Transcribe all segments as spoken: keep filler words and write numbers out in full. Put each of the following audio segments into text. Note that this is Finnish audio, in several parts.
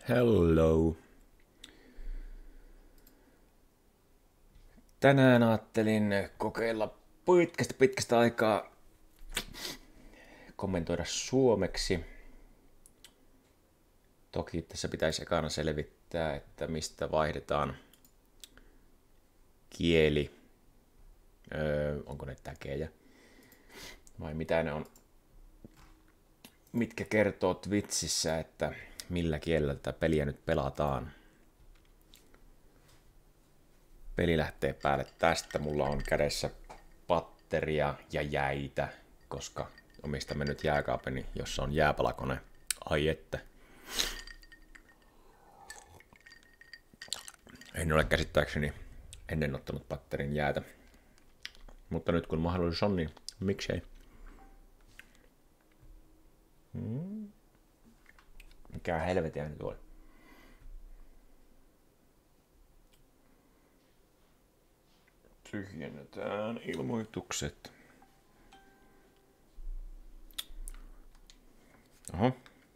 Hello. Tänään ajattelin kokeilla pitkästä pitkästä aikaa kommentoida suomeksi. Toki tässä pitäisi ekana selvittää, että mistä vaihdetaan kieli. Öö, onko ne täkejä? Vai mitä ne on? Mitkä kertoo Twitchissä, että millä kielellä tätä peliä nyt pelataan. Peli lähtee päälle tästä. Mulla on kädessä patteria ja jäitä, koska omistamme nyt jääkaapeni, jossa on jääpalakone. Ai että. En ole käsittääkseni ennen ottanut patterin jäätä. Mutta nyt kun mahdollisuus on, niin miksei. Hmm. Mikä helvetiä nyt oli? Tyhjennetään ilmoitukset. Oho.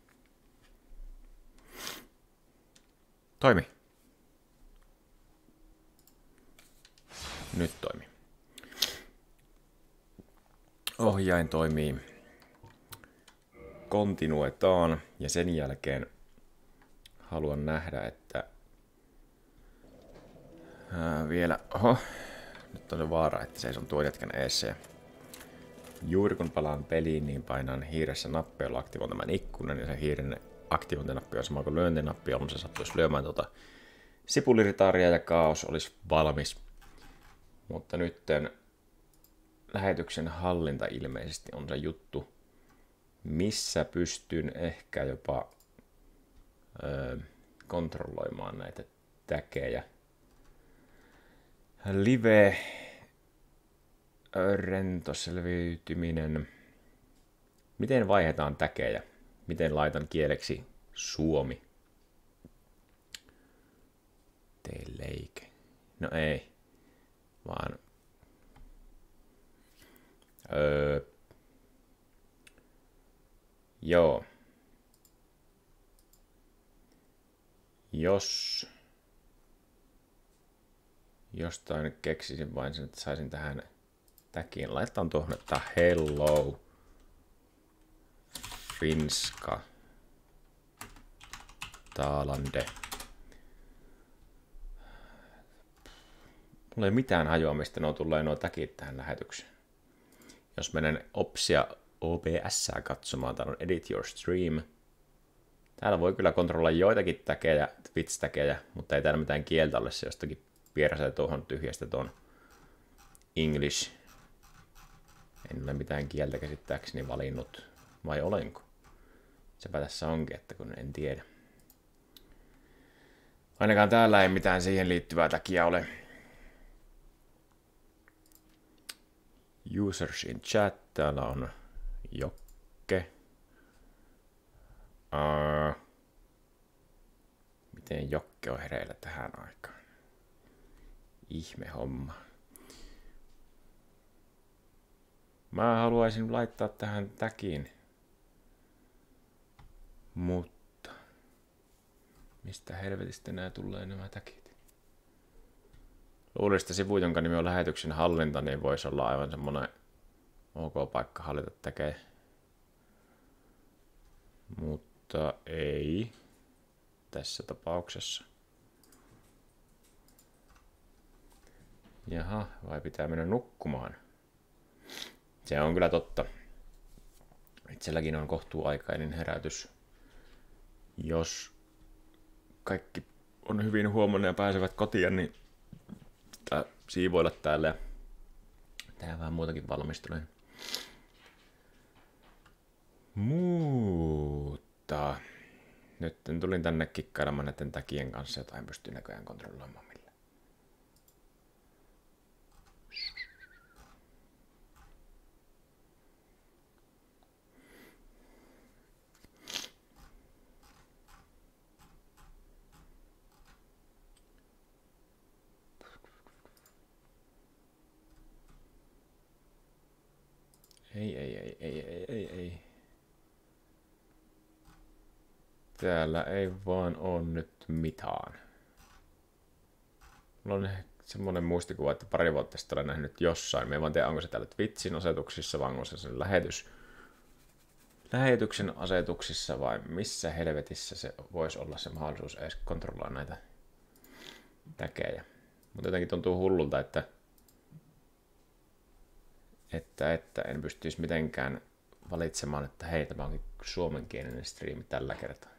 Toimi. Nyt toimii. Ohjain toimii. Kontinuetaan ja sen jälkeen haluan nähdä, että ää, vielä, oho, nyt on se vaara, että seison tuo jätkän eessä. Juuri kun palaan peliin, niin painan hiiressä nappia, jolla aktivoin tämän ikkunan, ja se hiiren aktivointinappi on sama kuin lyöntinappi, jolloin se sattuisi lyömään tuota sipuliritaaria ja kaos olisi valmis. Mutta nytten lähetyksen hallinta ilmeisesti on se juttu, missä pystyn ehkä jopa öö, kontrolloimaan näitä täkejä. Live, rento selviytyminen. Miten vaihdetaan täkejä? Miten laitan kieleksi suomi? Tee leike. No ei, vaan öö, joo. Jos jostain keksisin vain sen, että saisin tähän täkiin. Laitetaan tuohon, että hello, finska, taalande. Mulla ei mitään hajua, mistä nuo tulee nuo täkit tähän lähetykseen. Jos menen Opsia O B S katsomaan, täällä on Edit Your Stream. Täällä voi kyllä kontrolloida joitakin täkejä, Twitch-täkejä, mutta ei täällä mitään kieltä ole, se jostakin pieräsee tuohon tyhjästä tuon English. En ole mitään kieltä käsittääkseni valinnut, vai olenko? Sepä tässä onkin, että kun en tiedä. Ainakaan täällä ei mitään siihen liittyvää takia ole. Users in chat, täällä on Jokke. Uh, miten Jokke on hereillä tähän aikaan? Ihme homma. Mä haluaisin laittaa tähän täkin. Mutta mistä helvetistä nämä tulee nämä täkit? Luulisin, että sivu, jonka nimi on lähetyksen hallinta, niin voisi olla aivan semmoinen ok paikka hallita täkejä. Mutta ei tässä tapauksessa. Jaha, vai pitää mennä nukkumaan? Se on kyllä totta. Itselläkin on kohtuuaikainen herätys. Jos kaikki on hyvin huomannut ja pääsevät kotiin, niin pitää siivoilla täällä ja tehdään vähän muutakin valmistelua. Mutta nyt tulin tänne kikkailemaan näiden täkien kanssa, jota en pysty näköjään kontrolloimaan millään. Ei, ei, ei, ei, ei, ei, ei. Täällä ei vaan oo nyt mitään. Mulla on semmonen muistikuva, että pari vuotta sitten olen nähnyt jossain. Me en vaan tiedä, onko se täällä Twitchin asetuksissa vai onko se sen lähetys, lähetyksen asetuksissa vai missä helvetissä se voisi olla se mahdollisuus edes kontrolloida näitä täkejä. Mutta jotenkin tuntuu hullulta, että, että, että en pystyisi mitenkään valitsemaan, että hei, tämä onkin suomenkielinen striimi tällä kertaa.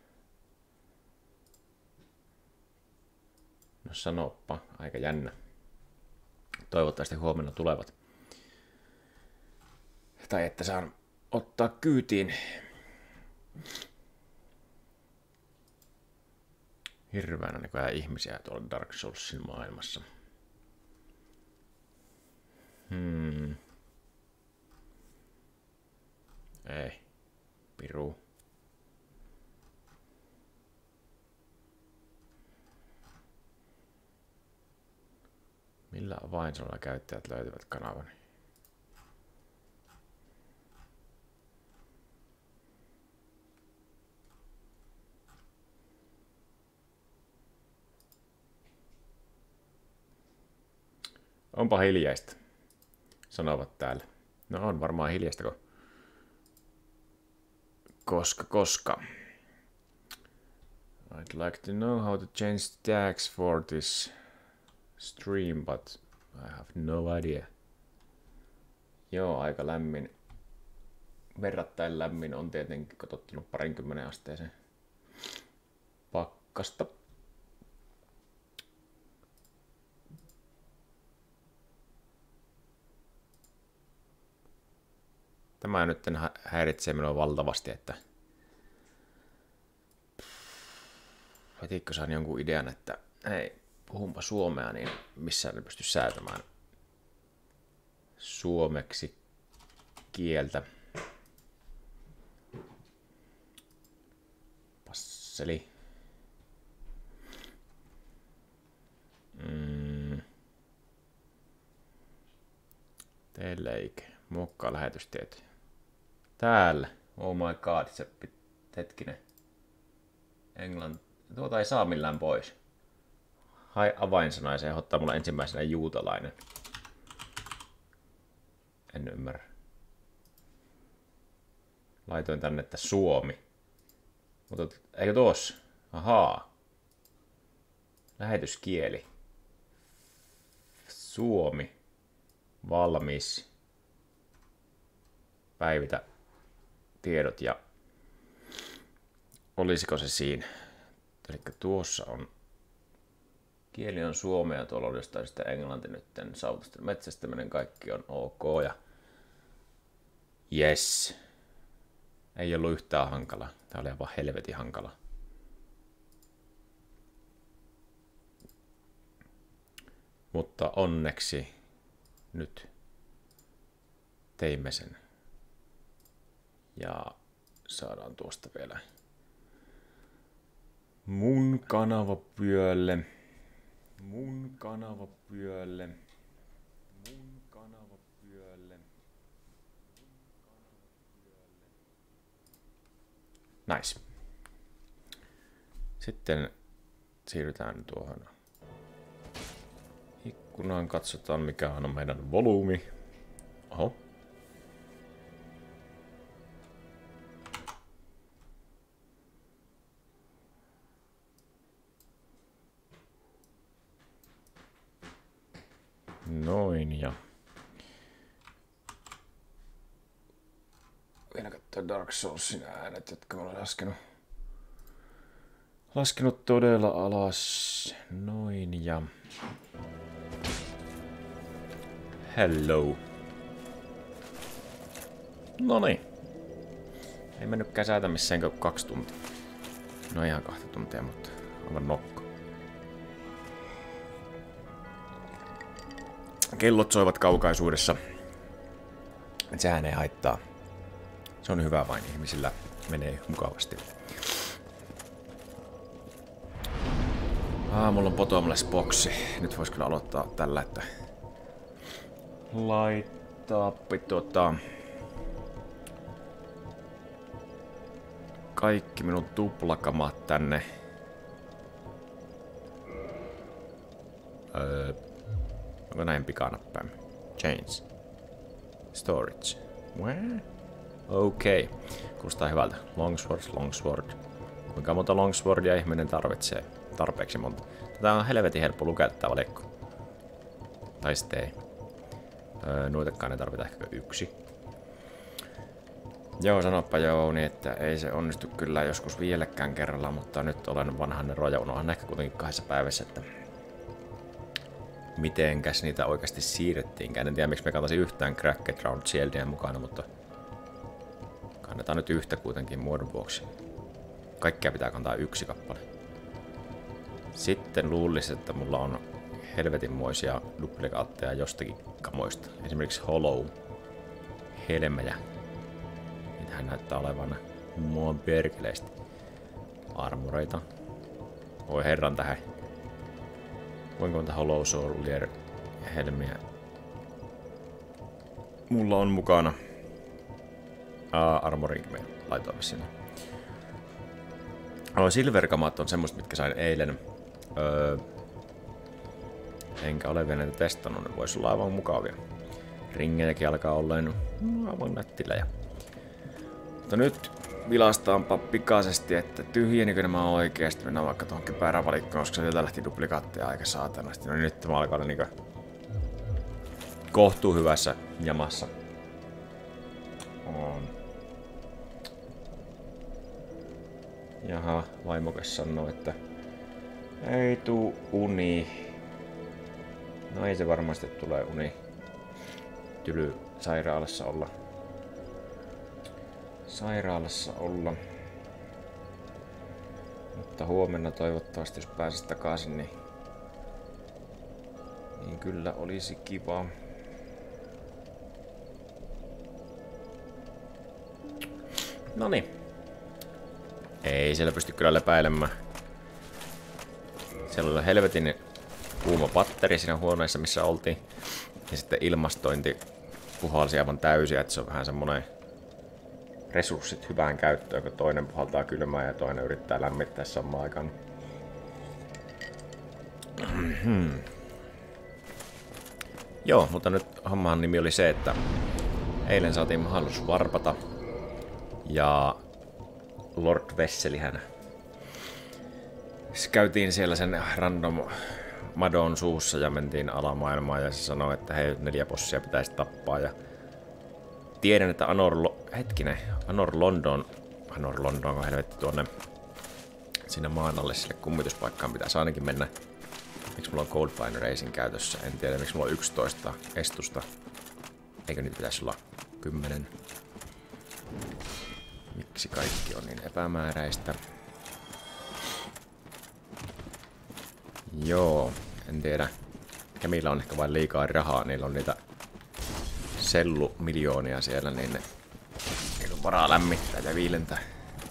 No sanoppa, aika jännä. Toivottavasti huomenna tulevat. Tai että saan ottaa kyytiin. Hirveänä näköjään ihmisiä tuolla Dark Soulsin maailmassa. Hmm. Ei. Piru. Millä avainsanoilla käyttäjät löytyvät kanavani? Onpa hiljaista, sanovat täällä. No on varmaan hiljaista, kun... koska, koska. I'd like to know how to change tags for this stream, but I have no idea. Joo, aika lämmin. Verrattain lämmin on tietenkin, kun tottunut parinkymmenen asteeseen pakkasta. Tämä nyt häiritsee minua valtavasti, että heti kun saan jonkun idean, että hei, puhunpa suomea, niin missään ei pysty säätämään suomeksi kieltä. Passeli. Mm. Teille eikä. Muokkaa lähetystietoja. Täällä. Oh my god, se pit... hetkinen. Englanti. Tuota ei saa millään pois. Hai avainsana ja se ottaa mulla ensimmäisenä juutalainen. En ymmärrä. Laitoin tänne, että Suomi. Mutta eikö tuossa? Ahaa. Lähetyskieli. Suomi. Valmis. Päivitä tiedot ja olisiko se siinä? Eli tuossa on kieli on suomea, tuolla oli jostain sitä englanti nytten, sautusten metsästäminen, kaikki on ok ja yes. Ei ollut yhtään hankala. Tää oli aivan helvetin hankala. Mutta onneksi nyt teimme sen. Ja saadaan tuosta vielä mun kanava pyölle. Mun kanava pyölle. Mun kanava pyölle. Nice. Sitten siirrytään tuohon ikkunaan. Katsotaan mikä on meidän volyymi. Oho. Noin ja vielä katsoa Dark Soulsin äänet, jotka mä olen laskenut laskenut todella alas. Noin ja hello. Noniin. Ei mennyt käsätä missään kuin kaksi tuntia. No ihan kahta tuntia, mutta aivan nokko. Kellot soivat kaukaisuudessa. Sehän ei haittaa. Se on hyvä vain, ihmisillä menee mukavasti. Ah, mulla on bottomless boxi. Nyt vois kyllä aloittaa tällä, että laittaa tuota kaikki minun tuplakamat tänne. Öö, onko näin pikanappäin? Change. Storage. Where? Okei. Okay. Kuulostaa hyvältä. Longsword, longsword. Kuinka monta longswordia ihminen tarvitsee? Tarpeeksi monta. Tätä on helvetin helppo lukea tätä valikko. Tai sitten ei. Öö, noitakaan ne tarvitaan ehkä yksi. Joo, sanoppa Jouni, että ei se onnistu kyllä joskus vieläkään kerralla, mutta nyt olen vanhan roja. Unohan ehkä kuitenkin kahdessa päivässä, että mitenkäs niitä oikeasti siirrettiinkään. En tiedä, miksi me kantaisi yhtään Cracked Round Shieldia mukana, mutta kannetaan nyt yhtä kuitenkin muodon vuoksi. Kaikkea pitää kantaa yksi kappale. Sitten luulisin, että mulla on helvetinmoisia duplikaatteja jostakin kamoista. Esimerkiksi Hollow helmejä. Niitähän näyttää olevan muun perkeleesti. Armoreita. Voi herran tähän. Kuinka monta Hollow Soldier helmiä mulla on mukana? Aa, armorinkin me laitoimme sinne. Oh, Silverkamat on semmoista, mitkä sain eilen. Öö, enkä ole vielä näitä testannut, ne vois olla aivan mukavia. Ringejäkin alkaa olleen no, aivan nättilejä. Mutta nyt vilastaanpa pikaisesti, että tyhjenikö nämä oikeesti. Mennään vaikka tuohon kypärävalikkoon, koska sieltä lähti duplikaatteja aika saatanasti. No niin, nyt mä alkaa olla niinku kohtuu hyvässä jamassa. On. Jaha, vaimokas sanoo, että ei tuu uni. No ei se varmasti tule uni. Tyly sairaalassa olla. Sairaalassa olla. Mutta huomenna toivottavasti, jos pääsis takaisin, niin, niin kyllä olisi kiva. Noniin. Ei siellä pysty kyllä lepäilemään. Siellä oli helvetin kuuma patteri siinä huoneessa, missä oltiin. Ja sitten ilmastointi puhalsi aivan täysin, että se on vähän semmonen resurssit hyvään käyttöön, kun toinen puhaltaa kylmää ja toinen yrittää lämmittää samaan aikaan. Mm-hmm. Joo, mutta nyt homman nimi oli se, että eilen saatiin mahdollisuus varpata. Ja Lord Vesselihän käytiin siellä sen random madon suussa ja mentiin alamaailmaan ja se sanoi, että hei, neljä bossia pitäisi tappaa. Ja tiedän, että Anor, Lo hetkinen, Anor London, Anor London on helvetti tuonne sinne maan alle sille kummituspaikkaan pitäisi ainakin mennä. Miksi mulla on Coldfire Racing käytössä? En tiedä, miksi mulla on yksitoista estusta. Eikö niitä pitäisi olla kymmenen? Miksi kaikki on niin epämääräistä? Joo, en tiedä. Kemillä on ehkä vain liikaa rahaa, niillä on niitä sellumiljoonia siellä, niin ne, niillä on varaa lämmittää ja viilentää.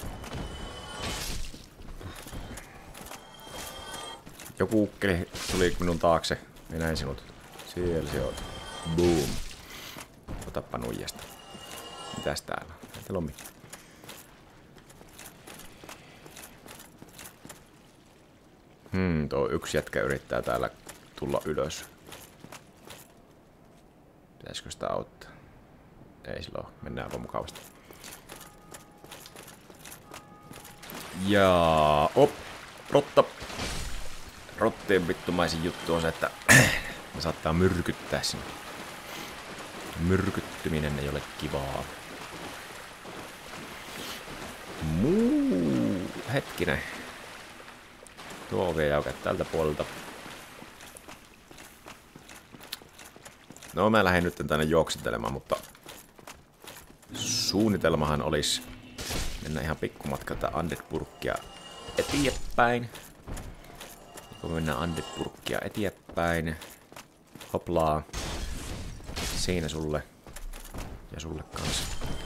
Joku ukkeli tuli minun taakse, minä näin sinut. Siellä se oot. Boom. Otappa nuijasta. Mitäs täällä on? Ei täällä on mitään. Hmm, tuo yksi jätkä yrittää täällä tulla ylös. Pitäisikö sitä auttaa? Ei sillä ole. Mennään vaan mukavasti. Ja op, rotta. Rottien vittumaisin juttu on se, että ne saattaa myrkyttää sinne. Myrkyttyminen ei ole kivaa. Muu, hetkinen. Tuo ovi ei aukea tältä puolelta. No mä lähden nyt tänne juoksentelemaan, mutta suunnitelmahan olisi mennä ihan pikkumatkalta Undead-purkkia eteenpäin. Kun mennään Undead-purkkia eteenpäin. Hoplaa. Siinä sulle. Ja sulle kanssa.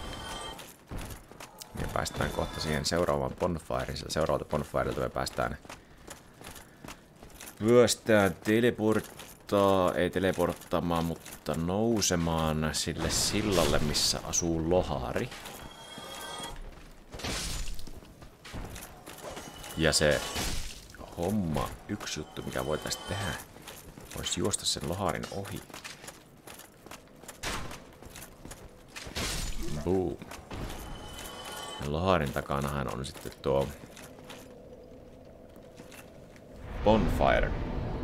Ja päästään kohta siihen seuraavaan bonfireen. Seuraavalta bonfireilta me päästään vyöstään teleporttaa, ei teleporttaamaan, mutta nousemaan sille sillalle, missä asuu lohari. Ja se homma, yksi juttu mikä voitaisiin tehdä, olisi juosta sen loharin ohi. Boom. Ja loharin takanahan on sitten tuo bonfire.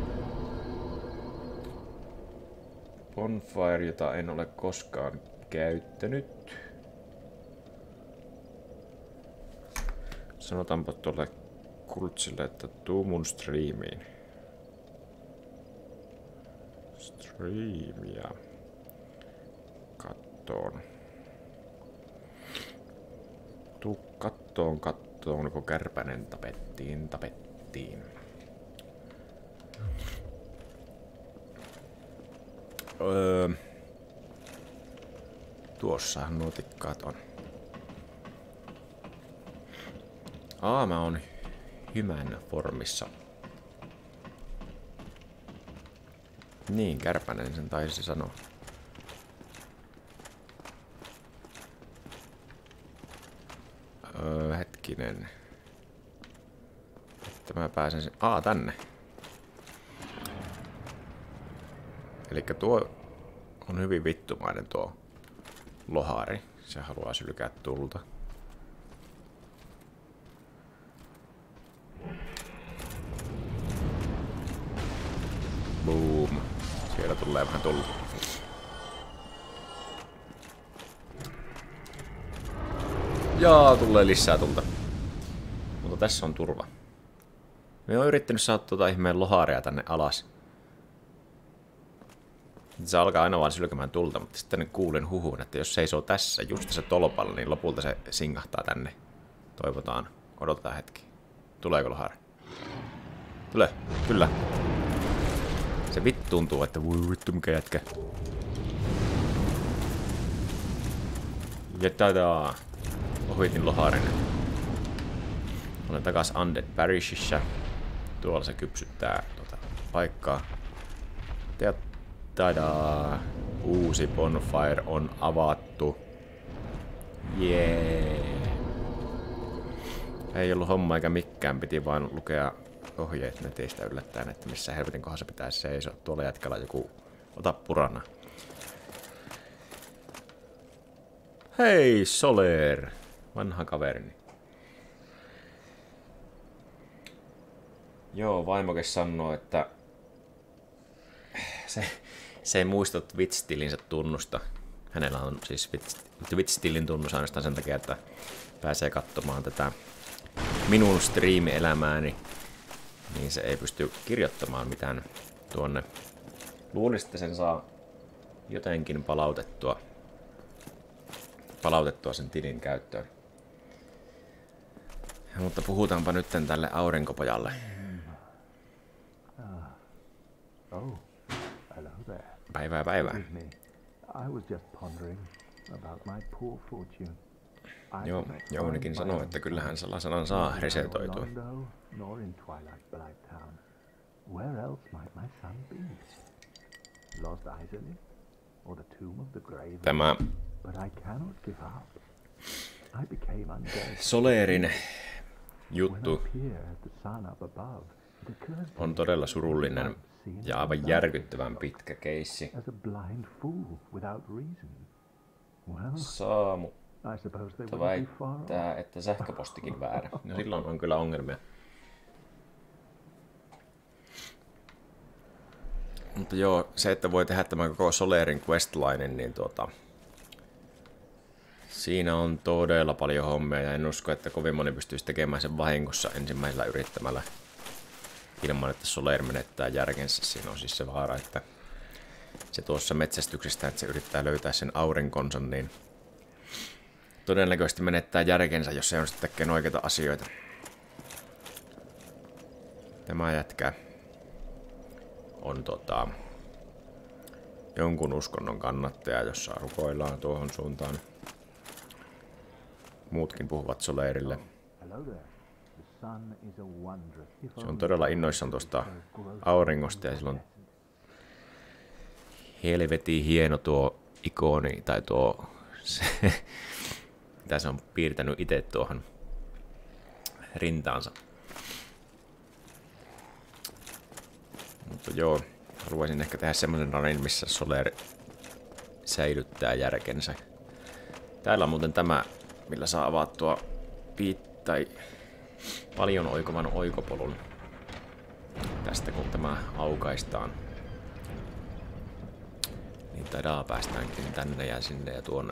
Bonfire, jota en ole koskaan käyttänyt. Sanotaanpa tuolle Kultsille, että tuu mun striimiin. Striimia. Kattoon. Tuu kattoon, kattoon, kun kärpänen tapettiin, tapettiin. Öö, tuossahan nuo tikkaat on. Aa, mä oon hymän formissa. Niin, kärpänen sen taisi sanoa. Öö, hetkinen. Että mä pääsen sen... Aa, tänne. Elikkä tuo on hyvin vittumainen tuo lohari. Se haluaa sylkää tulta. Boom. Siellä tulee vähän tulta. Jaa, tulee lisää tulta. Mutta tässä on turva. Me on yrittänyt saada tuota ihmeen loharia tänne alas. Se alkaa aina vaan sylkemään tulta, mutta sitten kuulin huhun, että jos seisoo tässä, just tässä tolpalla, niin lopulta se singahtaa tänne. Toivotaan. Odotetaan hetki. Tuleeko lohari? Tule. Kyllä. Se vittuuntuu, että voi vittu mikä jätkä. Ja tadaa. Ohitin loharin. Olen takas Undead Parishissa. Tuolla se kypsyttää tuota paikkaa. Ja tadaa. Uusi bonfire on avattu. Jee. Ei ollut homma eikä mikään, piti vaan lukea ohjeet netistä yllättäen, että missä helvetin kohdassa pitää seisoa. Tuolla jätkällä joku, ota purana. Hei Soler, vanha kaverini. Joo, vaimoke sanoo, että se, se ei muista Twitch-tilinsä tunnusta. Hänellä on siis Twitch-tilin tunnus ainoastaan sen takia, että pääsee katsomaan tätä minun striimielämääni. Niin se ei pysty kirjoittamaan mitään tuonne. Luulisin, että sen saa jotenkin palautettua, palautettua sen tilin käyttöön. Ja, mutta puhutaanpa nyt tälle aurinkopojalle. Oh, hello there. Päivää päivää. I was just pondering about my poor fortune. Joo, Jounikin sanoo, että kyllähän salasanan saa resetoitua. Nor in Twilight Blighttown. Where else might my son be? Lost Isley, or the tomb of the grave? Tämä But I cannot give up. I became undead. Solerin juttu When I peer at the sun up above, it occurs to on me todella surullinen ja aivan järkyttävän pitkä keissi. as a blind fool without reason. Well, Saamu I suppose they wouldn't be far off. väittää, että sähköpostikin väärä. No silloin on kyllä ongelmia. Mutta joo, se, että voi tehdä tämän koko Solerin questlinen, niin tuota... Siinä on todella paljon hommia ja en usko, että kovin moni pystyisi tekemään sen vahingossa ensimmäisellä yrittämällä ilman, että Soler menettää järkensä. Siinä on siis se vaara, että se tuossa metsästyksestä, että se yrittää löytää sen aurinkonsa, niin todennäköisesti menettää järkensä, jos se on sitten tekemään oikeita asioita. Tämä jätkä on tota, jonkun uskonnon kannattaja, jossa rukoillaan tuohon suuntaan. Muutkin puhuvat Solerille. Se on todella innoissaan tuosta auringosta ja sillä on helvetin hieno tuo ikoni tai tuo, se, mitä se on piirtänyt itse tuohon rintaansa. Mutta joo, haluaisin ehkä tehdä semmoisen ranin, missä Soler säilyttää järkensä. Täällä on muuten tämä, millä saa avattua piit tai paljon oikovan oikopolun. Tästä kun tämä aukaistaan. Niin tadaa päästäänkin tänne ja sinne ja tuonne.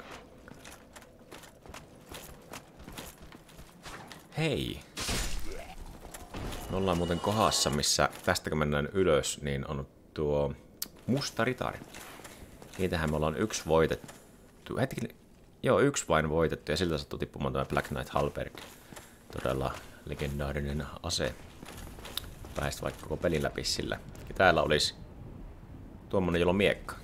Hei! Me ollaan muuten kohdassa, missä tästä kun mennään ylös, niin on tuo musta ritari. Niitähän me ollaan yksi voitettu. Hetken, joo, yksi vain voitettu ja siltä sattuu tippumaan tämä Black Knight Halberg. Todella legendaarinen ase. Pääsit vaikka koko pelin läpi sillä. Ja täällä olisi tuommoinen, jolla on miekka.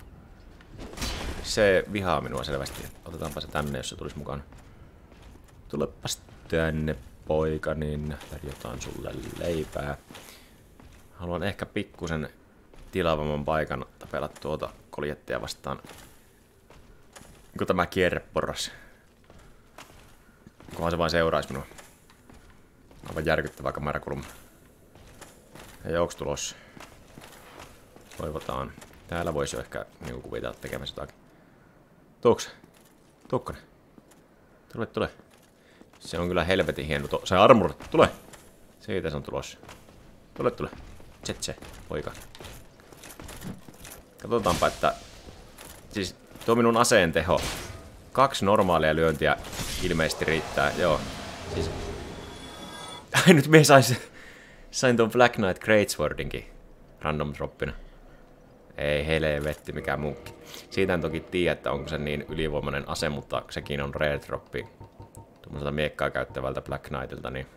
Se vihaa minua selvästi. Otetaanpa se tänne, jos se tulisi mukaan. Tulepas tänne, poika, niin tarjotaan sulle leipää. Haluan ehkä pikkusen tilavamman paikan tapella tuota koljettia vastaan. Onko tämä kierreporras? Kunhan se vain seuraisi minua. Aivan järkyttävä kamerakulma. Hei, onks tulossa? Toivotaan. Täällä voisi jo ehkä niinku kuvitella tekemässä jotakin. Tuuks? Tuukkonen? Tule, tule. Se on kyllä helvetin hieno. Se armor. Tule! Siitä se on tulossa. Tule, tule. Tsetse, poika. Katsotaanpa, että... Siis tuo minun aseen teho. Kaksi normaalia lyöntiä ilmeisesti riittää. Joo. Siis... Ai nyt me sais... Sain tuon Black Knight Greatswordinkin random droppina. Ei helvetti mikään munkki. Siitä en toki tiedä, että onko se niin ylivoimainen ase, mutta sekin on rare droppi. Tuommoiselta miekkaa käyttävältä Black Knightilta, niin...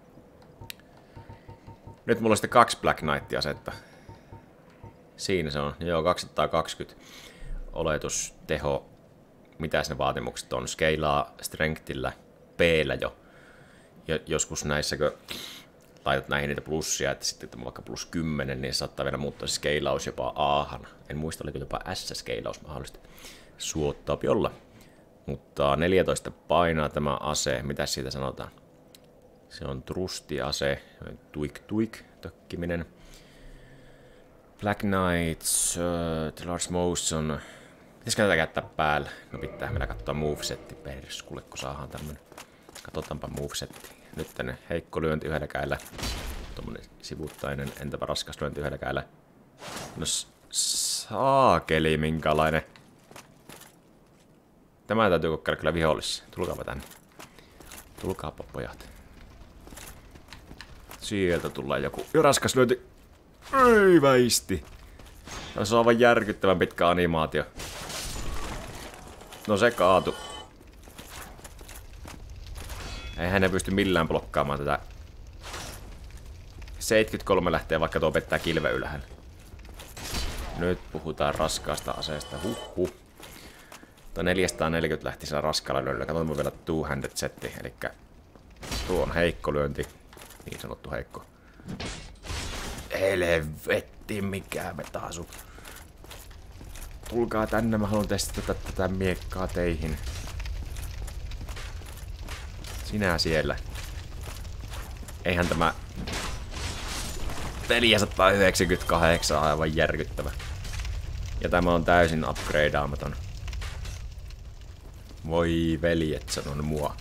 Nyt mulla on sitten kaksi Black Knight-asetta. Siinä se on. Joo, kaksisataakaksikymmentä oletusteho. Mitäs ne vaatimukset on? Skeilaa strengthillä P-llä jo. Ja joskus näissäkö laitat näihin niitä plussia, että sitten että vaikka plus kymmenen, niin saattaa vielä muuttaa se skeilaus jopa A-han. En muista, oliko jopa S-skeilaus mahdollista. Suottaapi olla. Mutta neljätoista painaa tämä ase. Mitä siitä sanotaan? Se on trustiase. Tuik tuik tökkiminen. Black Knights. Uh, large motion. Pitäisikö tätä käyttää päällä? No pitää meillä katsoa movesetti perskulle, kun saadaan tämmönen. Katsotaanpa movesetti. Nyt tänne heikko lyönti yhdellä kädellä. Tuommoinen sivuttainen. Entäpä raskas lyönti yhdellä kädellä. No saakeli minkälainen. Tämä täytyy kokeilla kyllä vihollisessa. Tulkaapa tänne. Tulkaapa pojat. Sieltä tulee joku raskas lyönti. Ei väisti. Se on aivan järkyttävän pitkä animaatio. No se kaatu. Eihän ne pysty millään blokkaamaan tätä. seitsemänkymmentäkolme lähtee vaikka tuo pettää kilve ylhäällä. Nyt puhutaan raskaasta aseesta. Huhhuh. Tuo neljäsataaneljäkymmentä lähti sillä raskaalla lyönnillä. Katsotaan vielä two-handed setti. Elikkä tuo on heikko lyönti. Niin sanottu heikko. Helvetti, mikä me taasu. Tulkaa tänne, mä haluan testata tätä miekkaa teihin. Sinä siellä. Eihän tämä neljäsataayhdeksänkymmentäkahdeksan aivan järkyttävä. Ja tämä on täysin upgradeaamaton. Voi veljet, sanon mua.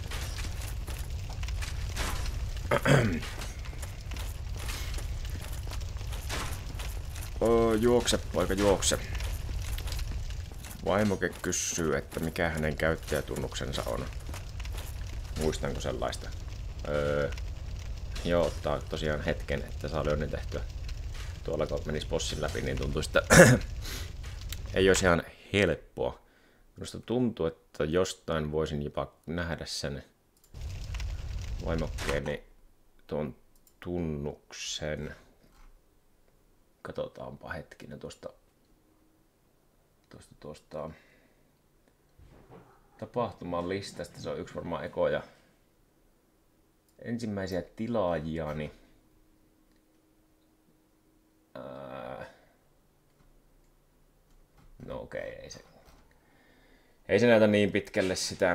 Oh, juokse, poika, juokse. Vaimoke kysyy, että mikä hänen käyttäjätunnuksensa on. Muistanko sellaista? Öö, joo, ottaa tosiaan hetken, että saa lyönnin tehtyä. Tuolla kun menisi bossin läpi, niin tuntuisi, että ei olisi ihan helppoa. Minusta tuntuu, että jostain voisin jopa nähdä sen vaimokkeeni tuon tunnuksen. Katsotaanpa hetkinen tuosta tuosta tuosta tapahtuman listasta. Se on yksi varmaan ekoja ensimmäisiä tilaajiani. Ää... No okei, okay, ei se ei se näytä niin pitkälle sitä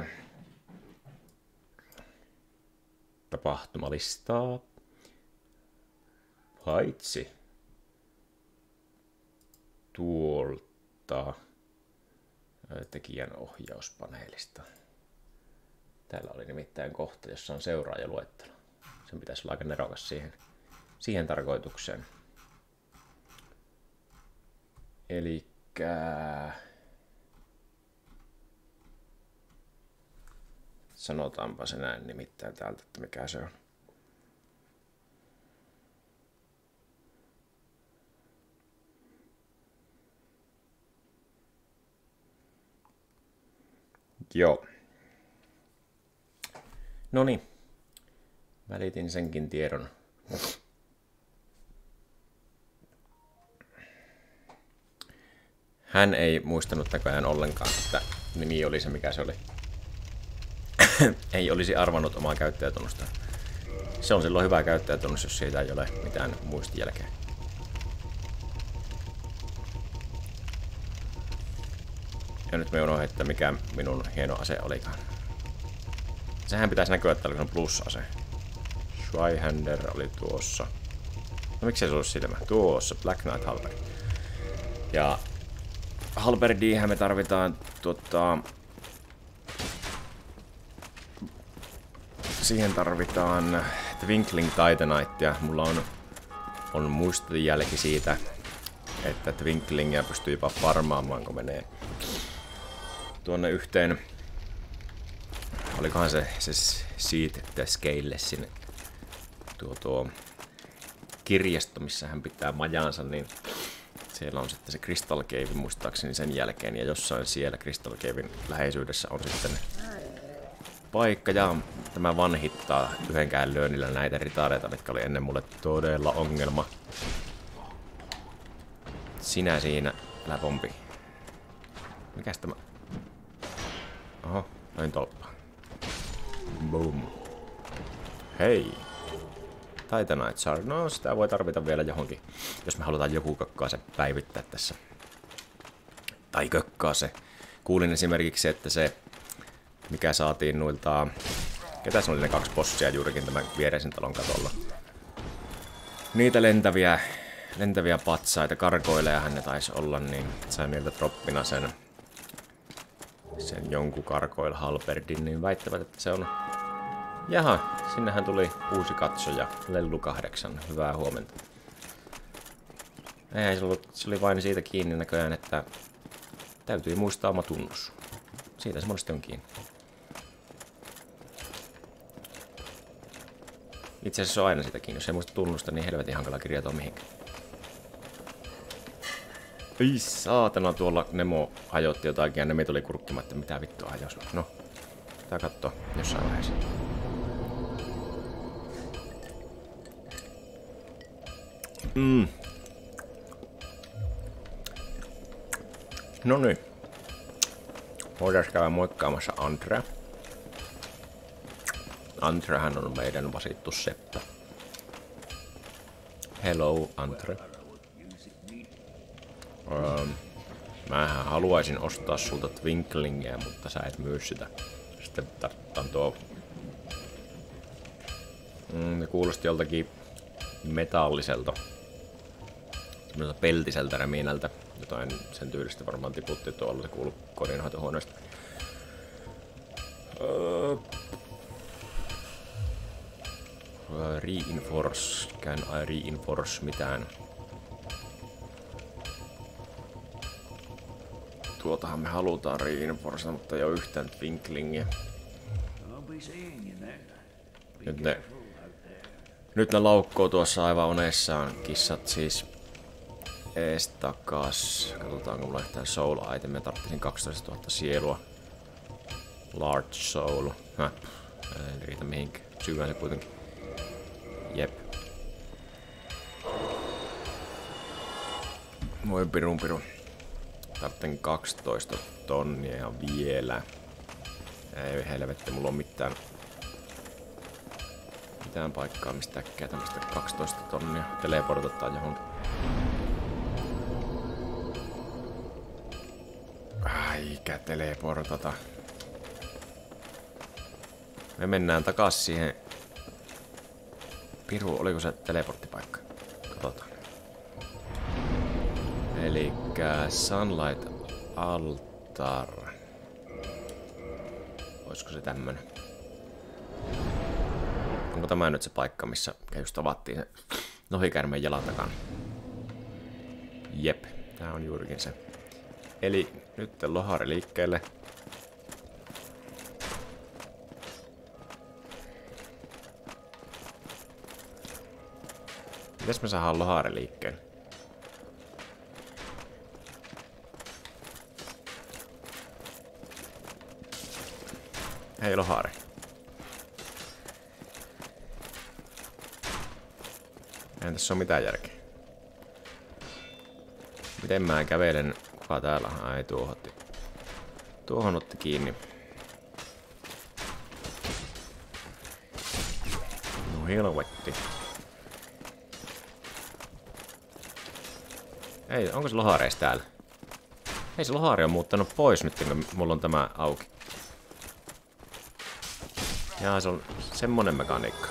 tapahtumalistaa. Paitsi tuolta tekijän ohjauspaneelista. Täällä oli nimittäin kohta, jossa on seuraajaluettelo. Sen pitäisi olla aika nerokas siihen, siihen tarkoitukseen. Elikkä sanotaanpa se näin nimittäin täältä, että mikä se on. Joo. Noniin. Välitin senkin tiedon. Hän ei muistanut näköjään ollenkaan, että nimi oli se, mikä se oli. Ei olisi arvannut omaa käyttäjätunnusta. Se on silloin hyvä käyttäjätunnus, jos siitä ei ole mitään muistijälkeä. Ja nyt me unohdin, että mikä minun hieno ase olikaan. Sehän pitäisi näkyä, että oli plus-ase. Schweihander oli tuossa. No miksei se ollut silmä? Tuossa, Black Knight Halberd. Ja halberdiinhän me tarvitaan tuota... Siihen tarvitaan Twinkling Titanitea. Mulla on, on muistijälki siitä, että Twinklingia pystyy jopa farmaamaan, kun menee tuonne yhteen. Olikohan se, se Seed the Scalelessin tuo, tuo kirjasto, missä hän pitää majaansa, niin siellä on sitten se Crystal Cave muistaakseni sen jälkeen, ja jossain siellä Crystal Caven läheisyydessä on sitten paikka, ja tämä vanhittaa yhdenkään lyönnillä näitä ritaareita, mitkä oli ennen mulle todella ongelma. Sinä siinä, älä pompi. Mikäs tämä? Oho, noin tolppa. Boom. Hei. Titanite Shard. No, sitä voi tarvita vielä johonkin, jos me halutaan joku kökkaa se päivittää tässä. Tai kökkaa se. Kuulin esimerkiksi, että se, mikä saatiin noilta... Ketäs oli ne kaksi bossia juurikin tämän viereisen talon katolla? Niitä lentäviä, lentäviä patsaita, karkoilejahan ne taisi olla, niin sai niiltä droppina sen, sen jonkun karkoil halberdin, niin väittävät, että se on... Jaha, sinnehän tuli uusi katsoja, Lellu kahdeksan, hyvää huomenta. Ei, se, ollut, se oli vain siitä kiinni näköjään, että täytyy muistaa oma tunnus. Siitä se monesti on kiinni. Itse asiassa se on aina sitä kiinni, jos ei muista tunnusta, niin helvetin hankala kirjata mihinkään. Ei saatana, tuolla Nemo hajotti jotakin ja Nemi tuli kurkkimatta, mitä vittua hajos. No, tää kattoo jossain vaiheessa. Mm. No niin. Voidaan käydä moikkaamassa Andrea. Andreahan on meidän vasittu seppä. Hello, Andre. Um, mähän haluaisin ostaa sulta Twinklingia, mutta sä et myy sitä. Sitten tarttaan tuo... Mm, ne kuulosti joltakin metalliselta. Semmoiselta peltiseltä räminältä. Jotain sen tyylistä varmaan tiputti tuolla, se kuuluu kodinhoitohuoneesta. Öö... Reinforce, can I reinforce mitään? Tuotahan me halutaan reinforcea, mutta ei oo yhtään Twinklingia. Nyt ne, nyt ne laukkoo tuossa aivan uneessaan, kissat siis ees takas. Katsotaanko mulla yhtään soul itemia, tarvitsin kaksitoistatuhatta sielua. Large soul. Häh, ei riitä mihinkään. Syvään se kuitenkin. Jep. Voi pirun pirun. Tarvitsen kaksitoista tonnia ja vielä. Ei helvetti, mulla on mitään mitään paikkaa mistä äkkää tämmöstä kaksitoista tonnia. Teleportataan johonkin. Eikä teleportata. Me mennään takas siihen. Piru, oliko se teleporttipaikka? Katsotaan. Elikkä Sunlight Altar. Olisiko se tämmönen? Onko tämä nyt se paikka, missä just avattiin se lohikärmen jalan takana? Jep, tää on juurikin se. Eli nyt lohari liikkeelle. Mites me saadaan lohari liikkeelle? Hei lohari. Eihän tässä ole mitään järkeä. Miten mä kävelen? Kuka täällä? Ai tuohon otti. Tuohon otti kiinni. No helvetti. Ei, onko se lohareis täällä? Ei, se lohari on muuttanut pois nyt, kun mulla on tämä auki. Jaa, se on semmonen mekaniikka.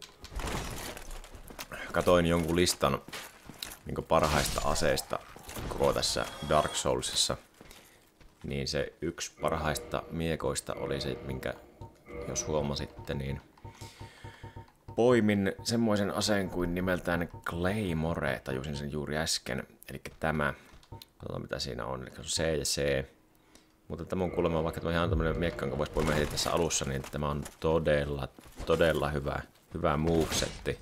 Katoin jonkun listan niin parhaista aseista koko tässä Dark Soulsissa. Niin se yksi parhaista miekoista oli se, minkä jos huomasitte, niin poimin semmoisen aseen kuin nimeltään Claymore. Tajusin sen juuri äsken. Eli tämä. Katsotaan mitä siinä on. Eli se on C ja C. Mutta tämä on kuulemma, vaikka tämä on ihan tämmöinen miekka, jonka voisi poimia heti tässä alussa, niin tämä on todella, todella hyvä, hyvä movesetti.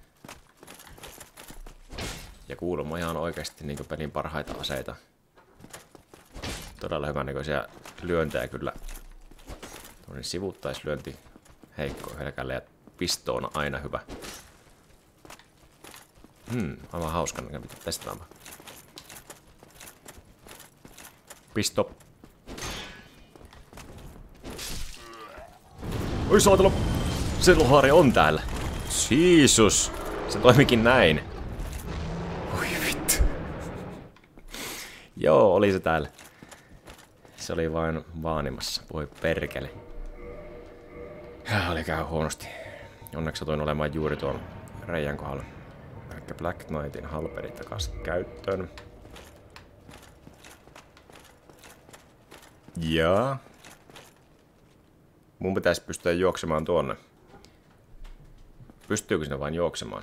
Ja kuulemma ihan oikeasti niin pelin parhaita aseita. Todella hyvän näköisiä lyöntejä kyllä. Tuollainen sivuttaislyönti heikko helkälle ja pistoona aina hyvä. Hmm, aivan hauska, mikä pitää testataanpa. Pisto. Oi saatana! Se lohari on täällä. Jeesus! Se toimikin näin. Oi vittu. Joo, oli se täällä. Se oli vain vaanimassa. Voi perkele. Oli käy huonosti. Onneksi satuin olemaan juuri tuon reijän kohdalla. Ehkä Black Knightin halperi takas käyttöön. Ja mun pitäisi pystyä juoksemaan tuonne. Pystyykö sinne vain juoksemaan?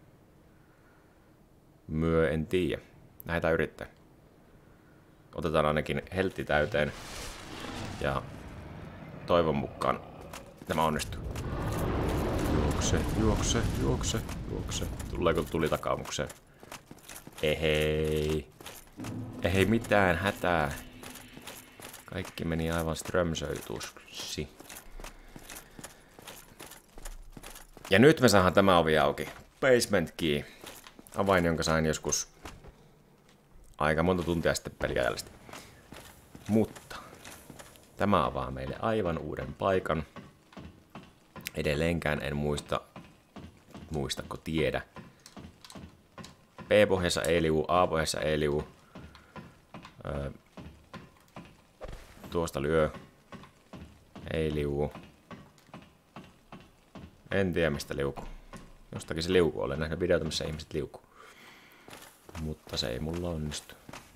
Myö en tiedä. Lähdetään yrittää. Otetaan ainakin heltti täyteen. Ja toivon mukaan tämä onnistuu. Juokse, juokse, juokse, juokse. Tuleeko tuli takaamukseen? Ehei. Ehei mitään hätää. Kaikki meni aivan strömsöituksi. Ja nyt me saadaan tämä ovi auki. Basement key. Avain, jonka sain joskus aika monta tuntia sitten peliajallisesti. Mutta tämä avaa meille aivan uuden paikan. Edelleenkään en muista, muistako tiedä. B-pohjassa ei liu, A-pohjassa ei liu. Öö, tuosta lyö. Ei liu. En tiedä mistä liuku. Jostakin se liuku. Olen nähnyt videota, missä ihmiset liuku. Mutta se ei mulla onnistu.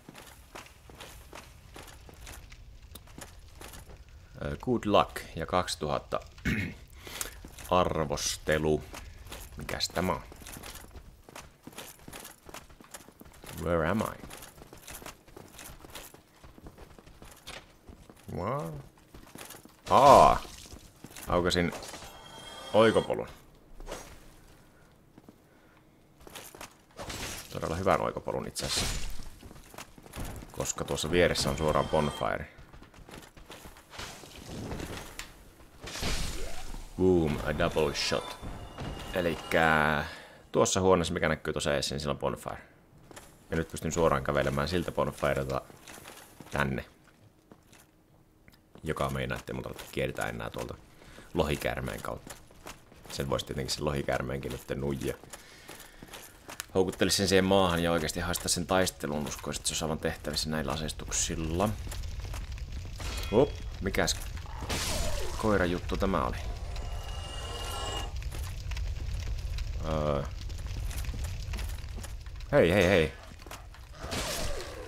Good luck ja kaksituhatta arvostelu. Mikäs tämä on? Where am I? What? Aa! Aukasin oikopolun. Todella hyvän oikopolun itse asiassa. Koska tuossa vieressä on suoraan bonfire. Boom, a double shot. Elikkä tuossa huoneessa, mikä näkyy tuossa eessä, niin siellä on bonfire. Ja nyt pystyn suoraan kävelemään siltä bonfirelta tänne. Joka meinaa, ettei mun tarvitse kiertää enää tuolta lohikäärmeen kautta. Sen voisi tietenkin sen lohikäärmeenkin nyt nuijia. Houkuttelisi sen siihen maahan ja oikeasti haistaa sen taistelun. Uskoisin, että se olisi aivan tehtävissä näillä aseistuksilla. Hop, mikäs koiran juttu tämä oli? Öö. Hei, hei, hei.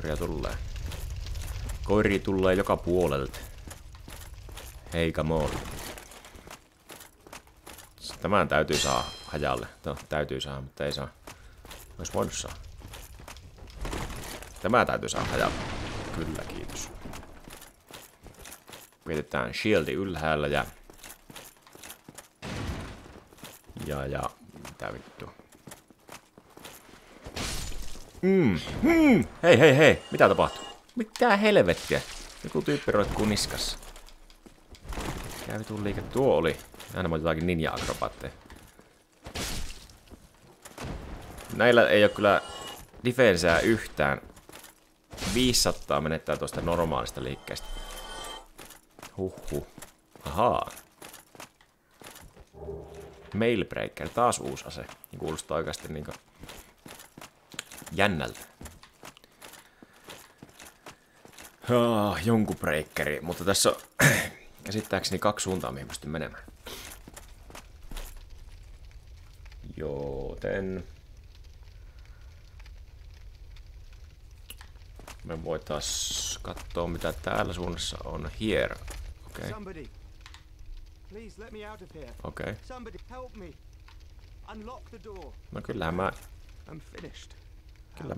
Koiria tulee. Koiri tulee joka puolelta. Hei, come on. Tämän täytyy saada hajalle. No, täytyy saada, mutta ei saa. Ois voinut saa. Tämä täytyy saada hajalle. Kyllä, kiitos. Pidetään shieldi ylhäällä ja... Ja, ja... Mitä vittu? Mm, mm. Hei, hei, hei! Mitä tapahtuu? Mitä helvettiä? Joku tyyppi roikkuu niskassa. Mikä vitun liike tuo oli? Aina mä jotakin ninja-akrobaatteja. Näillä ei oo kyllä defenseä yhtään. viisisataa menettää tuosta normaalista liikkeestä. Huhhuh. Ahaa. Mailbreaker, taas uusi ase. Kuulostaa oikeasti niinku jännältä. Ah, jonkun breakeri, mutta tässä on käsittääkseni kaksi suuntaa, mihin pystyn menemään. Joten... Me voitais katsoa, mitä täällä suunnassa on. Here. Okei. Okay. Okei. Okay. No kyllähän mä... Kyllä...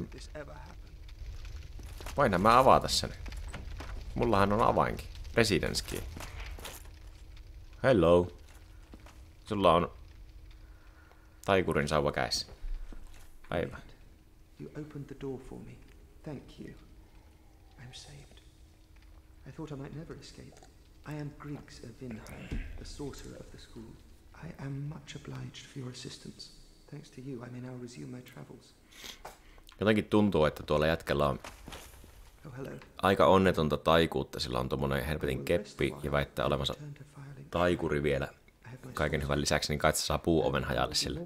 Voinhan mä avata sen. Mullahan on avainkin. Residence key. Hello. Sulla on taikurin sauva kädessä. Päivä. You opened the door for me. Thank you. I'm saved. I thought I might never escape. I am Griggs of Vinheim, the sorcerer of the school. I am much obliged for your assistance. Thanks to you, I may now resume my travels. Jotenkin tuntuu, että tuolla jätkällä on Oh, hello. aika onnetonta taikuutta. Sillä on tommonen helvetin keppi ja väittää olevansa taikuri vielä. Kaiken hyvän lisäksi, niin kai se saa puuoven hajalle sille.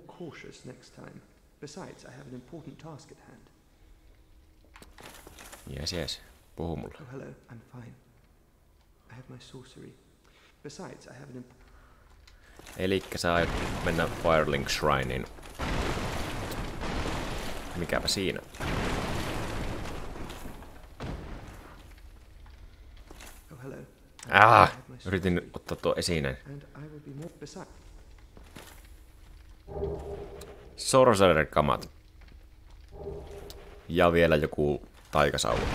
Jes, jes. Puhu mulle. Oh, hello. I'm fine. I have my sorcery. Besides, I have an imp- Elikkä sä aiot mennä Firelink Shrineen. Mikäpä siinä? Oh, hello. Ah, yritin ottaa tuo esineen. And I will be more beside. Sorcerer-kamat. Ja vielä joku taikasauva.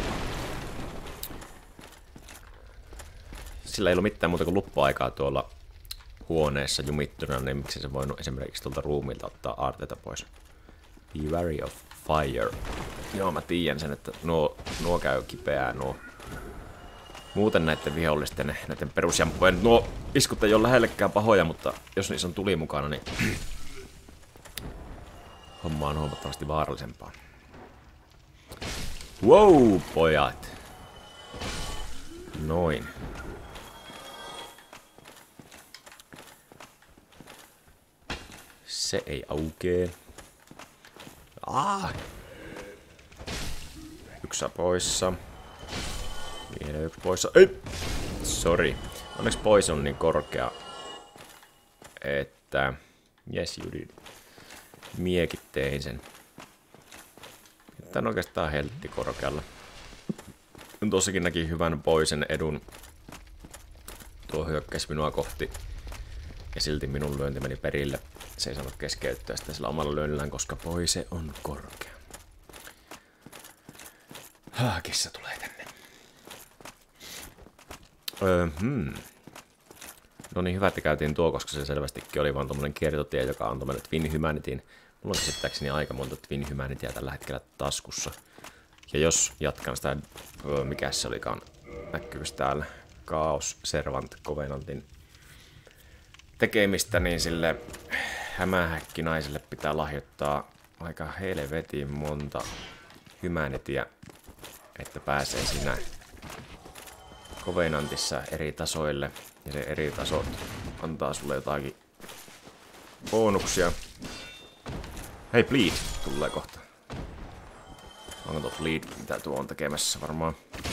Sillä ei ollut mitään muuta kuin luppuaikaa tuolla huoneessa jumittuna, niin miksi se voinut esimerkiksi tuolta ruumilta ottaa aarteita pois. Be wary of fire. Joo, mä tiedän sen, että nuo, nuo käy kipeää, nuo. Muuten näiden vihollisten, näiden perusjamppujen, nuo iskut ei ole lähellekään pahoja, mutta jos niissä on tuli mukana, niin homma on huomattavasti vaarallisempaa. Wow, pojat! Noin. Se ei aukee. Ah! Yksi poissa. Vielä yksi poissa. Ei! Sori. Onneksi pois on niin korkea, että... Yes, you did. Miekin tein sen. Tää on oikeastaan heltti korkealla. Tossakin näki hyvän poisen edun. Tuo hyökkäsi minua kohti. Ja silti minun lyönti meni perille. Se ei saanut keskeyttää sitä sillä omalla lyönnillään, koska poise on korkea. Ah, kissa tulee tänne. Öö, hmm. No niin, hyvä, että käytiin tuo, koska se selvästikin oli vaan tommonen kiertotie, joka antoi meille Twin Humanityin. Mulla on käsittääkseni aika monta Twin Humanityä tällä hetkellä taskussa. Ja jos jatkan sitä, öö, mikä se olikaan, näkyvyys täällä, Chaos Servant Covenantin tekemistä, niin sille hämähäkkinaiselle pitää lahjoittaa aika helvetin monta Humanityä, että pääsee siinä Covenantissa eri tasoille. Ja se eri tasot antaa sulle jotakin bonuksia. Hei, Bleed tulee kohta. Onko tuo Bleed, mitä tuo on tekemässä varmaan?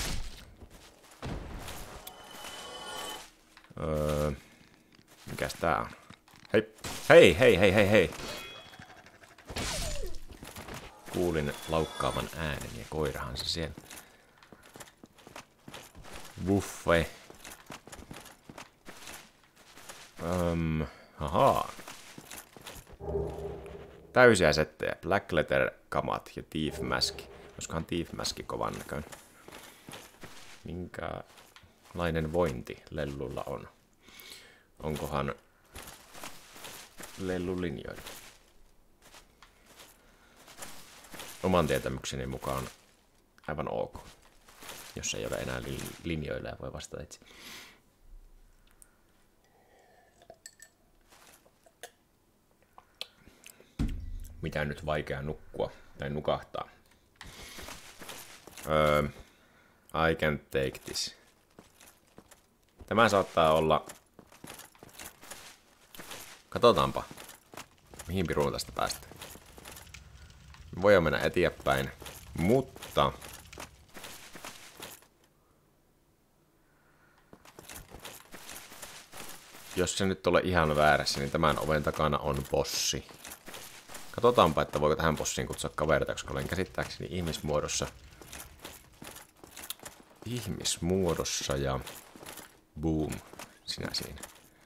Öö, mikäs tää on? Hei, hei, hei, hei, hei, hei. Kuulin laukkaavan äänen ja koirahan se siellä. Buffet. Um, ahaa. Täysiä settejä. Black Letter kamat ja Thief Mask. Olisikohan Thief Mask kovan näköinen? Minkälainen vointi Lellulla on? Onkohan Lellu linjoilla? Oman tietämykseni mukaan aivan ok. Jos ei ole enää linjoilla ja voi vastata itse. Mitä nyt vaikea nukkua tai nukahtaa? Öö, I can take this. Tämä saattaa olla... Katsotaanpa, mihin piruun tästä päästään. Voidaan mennä eteenpäin, mutta... Jos se nyt ole ihan väärässä, niin tämän oven takana on bossi. Katsotaanpa, että voiko tähän bossiin kutsua kavereita, koska olen käsittääkseni ihmismuodossa. Ihmismuodossa ja... Boom. Sinä siinä.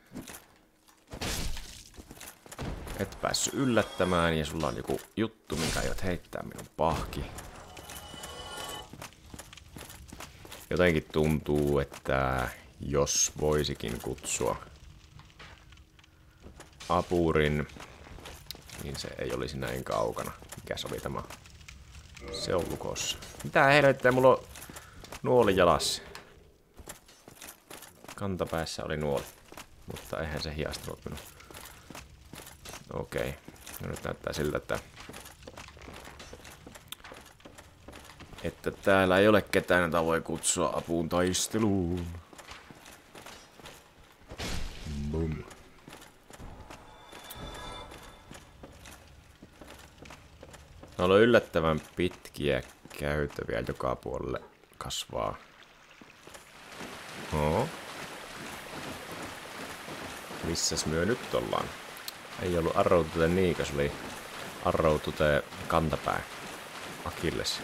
Et päässyt yllättämään ja sulla on joku juttu, minkä aiot heittää minun pahki. Jotenkin tuntuu, että jos voisikin kutsua apurin, niin se ei olisi näin kaukana. Mikäs oli tämä? Se on lukossa. Mitä helvettiä, mulla on nuoli jalassa. Kantapäässä oli nuoli, mutta eihän se hiastunut minun. Okei, no nyt näyttää siltä, että... Että täällä ei ole ketään, jota voi kutsua apuun taisteluun. Boom. Täällä on yllättävän pitkiä käytäviä joka puolelle kasvaa. No. Missäs myö nyt ollaan? Ei ollut Arrow-tute Niika, se oli Arrow-tute kantapää. Akilles.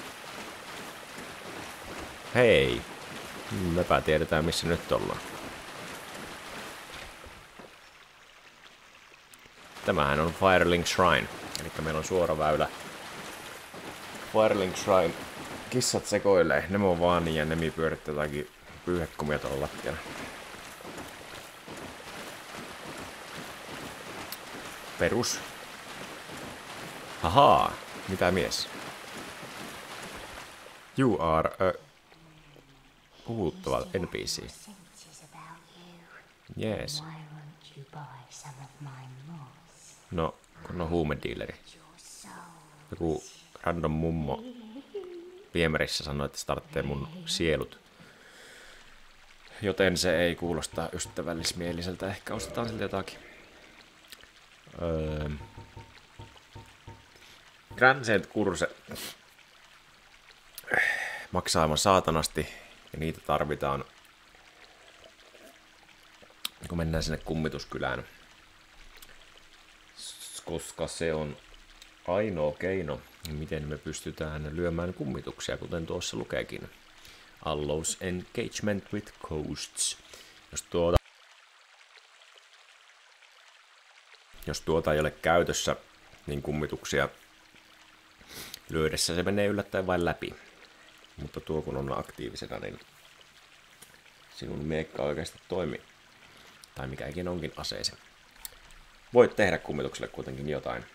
Hei! Mepä tiedetään missä nyt ollaan. Tämähän on Firelink Shrine. Eli meillä on suora väylä. Firelink Shrine. Kissat sekoilee. Nemo vaan niin ja Nemi pyörittää jotakin pyyhekumia tuolla lattialla. Perus. Haha, mitä mies? You are a puhuttava N P C. Yes. No, kun on huumedealeri. Joku random mummo viemärissä sanoi, että se tarvitsee mun sielut. Joten se ei kuulosta ystävällismieliseltä. Ehkä ostetaan siltä jotakin. Öö. Transient kurse maksaa aivan saatanasti ja niitä tarvitaan kun mennään sinne kummituskylään, koska se on ainoa keino, miten me pystytään lyömään kummituksia, kuten tuossa lukeekin. Allows engagement with ghosts. Jos tuota Jos tuota ei ole käytössä, niin kummituksia lyödessä se menee yllättäen vain läpi. Mutta tuo kun on aktiivisena, niin sinun miekka oikeasti toimii. Tai mikä ikinä onkin aseesi. Voit tehdä kummitukselle kuitenkin jotain.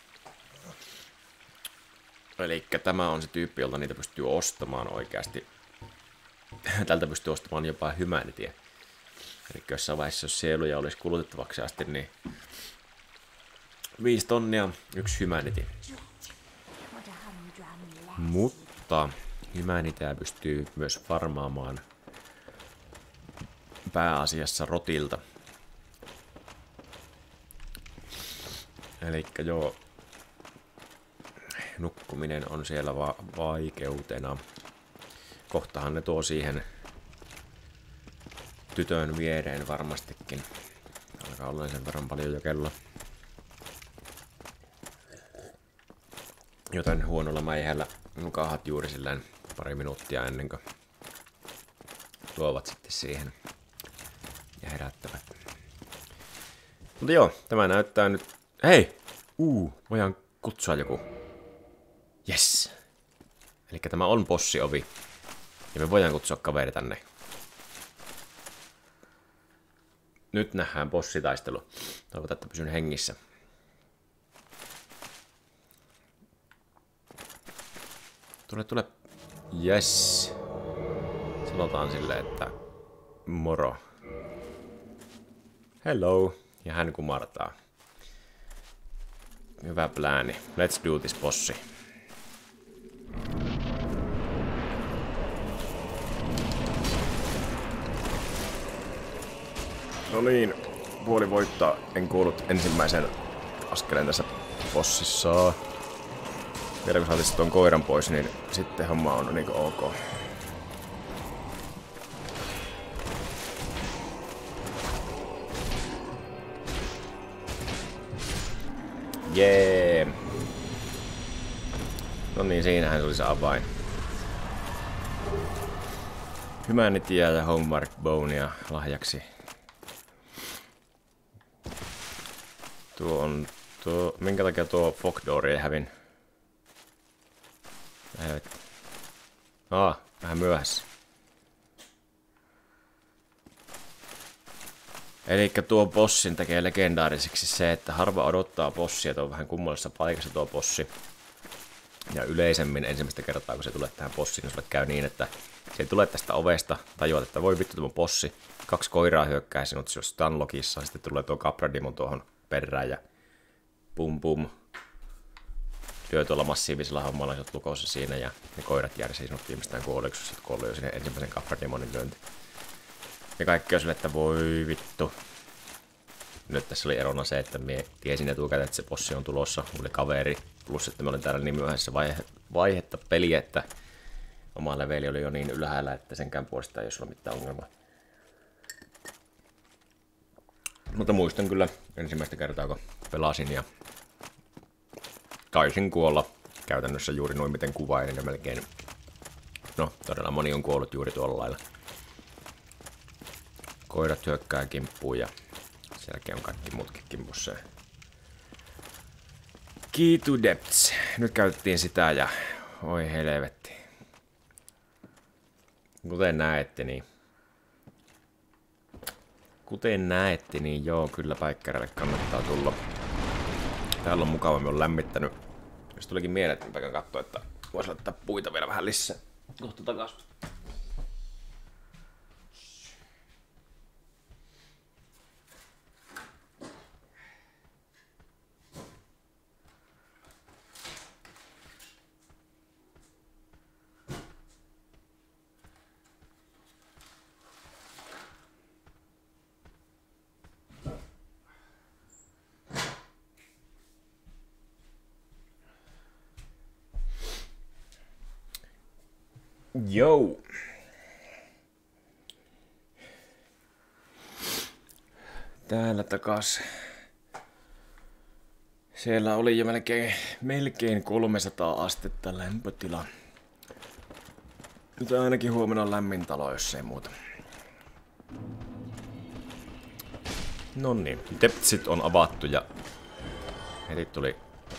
Eli tämä on se tyyppi, jolta niitä pystyy ostamaan oikeasti. Tältä pystyy ostamaan jopa humanityä. Eli jossain vaiheessa, jos sieluja olisi kulutettavaksi asti, niin viisi tonnia, yksi humanity. Mutta humanityä pystyy myös farmaamaan pääasiassa rotilta. Eli joo, nukkuminen on siellä va vaikeutena. Kohtahan ne tuo siihen tytön viereen varmastikin. Alkaa olla sen verran paljon jo kello. Joten huonolla mäihällä nukahat juuri silleen pari minuuttia ennen kuin tuovat sitten siihen ja herättävät. Mutta joo, tämä näyttää nyt... Hei! Uu, voidaan kutsua joku. Yes! Eli tämä on bossiovi. Ja me voidaan kutsua kaveri tänne. Nyt nähdään bossitaistelu. Toivotaan, että pysyn hengissä. Tule, tule. Yes. Sanotaan silleen, että moro. Hello. Ja hän kumartaa. Hyvä plääni. Let's do this, bossi. No niin, puoli voittaa. En kuullut ensimmäisen askeleen tässä bossissa. Vielä kun saatiin tuon koiran pois, niin sitten homma on niinku ok. Jee! No niin, siinähän tuli se avain. Humanityä ja Homework Bonea lahjaksi. Tuo on tuo... Minkä takia tuo Fogdoor ei hävin? Aa, vähän myöhässä. Elikkä tuo bossin tekee legendaariseksi se, että harva odottaa bossia. Tuo on vähän kummallisessa paikassa tuo bossi. Ja yleisemmin ensimmäistä kertaa, kun se tulee tähän bossiin, niin sulle käy niin, että se ei tule tästä ovesta. Tajuat, että voi vittu tuo bossi. Kaksi koiraa hyökkää sinut jos Stunlockissa. Sitten tulee tuo Caprademon tuohon perään ja pum pum. Lyö tuolla massiivisella hommalla isot lukossa siinä ja ne koirat järsii sinut viimeistään kuolleeksi, jos et kuollut jo sinne ensimmäisen Caprademonin lyönti. Ja kaikki on sille, että voi vittu. Nyt tässä oli erona se, että mie tiesin etukäteen, että se bossi on tulossa. Mulla oli kaveri, plus että mä olin täällä niin myöhäisessä vaihe, vaihetta peliä, että oma leveli oli jo niin ylhäällä, että senkään puolesta ei olisi ollut mitään ongelmaa. Mutta muistan kyllä ensimmäistä kertaa, kun pelasin ja taisin kuolla käytännössä juuri noin miten kuvailin ja melkein, no todella moni on kuollut juuri tuolla lailla. Koirat hyökkää kimppuun ja sen jälkeen on kaikki muutkin kimpussa. Key to Depths. Nyt käytettiin sitä ja oi helvetti. Kuten näette, niin Kuten näette, niin joo, kyllä Päikkärälle kannattaa tulla. Täällä on mukava, me on lämmittänyt. Jos tulikin mieleen, että mä katsoa, että voisi laittaa puita vielä vähän lisää. Kohta takas. Joo. Täällä takas. Siellä oli jo melkein, melkein kolmesataa astetta lämpötila. Nyt ainakin huomenna on lämmin talo, jos ei muuta. Noniin, Depthsit on avattu ja heti tuli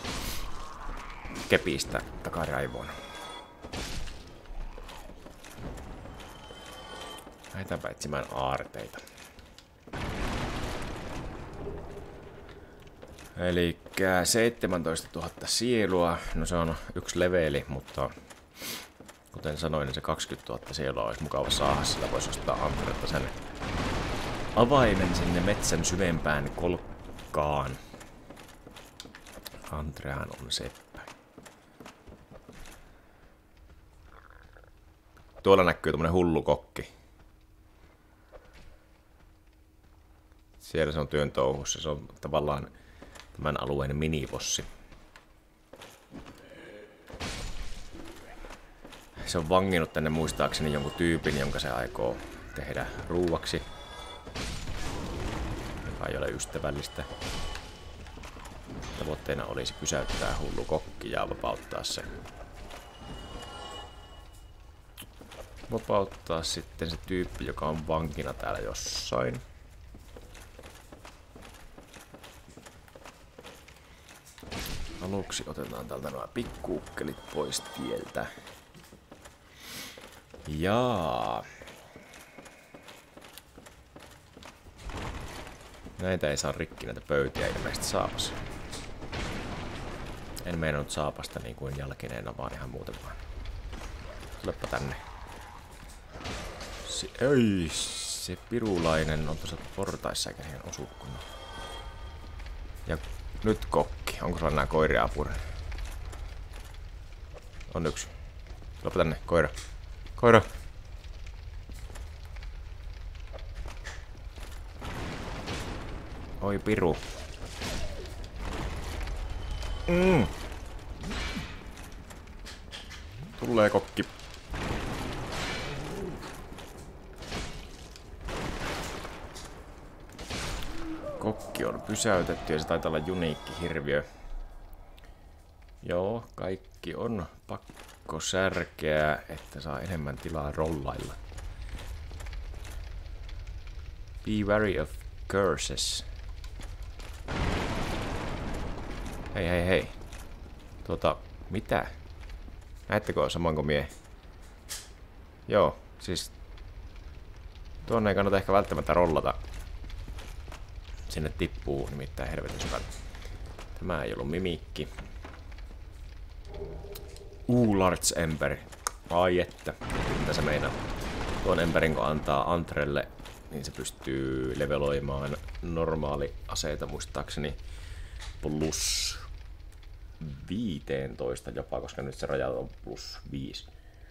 kepistä takaraivoon. Lähdetäänpä etsimään aarteita. Elikkä seitsemäntoistatuhatta sielua. No se on yksi leveli, mutta kuten sanoin, niin se kaksikymmentätuhatta sielua olisi mukava saada. Sillä voisi ostaa Andretta sen avaimen sinne metsän syvempään kolkkaan. Andrehan on seppä. Tuolla näkyy tommonen hullu kokki. Siellä se on työn touhussa. Se on tavallaan tämän alueen minibossi. Se on vanginnut tänne muistaakseni jonkun tyypin, jonka se aikoo tehdä ruuaksi. Joka ei ole ystävällistä. Tavoitteena olisi pysäyttää hullu kokki ja vapauttaa se. vapauttaa sitten se tyyppi, joka on vankina täällä jossain. Aluksi otetaan täältä nämä pikkuukkelit pois tieltä. Jaa. Näitä ei saa rikki, näitä pöytiä ilmeisesti saapas. En meinannut saapasta niin kuin jalkineena, vaan ihan muuten vaan. Tulepa tänne. Se, ei, se pirulainen on tuossa portaissa eikä siihen osu kunnolla. Ja nyt kokki. Onko sulla nää koiria apuri? On yksi. Tulepa tänne, koira. Koira. Oi piru. Mm. Tulee kokki. Kokki on pysäytetty ja se taitaa olla uniikki hirviö. Joo, kaikki on pakko särkeä, että saa enemmän tilaa rollailla. Be wary of curses. Hei hei hei. Tuota, mitä? Näettekö samoin kuin mie? Joo, siis tuonne ei kannata ehkä välttämättä rollata. Sinne tippuu nimittäin helvetin syvältä. Tämä ei ollut mimikki. Uu, Large Ember. Ai että, mitä se meinaa. Tuon Emberin kun antaa Antrelle, niin se pystyy leveloimaan normaali aseita muistaakseni plus viisitoista jopa, koska nyt se raja on plus viisi.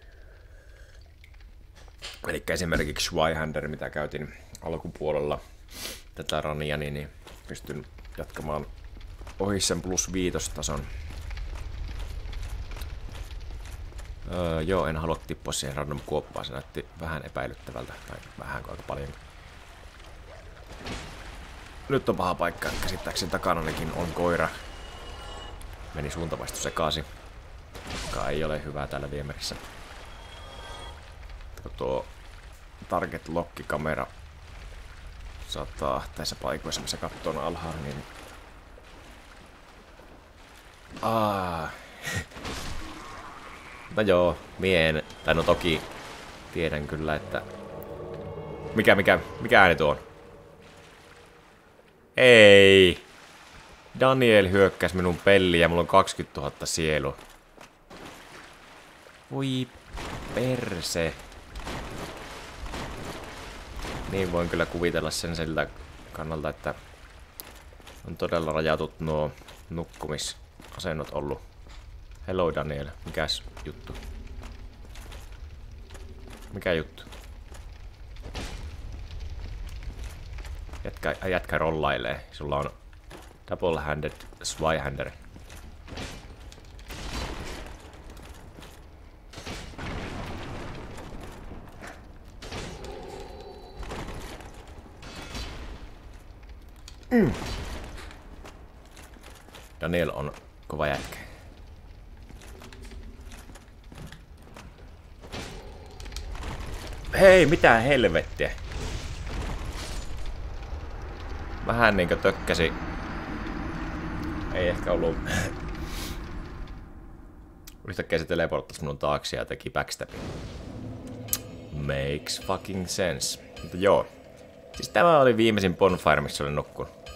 Eli esimerkiksi Zweihander, mitä käytin alkupuolella tätä rania, niin pystyn jatkamaan ohi sen plus viitostason. Öö, joo, en halua tippua siihen random kuoppaan, se näytti vähän epäilyttävältä, tai vähän kuin aika paljon. Nyt on paha paikka, käsittääkseni takananikin on koira. Meni suuntavaistu sekaisin, joka ei ole hyvää täällä viemärissä. Kun tuo target lock-kamera saattaa tässä paikoissa, missä katto on alhaalla, niin... Aa. No joo, mien. Tai no toki tiedän kyllä, että... Mikä, mikä, mikä ääni tuo on? Ei! Daniel hyökkäsi minun peliin ja mulla on kaksikymmentätuhatta sielua. Voi perse. Niin voin kyllä kuvitella sen siltä kannalta, että on todella rajatut nuo nukkumisasennot ollut. Hello Daniel, mikäs juttu? Mikä juttu? Jätkä, jätkä rollailee. Sulla on double-handed Zweihander. Mm. Daniel on kova jätkä. Hei, mitä helvettiä? Vähän niinkö tökkäsi. Ei ehkä ollut. Yhtäkkiä se teleporttasi minun taakse ja teki backstepin. Makes fucking sense. Mutta joo. Siis tämä oli viimeisin bonfire, missä olin nukkunut.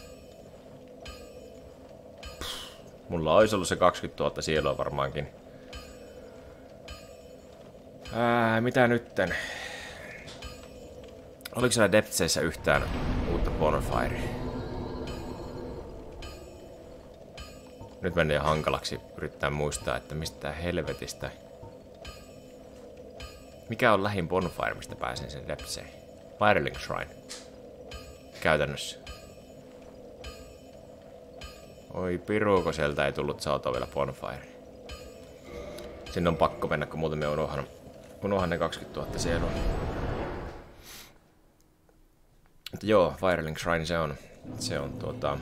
Mulla olisi ollut se kaksikymmentätuhatta sielua varmaankin. Ää, mitä nytten? Oliko siellä Depthseissä yhtään uutta bonfirea? Nyt menee jo hankalaksi yrittää muistaa, että mistä helvetistä. Mikä on lähin bonfire, mistä pääsen sen Depthseihin? Firelink Shrine. Käytännössä. Oi piruuko, sieltä ei tullut saatoa vielä bonfire. Sinne on pakko mennä, kun muuten me unohan, unohan ne kaksikymmentätuhatta sielua. Mutta joo, Firelink Shrine se on. Se on tuota...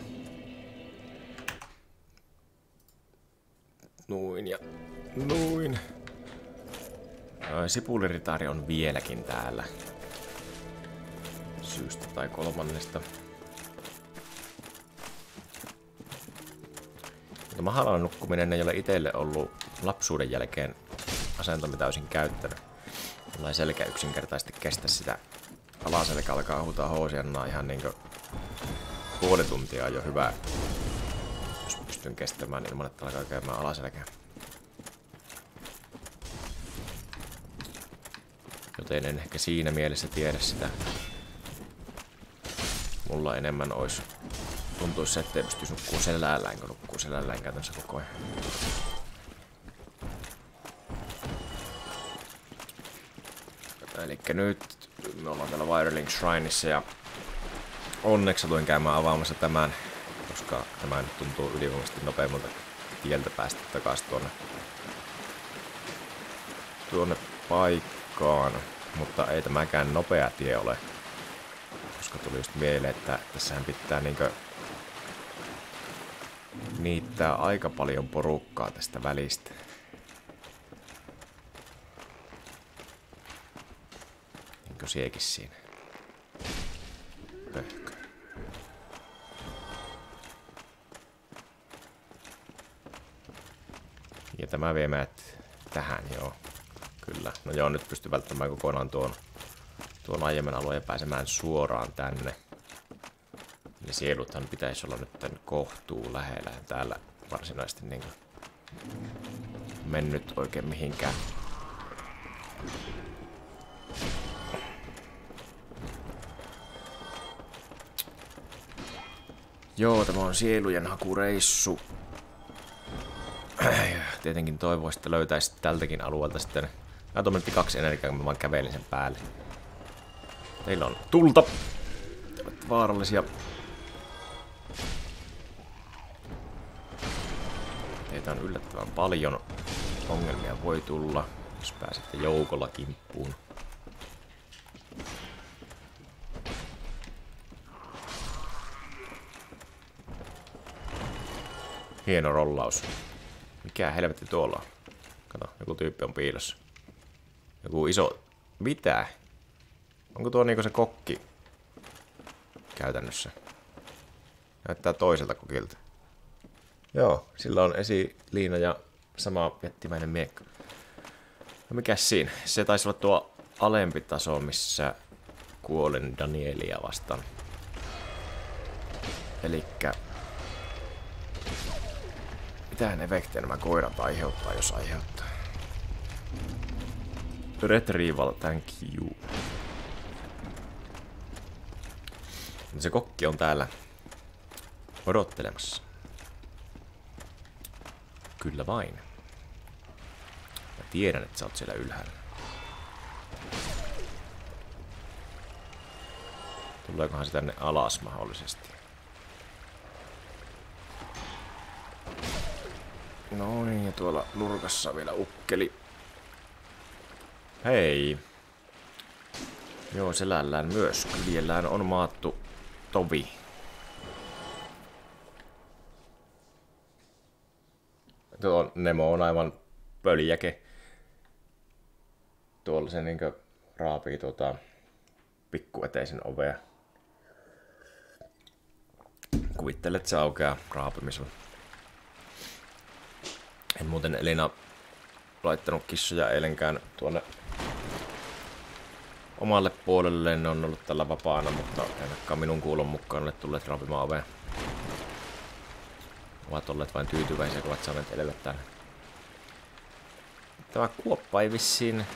Noin ja noin. Sipuliritaari on vieläkin täällä. Syystä tai kolmannesta. Mutta mahalan nukkuminen ei ole itselle ollut lapsuuden jälkeen asentomme täysin käyttänyt. Mulla ei selkä yksinkertaisesti kestä sitä. Alaselkä alkaa huutaa hoosiannaa ihan niinkö puoli tuntia on jo hyvä. Jos pystyn kestämään ilman, että alkaa käymään alaselkää. Joten en ehkä siinä mielessä tiedä sitä. Mulla enemmän olisi. Tuntuisi se, ettei pystyisi nukkuu selällään, kun nukkuu selällään käytännössä koko ajan. Elikkä nyt me ollaan täällä Firelink Shrineissa ja onneksi satuin käymään avaamassa tämän, koska tämä nyt tuntuu ylivoimaisesti nopeammalta tieltä päästä takaisin tuonne, tuonne paikkaan. Mutta ei tämäkään nopea tie ole, koska tuli just mieleen, että tässähän pitää niinkö niittää aika paljon porukkaa tästä välistä. Niinkö siekin siinä? Pöhkö. Ja tämä vie meidät tähän, joo. Kyllä. No joo, nyt pystyy välttämään kokonaan tuon, tuon aiemman alueen pääsemään suoraan tänne. Eli sieluthan pitäisi olla nyt kohtuu lähellä. Täällä varsinaisesti niin mennyt oikein mihinkään. Joo, tämä on sielujen hakureissu. Tietenkin toivoisi, että löytäisi tältäkin alueelta sitten. Mä tuon kaksi energiaa, kun mä vaan kävelin sen päälle. Teillä on tulta. Te olette vaarallisia. Teitä on yllättävän paljon. Ongelmia voi tulla, jos pääsette joukolla kimppuun. Hieno rollaus. Mikä helvetti tuolla on? Kato, joku tyyppi on piilossa. Joku iso... Mitä? Onko tuo niinku se kokki? Käytännössä. Näyttää toiselta kokilta. Joo, sillä on esiliina ja sama jättimäinen miekka. No mikäs siinä? Se taisi olla tuo alempi taso, missä kuolin Danielia vastaan. Elikkä... Mitähän efektejä nämä koirat aiheuttaa, jos aiheuttaa? Retrieval, thank you. Se kokki on täällä odottelemassa. Kyllä vain. Mä tiedän, että sä oot siellä ylhäällä. Tuleekohan se tänne alas mahdollisesti? Noin, ja tuolla nurkassa vielä ukkeli. Hei. Joo, selällään myös. Kyljellään on maattu tovi. Tuo Nemo on aivan pöljäke. Tuolla se niinkö raapii tuota pikkueteisen ovea. Kuvittelet, että se aukeaa raapimisella. En muuten Elina laittanut kissoja eilenkään tuonne omalle puolelle. Ne on ollut tällä vapaana, mutta ainakaan minun kuulon mukaan ole tulleet raapimaan ovea. Ovat olleet vain tyytyväisiä, kun ovat saaneet elellä täällä. Tämä kuoppa ei vissiin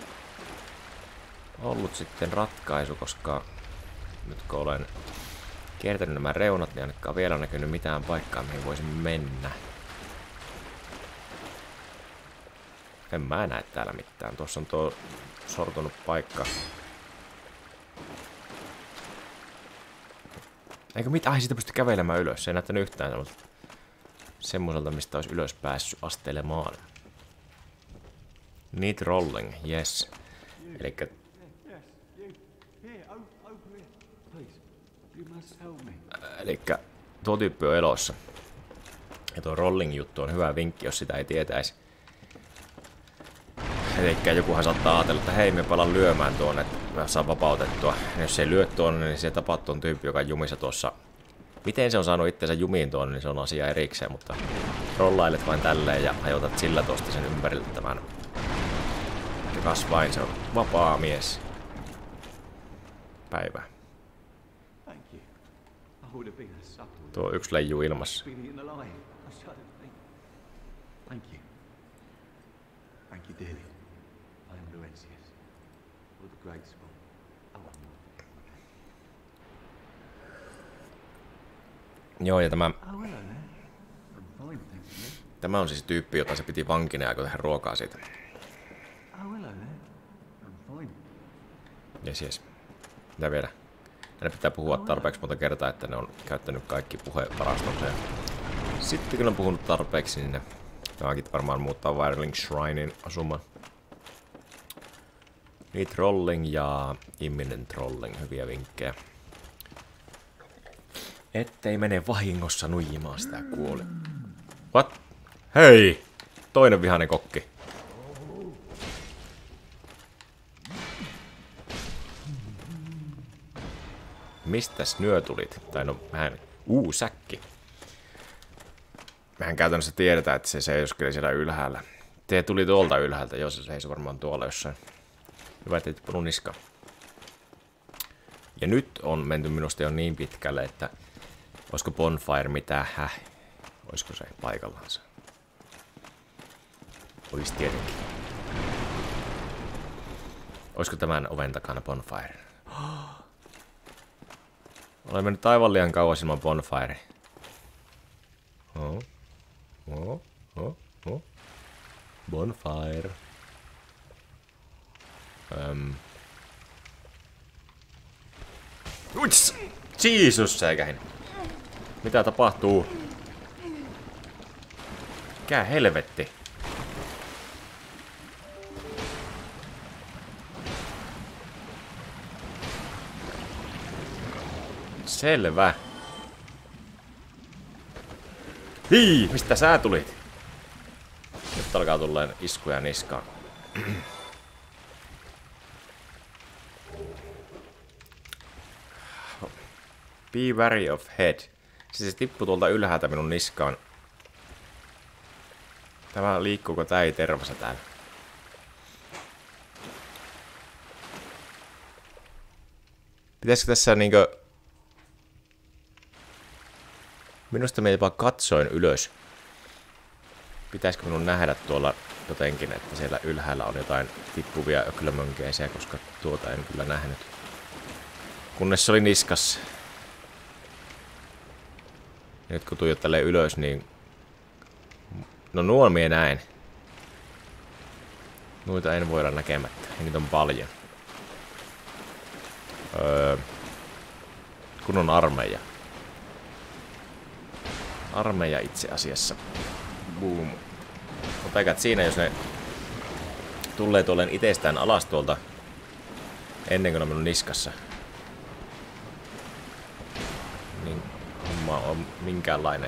ollut sitten ratkaisu, koska nyt kun olen kiertänyt nämä reunat, niin ainakaan vielä näkynyt mitään paikkaa, mihin voisin mennä. En mä näe täällä mitään. Tuossa on tuo sortunut paikka. Eikö mitään? Ai, siitä pysty kävelemään ylös. Se ei näyttänyt yhtään semmoiselta, mistä olisi ylös päässyt astelemaan. Need rolling, yes. Elikkä... Elikkä tuo tyyppi on elossa. Ja tuo rolling juttu on hyvä vinkki, jos sitä ei tietäisi. Elikkä jokuhan saattaa ajatella, että hei, me palaan lyömään tuonne, että mä saan vapautettua. Ja jos ei lyö tuonne, niin se tapahtuu tuon tyyppi, joka on jumissa tuossa. Miten se on saanut itsensä jumiin tuonne, niin se on asia erikseen, mutta rollailet vain tälleen ja hajotat sillä tuosta sen ympäriltä tämän. Ja kas vain, se on vapaa mies. Päivä. Tuo yksi leijuu ilmassa. Thank you. Thank you dearly. I am Laurentius. Or the Great Spawn. Oh, I'm not. Joo, ja tämä... Oh, hello there. I'm fine, thank you. Tämä on siis tyyppi, jota se piti vankina ja kun tehdä ruokaa siitä. Oh, hello there. I'm fine. Jes, jes. Mitä vielä? Ne pitää puhua tarpeeksi monta kertaa, että ne on käyttänyt kaikki puhevarastonsa. Sitten kun on puhunut tarpeeksi, niin ne tämäkin varmaan muuttaa Firelink Shrinein asumaan. Niin trolling ja imminent trolling, hyviä vinkkejä. Ettei mene vahingossa nuijimaan sitä kuoli. What? Hei! Toinen vihainen kokki. Mistäs nyö tulit? Tai no, mähän... Uu, säkki. Mehän käytännössä tiedetään, että se seisoskeli siellä ylhäällä. Te tuli tuolta ylhäältä, jos se seisoi varmaan tuolla jossain. Hyvä, ettei tippunut niska. Ja nyt on menty minusta jo niin pitkälle, että... Olisiko Bonfire mitään? Häh? Olisiko se paikallaansa? Olisi tietenkin. Olisiko tämän oven takana Bonfire? Olen mennyt aivan liian kauas ilman Bonfire. Oh. Oh. Oh. Oh. Bonfire. Um. Uits! Jeesus, säikähin. Mitä tapahtuu? Mikä helvetti? Selvä. Hii, mistä sä tulit? Nyt alkaa tulleen iskuja niskaan. Be wary of head. Siis se tippui tuolta ylhäältä minun niskaan. Tämä liikkuuko tää ei tervassa täällä? Pitäisikö tässä niinkö... Minusta me jopa katsoin ylös. Pitäisikö minun nähdä tuolla jotenkin, että siellä ylhäällä on jotain tippuvia öklömönkeisiä, koska tuota en kyllä nähnyt. Kunnes se oli niskassa. Ja nyt kun tuijottelee ylös, niin... No nuon mie näin. Noita en voida näkemättä. Ja niitä on paljon. Öö... Kun on armeija. Armeija itse asiassa. Boom. Mutta eikä siinä, jos ne tulee tuolleen itsestään alas tuolta ennen kuin on minun niskassa, niin homma on minkäänlainen.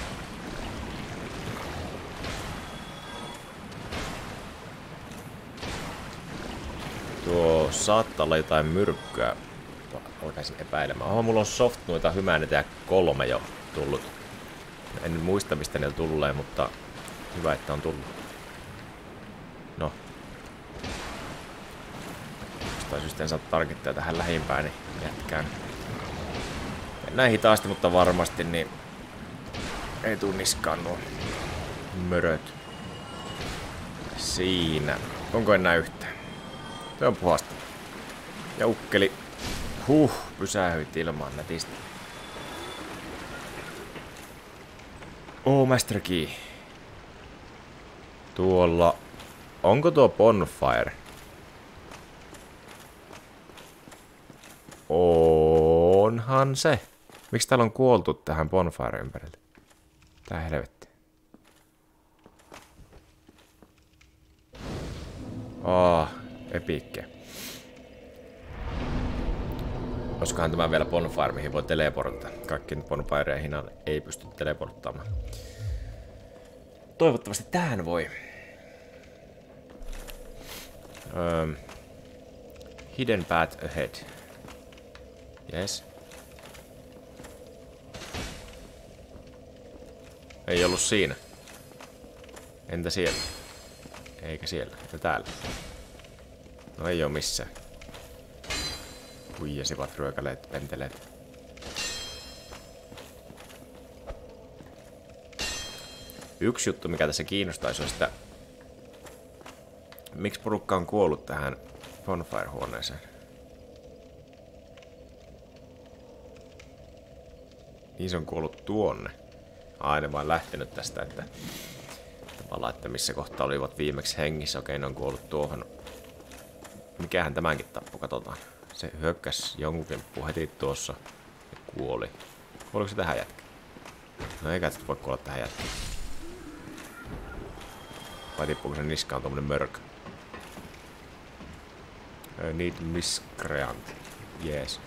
Tuo saattaa olla jotain myrkkyä. Alkaisin epäilemään. Oho, mulla on soft noita hymäneitä ja kolme jo tullut. En muista mistä ne tulee, mutta hyvä, että on tullut. No. Jostain syystä en saa tarkittaa tähän lähimpään, niin jätkään. Mennään hitaasti, mutta varmasti, niin ei tuu niskaan nuo möröt. Siinä. Onko enää yhtään? Se on puhasta. Ja ukkeli. Huh, pysähyit ilmaan nätisti. Oh, Master Key. Tuolla... Onko tuo Bonfire? Onhan se. Miksi täällä on kuoltu tähän Bonfire ympärille? Tää helvetti. Oh, epiikkiä. Olisikohan tämä vielä Bonfire, mihin voi teleportata. Kaikki Bonfireihin ei pysty teleporttaamaan. Toivottavasti tähän voi. Öö, hidden path ahead. Yes. Ei ollut siinä. Entä siellä? Eikä siellä. Entä täällä? No ei oo missään. Huijasivat ryökäleet, penteleet. Yksi juttu, mikä tässä kiinnostaisi, on sitä, miksi porukka on kuollut tähän bonfire-huoneeseen. Niin se on kuollut tuonne. Aina vaan lähtenyt tästä, että tavallaan, että missä kohtaa olivat viimeksi hengissä. Okei, ne on kuollut tuohon. Mikähän tämänkin tappu, katsotaan. Se hyökkäsi jonkun kimppuun heti tuossa ja kuoli. Kuoliko se tähän jätkään? No eikä tästä voi kuolla tähän jätkään. Vai tippuuko sen niskaan tommonen mörkö? I need miscreant. Jees.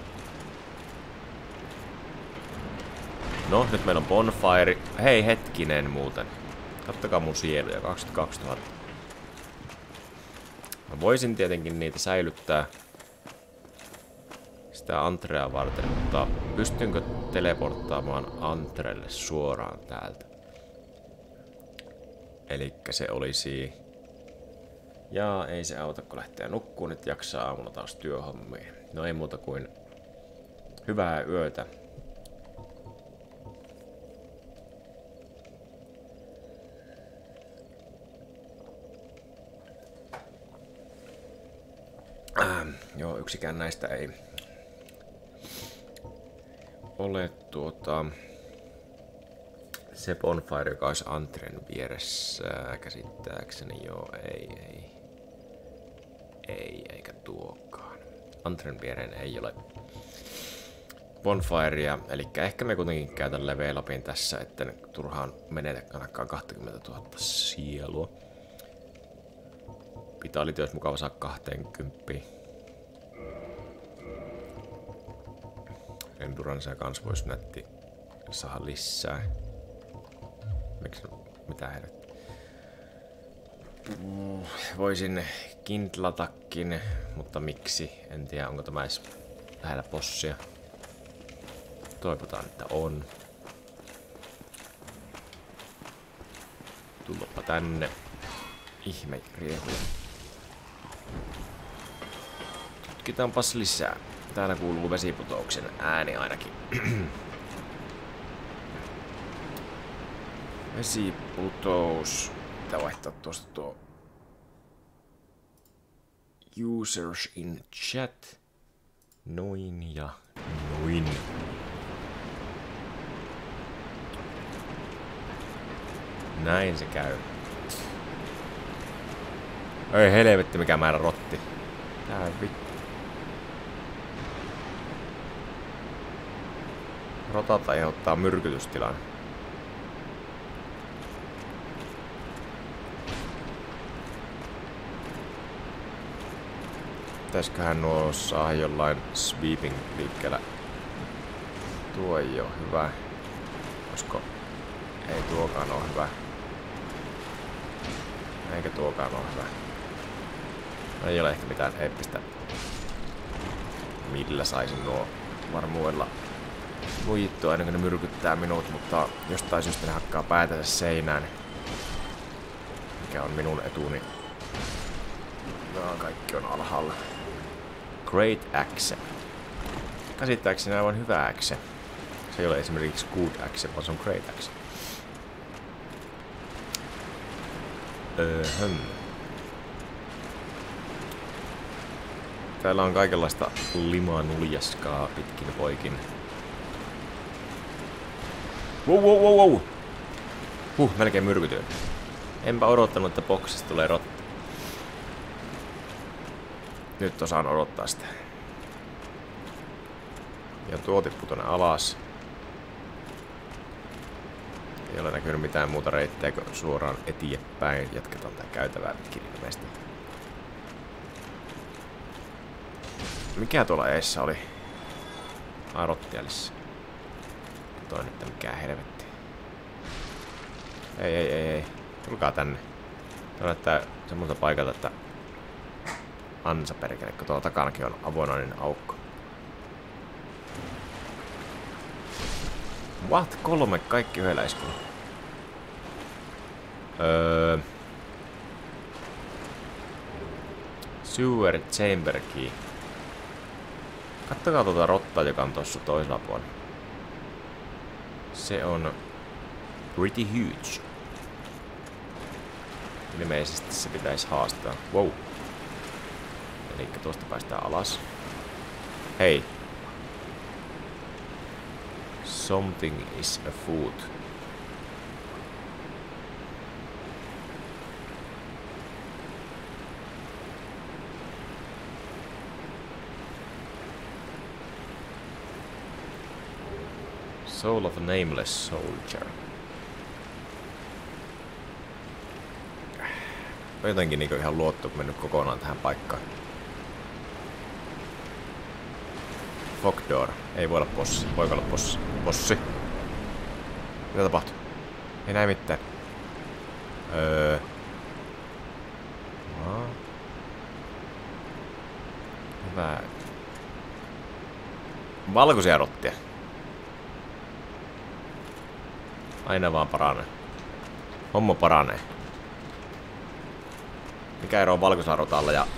No, nyt meillä on bonfire. Hei, hetkinen muuten. Kattokaa mun sieluja, kaksikymmentäkaksituhatta. Mä voisin tietenkin niitä säilyttää sitä Antrea varten, mutta pystynkö teleporttaamaan Antrelle suoraan täältä? Elikkä se olisi... Jaa, ei se auta, kun lähtee nukkuun, nyt jaksaa aamulla taas työhommia. No ei muuta kuin hyvää yötä. Ähm, joo, yksikään näistä ei ole tuota... Se bonfire, joka olisi Antren vieressä, käsittääkseni joo, ei, ei. Ei, eikä tuokaan. Antren viereen ei ole bonfirea, eli ehkä me kuitenkin käytän level upin tässä, että turhaan menetä ainakaan kaksikymmentätuhatta sielua. Vitality olisi mukava saa kaksikymmentä. Endurancea kans vois nätti saada lisää. Miksi? Mitä helvettiä? Voisin kindlatakin, mutta miksi? En tiedä, onko tämä edes lähellä bossia. Toivotaan, että on. Tulloppa tänne. Ihme riehuja. Tutkitaanpas lisää. Täällä kuuluu vesiputouksen ääni ainakin. Vesiputous. Pitää vaihtaa tuosta tuo users in chat. Noin ja noin. Näin se käy. Ei helvetti, mikä määrä rotti. Tää vittu. Rotat aiheuttaa myrkytystilan. Pitäisköhän nuo saa jollain sweeping liikkeellä. Tuo ei oo hyvä. Koska ei tuokaan oo hyvä. Eikä tuokaan oo hyvä. Ei ole ehkä mitään eeppistä. Millä saisin nuo varmuudella lujittua ennen kuin ne myrkyttää minut, mutta jostain syystä ne hakkaa päätänsä seinään. Mikä on minun etuni. No, kaikki on alhaalla. Great Axe. Käsittääkseni aivan hyvä axe. Se ei ole esimerkiksi good axe, vaan se on great axe. Öhön. Täällä on kaikenlaista limanuljaskaa pitkin poikin. Wow, wow, wow, wow. Huh, melkein myrkytyin. Enpä odottanut, että boksista tulee rotta. Nyt osaan odottaa sitä. Ja tuo tippuu tonne alas. Ei ole näkynyt mitään muuta reittiä kuin suoraan eteenpäin. Jatketaan tää käytävää pitkin ilmeisesti. Mikä tuolla eessä oli? Ai, rottialis. Katsoin nyt mikä helvetti. Ei, ei, ei, ei. Tulkaa tänne. Tää näyttää semmoista paikalta, että ansa perkele, kun tuolla takanakin on avonainen aukko. What? Kolme kaikki yhdellä iskulla. Öö... Sewer Chamber Key. Kattokaa tuota rottaa, joka on tossa toisella puolella. Se on pretty huge. Ilmeisesti se pitäisi haastaa. Wow. Elikkä tuosta päästään alas. Hei. Something is afoot. Soul of a nameless soldier. On jotenkin niinku ihan luotto mennyt kokonaan tähän paikkaan. Fogdoor. Ei voi olla bossi. Voiko olla bossi? Bossi. Mitä tapahtuu? Ei näe mitään. Öö. No. Hyvä. Valkoisia rottia. Aina vaan paranee. Homma paranee. Mikä ero on valkoisella rotalla ja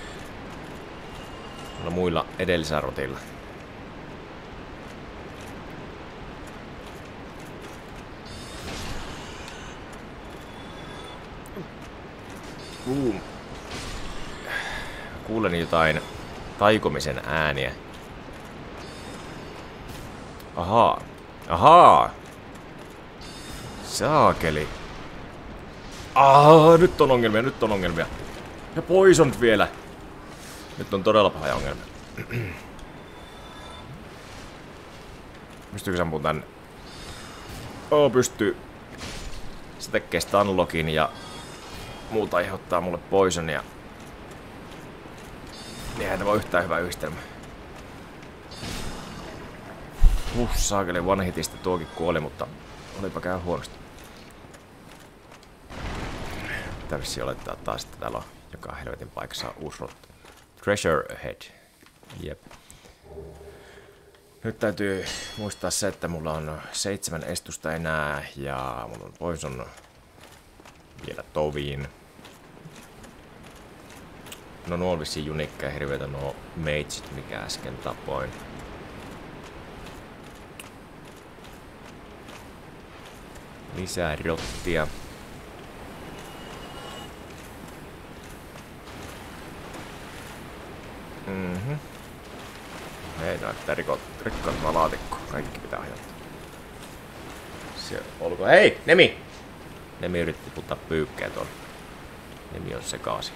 muilla edellisillä rotilla? Uh. Kuulen jotain taikomisen ääniä. Ahaa. Ahaa. Saakeli. Ah, nyt on ongelmia, nyt on ongelmia. Ja poisoned vielä. Nyt on todella paha ongelmia. Pystyykö sampuun tän? Oo, pystyy. Se tekee stunlockin ja muuta aiheuttaa mulle poisonia. Eihän tämä ole yhtään hyvä yhdistelmä. Huh, saakeli one hitistä tuokin kuoli, mutta olipa käy huonosti. Tarvitsi olettaa taas, että täällä on joka helvetin paikassa uusi rotta. Treasure ahead. Jep. Nyt täytyy muistaa se, että mulla on seitsemän estusta enää ja mulla on poison vielä toviin. No nuo on vissiin junikkeja hirveitä nuo mageit, mikä äsken tapoin. Lisää rottia. Mhm. Ei näyttää rikkoa laatikkoa. Kaikki pitää hajottaa. Se olko. Hei! Nemi! Nemi yritti puttaa pyykkää tuolla. Nemi on sekaasi.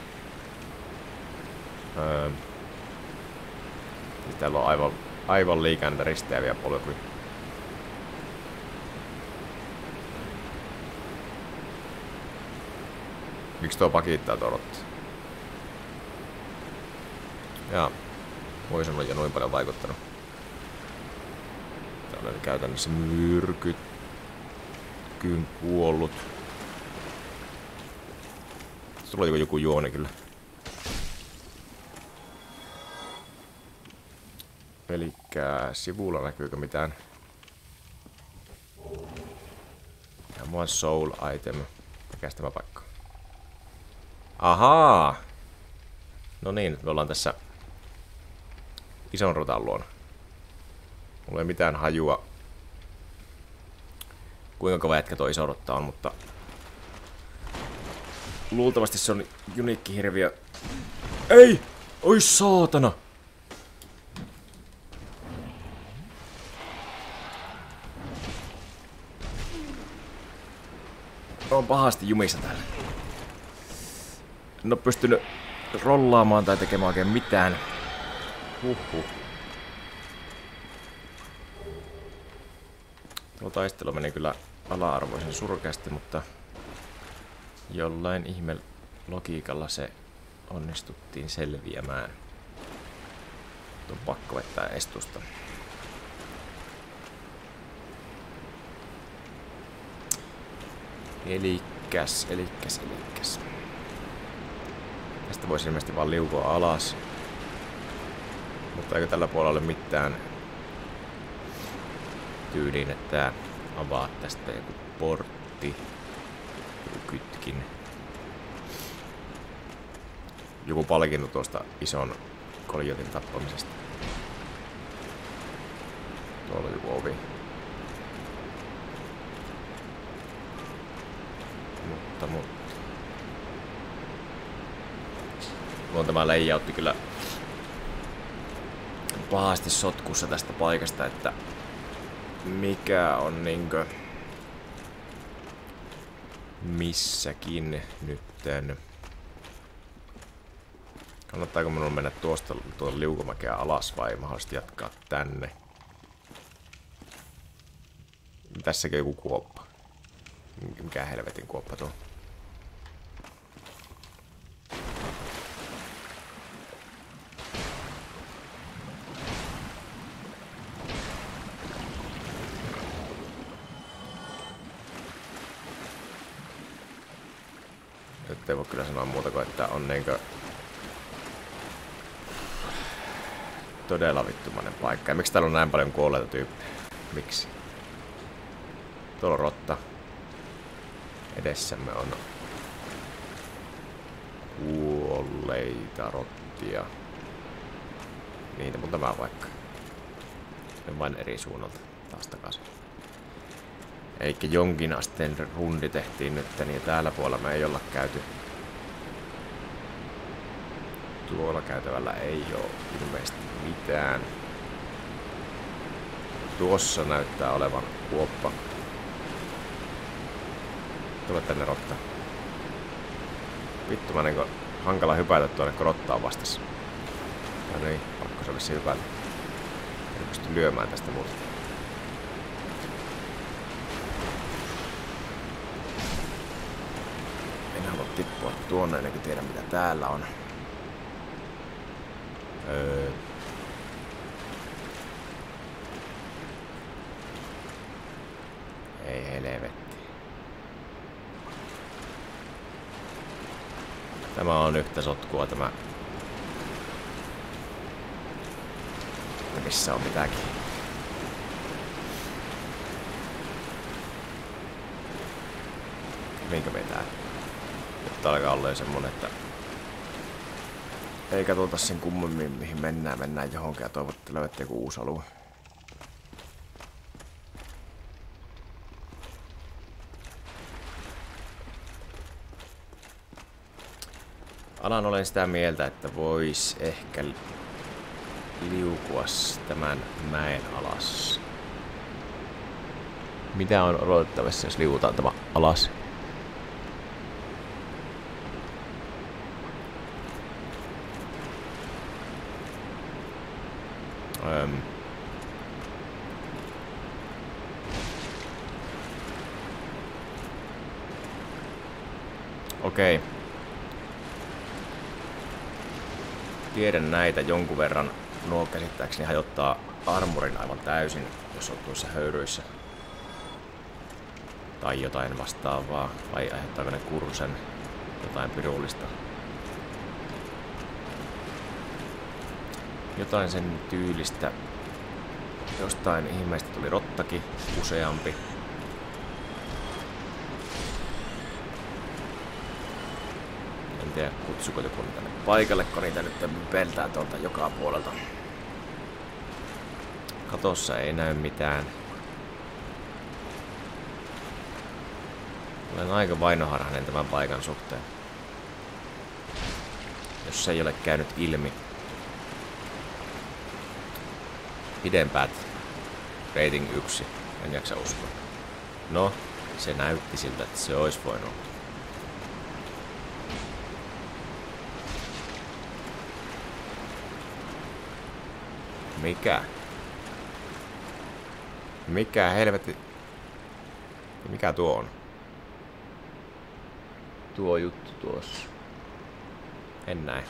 Öö. Täällä on aivan, aivan liikaa näitä risteäviä polkuja. Miksi tuo pakittaa tuo rotta? Jaa. Voisin olla jo noin paljon vaikuttanut. Täällä oli käytännössä myrkyt. Kyyn kuollut. Sulla oli joku juoni kyllä. Elikkä sivulla näkyykö mitään? Ja mua soul item. Mikäs tämä paikka? Ahaa! No niin, nyt me ollaan tässä ison rotan luona. Mulla ei mitään hajua, kuinka kova jätkä toi iso rotta on, mutta luultavasti se on uniikki hirviö. Ei! Oi saatana! On pahasti jumissa täällä. En oo pystynyt rollaamaan tai tekemään oikein mitään. Huhhuh. Tuo taistelu meni kyllä ala-arvoisen surkeasti, mutta jollain ihme logiikalla se onnistuttiin selviämään. On pakko vetää estusta. Elikkäs, elikkäs, elikkäs. Tästä voisi ilmeisesti vaan liukua alas. Mutta eikö tällä puolella ole mitään tyyliin, että avaa tästä joku portti, joku kytkin. Joku palkinto tuosta ison koljotin tappamisesta. Tuolla on joku ovi. Mutta, mutta. Mulla on tämä layoutti kyllä pahasti sotkussa tästä paikasta, että mikä on niinkö missäkin nytten. Kannattaako minun mennä tuosta tuolla liukumäkeä alas vai mahdollisesti jatkaa tänne? Tässäkin joku kuoppa. Mikä helvetin kuoppa tuo? Nyt ei voi kyllä sanoa muuta kuin, että on niinkö todella vittumainen paikka. Ja miksi täällä on näin paljon kuolleita tyyppejä? Miksi? Tuolla on rotta. Edessämme on kuolleita rottia. Niitä, mutta mä vaikka. Ne vain eri suunnalta taas takaisin. Eikä jonkin asteen rundi tehtiin nyt, niin täällä puolella me ei olla käyty. Tuolla käytävällä ei oo ilmeisesti mitään. Tuossa näyttää olevan kuoppa. Tule tänne rotta. Vittu mä niinku hankala hypätä tuonne, kun rotta on vastassa. No niin, pakko se olisi hypätä. En pysty lyömään tästä muuta. En halua tippua tuonne ennen kuin tiedä mitä täällä on. Öö. Ei helvetti. Tämä on yhtä sotkua tämä. Missä on mitäkin. Minkä vetää? Nyt alkaa olla jo semmonen, että ei katsota sen kummemmin mihin mennään. Mennään johonkin ja toivot, että löydätte joku uusi alue. Alan olen sitä mieltä, että vois ehkä liukua tämän mäen alas. Mitä on odotettavissa, jos liuutaan tämä alas? Öm. Okei. Tiedän näitä jonkun verran. Nuo käsittääkseni hajottaa armorin aivan täysin, jos on tuossa höyryissä. Tai jotain vastaavaa. Vai aiheuttaako ne kursen jotain pirullista. Jotain sen tyylistä. Jostain ihmeestä tuli rottakin, useampi. En tiedä, kutsuko joku tänne paikalle, kun niitä nyt peltää tuolta joka puolelta. Katossa ei näy mitään. Olen aika vainoharhainen tämän paikan suhteen. Jos se ei ole käynyt ilmi. Pidempäät rating yksi. En jaksa uskoa. No, se näytti siltä, että se olisi voinut. Mikä? Mikä helvetti? Mikä tuo on? Tuo juttu tuossa. En näe.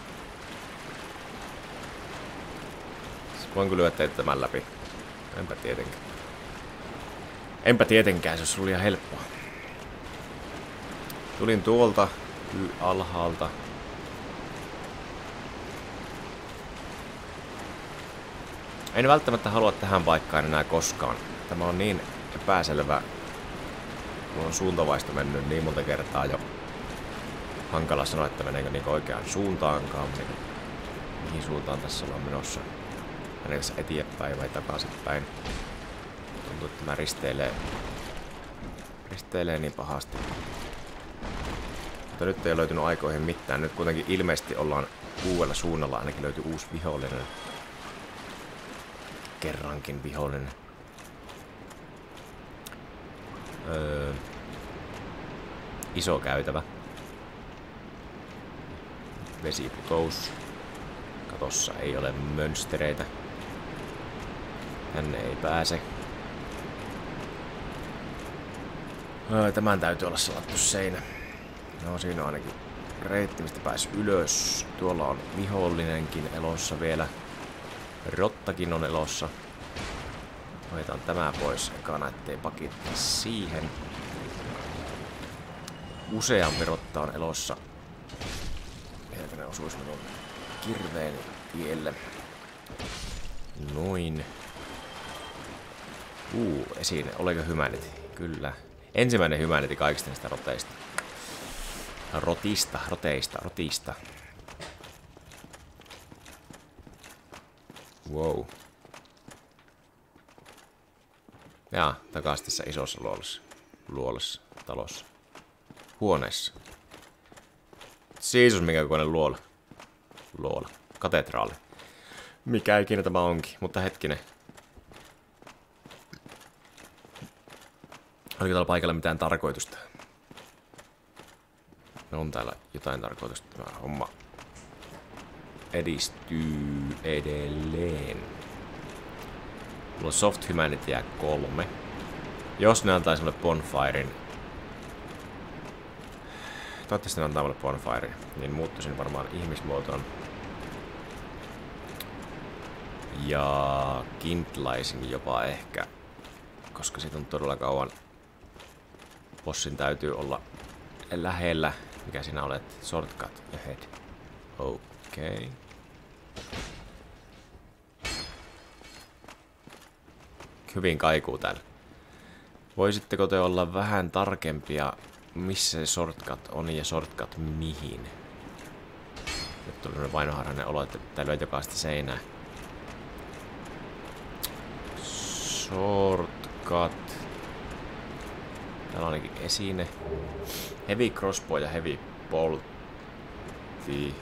Voinko lyödä teitä tämän läpi? Enpä tietenkään. Enpä tietenkään, se olisi ollut ihan helppoa. Tulin tuolta alhaalta. En välttämättä halua tähän paikkaan enää koskaan. Tämä on niin epäselvä. Mulla on suuntavaisto mennyt niin monta kertaa jo. Hankala sanoa, että meneekö niin oikeaan suuntaankaan. Mihin suuntaan tässä ollaan menossa. Meneekö se eteenpäin vai takaisinpäin. Tuntuu, että tämä risteilee, risteilee niin pahasti. Mutta nyt ei löytynyt aikoihin mitään. Nyt kuitenkin ilmeisesti ollaan uudella suunnalla. Ainakin löytyy uusi vihollinen. Kerrankin vihollinen. Öö, iso käytävä. Vesiputous. Katossa ei ole mönstereitä. Tänne ei pääse. Öö, tämän täytyy olla salattu seinä. No siinä on ainakin reitti, mistä pääsi ylös. Tuolla on vihollinenkin elossa vielä. Rottakin on elossa. Otetaan tämä pois ekana, ettei pakitta siihen. Useampi rotta on elossa. Ehkä ne osuisi minun kirveen tielle. Noin. Uu, esine. Oliko Humanity? Kyllä. Ensimmäinen Humanity kaikista näistä roteista. Rotista, roteista, rotista. Wow. Jaa, takaisin tässä isossa luolassa. Luolassa, talossa. Huoneessa. Jeesus, mikä kokoinen luola. Luola. Katedraali. Mikä ikinä tämä onkin, mutta hetkinen. Oliko täällä paikalla mitään tarkoitusta? No on täällä jotain tarkoitusta. Tämä homma edistyy edelleen. Mulla on Soft Humanityä kolme. Jos ne antaisi mulle Bonfiren, toivottavasti ne antaa mulle Bonfiren, niin muuttuisin varmaan ihmismuotoon. Ja kindlaisin jopa ehkä, koska siitä on todella kauan. Bossin täytyy olla lähellä. Mikä sinä olet? Shortcut ahead. Okei. Okay. Hyvin kaikuu täällä. Voisitteko te olla vähän tarkempia, missä se shortcut on ja shortcut mihin? Nyt tuli vainoharhainen olo, että pitää löytää jokaista seinää. Shortcut. Täällä on ainakin esine. Heavy crossbow ja heavy boltti.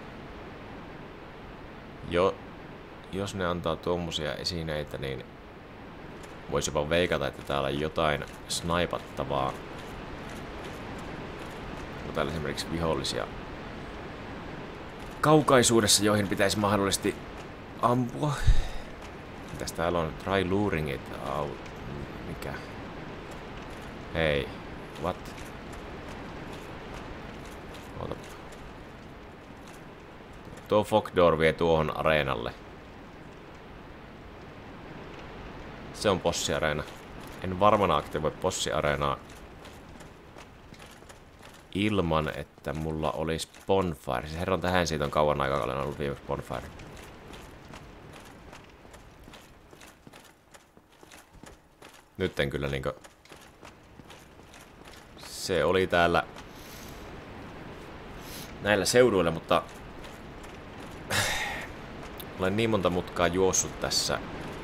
Jo, jos ne antaa tuommoisia esineitä, niin voisi jopa veikata, että täällä on jotain snaipattavaa. Onko täällä esimerkiksi vihollisia kaukaisuudessa, joihin pitäisi mahdollisesti ampua? Mitäs täällä on? Try luring it out. Mikä? Hei. What? Ootapa. Tuo Fogdoor vie tuohon areenalle. Se on bossiareena. En varmana aktivoi bossiareenaa ilman, että mulla olisi Bonfire. Se herran tähän siitä on kauan aikaa, olen ollut viimeksi Bonfire. Nyt en kyllä niinkö... Se oli täällä näillä seuduilla, mutta olen niin monta mutkaa juossut tässä,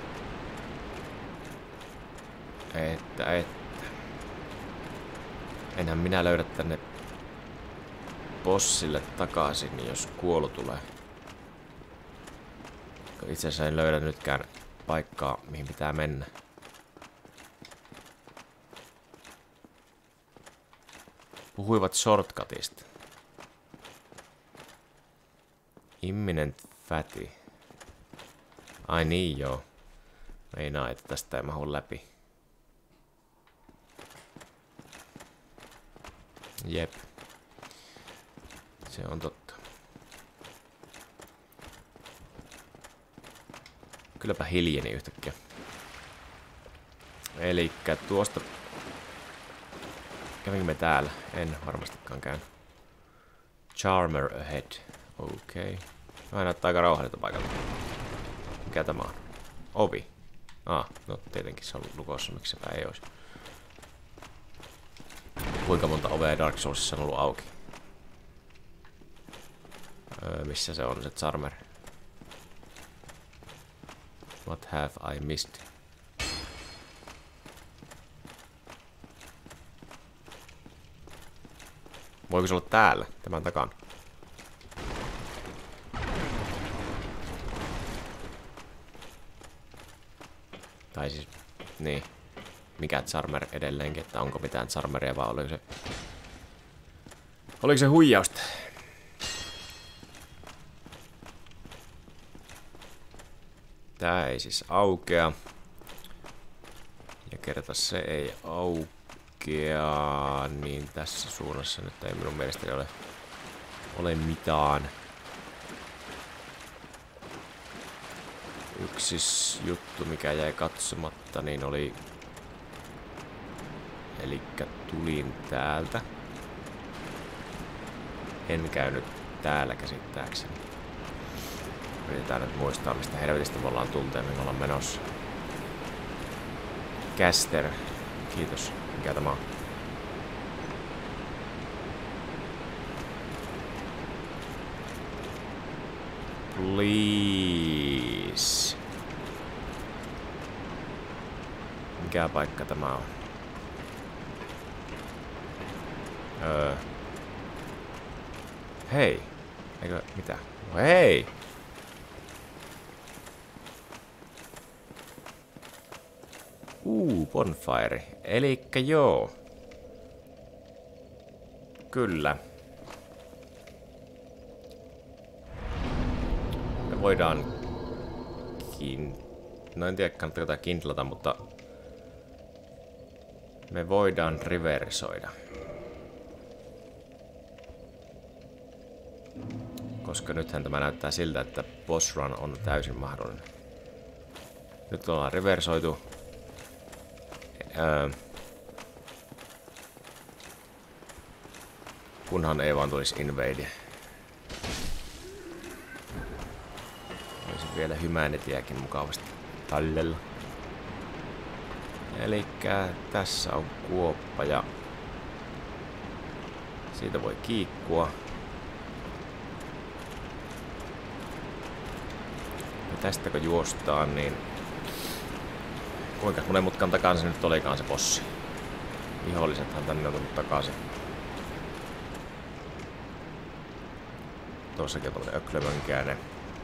että, että enhän minä löydä tänne bossille takaisin, jos kuolu tulee. Itse asiassa en löydä nytkään paikkaa, mihin pitää mennä. Puhuivat shortcutista. Imminent fatty. Ai niin joo. Meinaa, että tästä ei mahu läpi. Jep. Se on totta. Kylläpä hiljeni yhtäkkiä. Elikkä tuosta... Kävinkö me täällä? En varmastikaan käynyt. Charmer ahead. Okei. Okay. Vähän näyttää aika rauhalliselta paikalta. Mikä tämä on? Ovi. Ah, no tietenkin se on lukossa, miksipä ei olisi. Kuinka monta ovea Dark Soulsissa on ollut auki? Öö, missä se on se Charmer? What have I missed? Voiko se olla täällä, tämän takana? Tai siis, niin. Mikä Charmer edelleenkin, että onko mitään Charmeria vai oliko se... Oliko se huijausta? Tää ei siis aukea. Ja kerta se ei aukea, niin tässä suunnassa nyt ei minun mielestäni ole, ole mitään. Yksi juttu, mikä jäi katsomatta, niin oli... Elikkä tulin täältä. En käynyt täällä käsittääkseni. Yritetään nyt muistaa, mistä helvetistä me ollaan tultu ja me ollaan menossa. Caster. Kiitos. Mikä tämä on? Please. Mikä paikka tämä on? Öö. Hei. Eikö mitä? Hei! Uu, bonfire. Elikkä joo. Kyllä. Me voidaan... Kin... No en tiedä, kannattaako tätä kindlata, mutta... Me voidaan reversoida. Koska nythän tämä näyttää siltä, että boss run on täysin mahdollinen. Nyt ollaan reversoitu. Öö, kunhan ei vaan tulisi invade. Olisi vielä Humanityäkin mukavasti tallella. Elikkä tässä on kuoppa ja siitä voi kiikkua. Ja tästä kun juostaan, niin kuinka monen mutkan takaa se nyt olikaan se bossi? Vihollisethan tänne on tullut takaisin. Tuossakin on tommonen öklömönkäinen.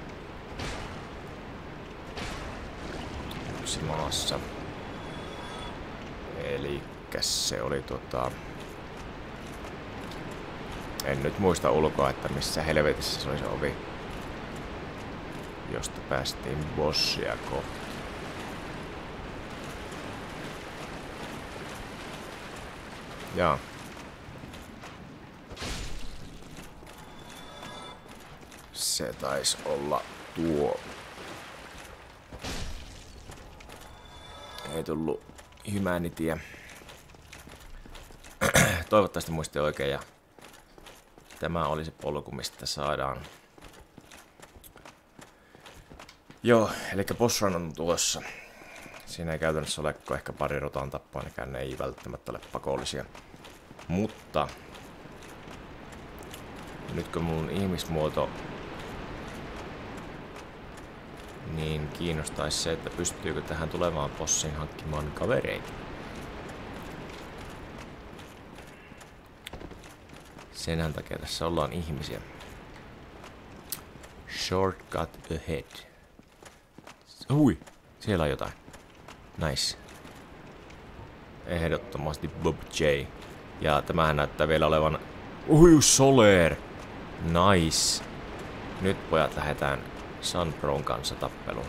Yksi maassa. Elikkä se oli tota... En nyt muista ulkoa, että missä helvetissä se oli se ovi. Josta päästiin bossia kohti. Jaa. Se taisi olla tuo. Ei tullut Humanityä. Toivottavasti muistin oikein ja tämä oli se polku, mistä saadaan. Joo, eli boss run on tuossa. Siinä ei käytännössä ole ehkä pari rotan tappaa, nekään ne ei välttämättä ole pakollisia. Mutta nyt kun mun ihmismuoto, niin kiinnostaisi se, että pystyykö tähän tulevaan bossiin hankkimaan kavereita. Senhän takia tässä ollaan ihmisiä. Shortcut ahead. Hui, siellä on jotain. Nice. Ehdottomasti Bob J. Ja tämähän näyttää vielä olevan... Ui, Soler! Nice. Nyt pojat lähdetään Sunbrown kanssa tappeluun.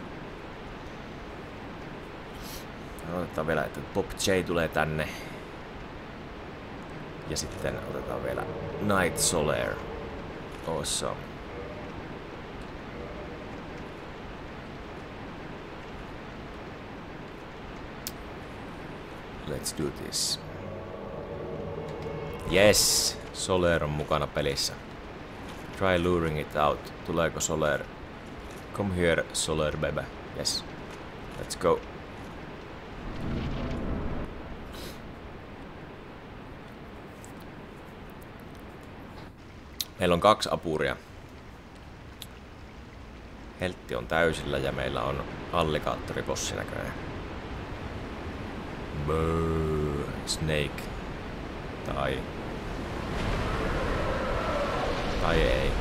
Otetaan vielä, että Bob J tulee tänne. Ja sitten otetaan vielä Night Soler. Awesome. Let's do this. Yes! Soler on mukana pelissä. Try luring it out. Tuleeko Soler? Come here, Soler baby. Yes. Let's go. Meillä on kaksi apuria. Heltti on täysillä ja meillä on alligaattoribossi näköjään. Bööö, Snake. Tai... Tai ei.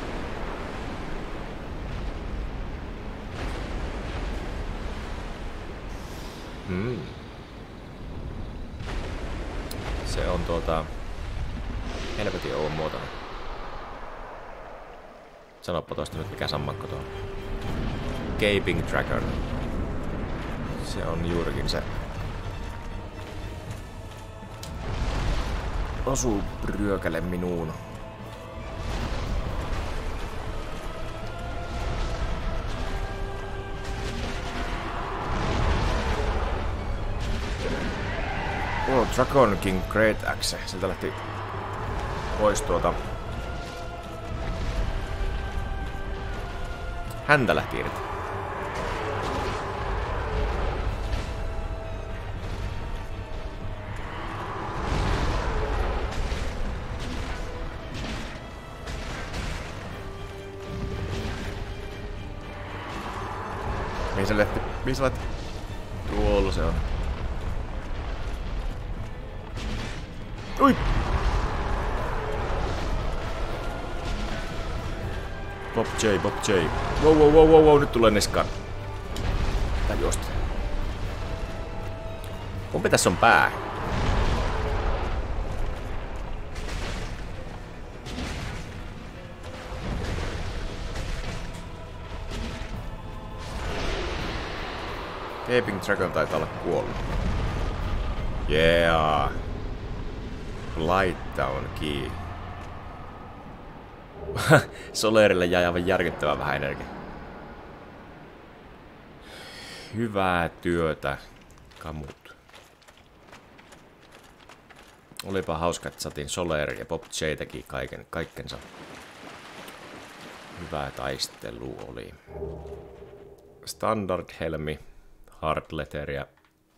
Hmm. Se on tuota... Helvetin oon muotoinen. Sanoppa tosta nyt mikä sammakko tuo. Gaping Dragon. Se on juurikin se. Osuu ryökäle minuun. Oh, Dragon King Great Axe. Sieltä lähti pois tuota... Häntä lähti irti. Mihin se lähti? Mihin se lähti? Tuolla se on. Ui! Bob J, Bob J. Wow, wow, wow, wow, wow, nyt tulee niskaan. Tää juosta. Kumpi tässä on pää? Gaping Dragon taitaa olla kuollut. Yeah. Lightdown key. Solerille jäi aivan järkyttävän vähän energiaa. Hyvää työtä, kamut. Olipa hauska, että saatiin Soleri ja Bob J teki kaiken, kaikkensa. Hyvä taistelu oli. Standard helmi, hard letteria.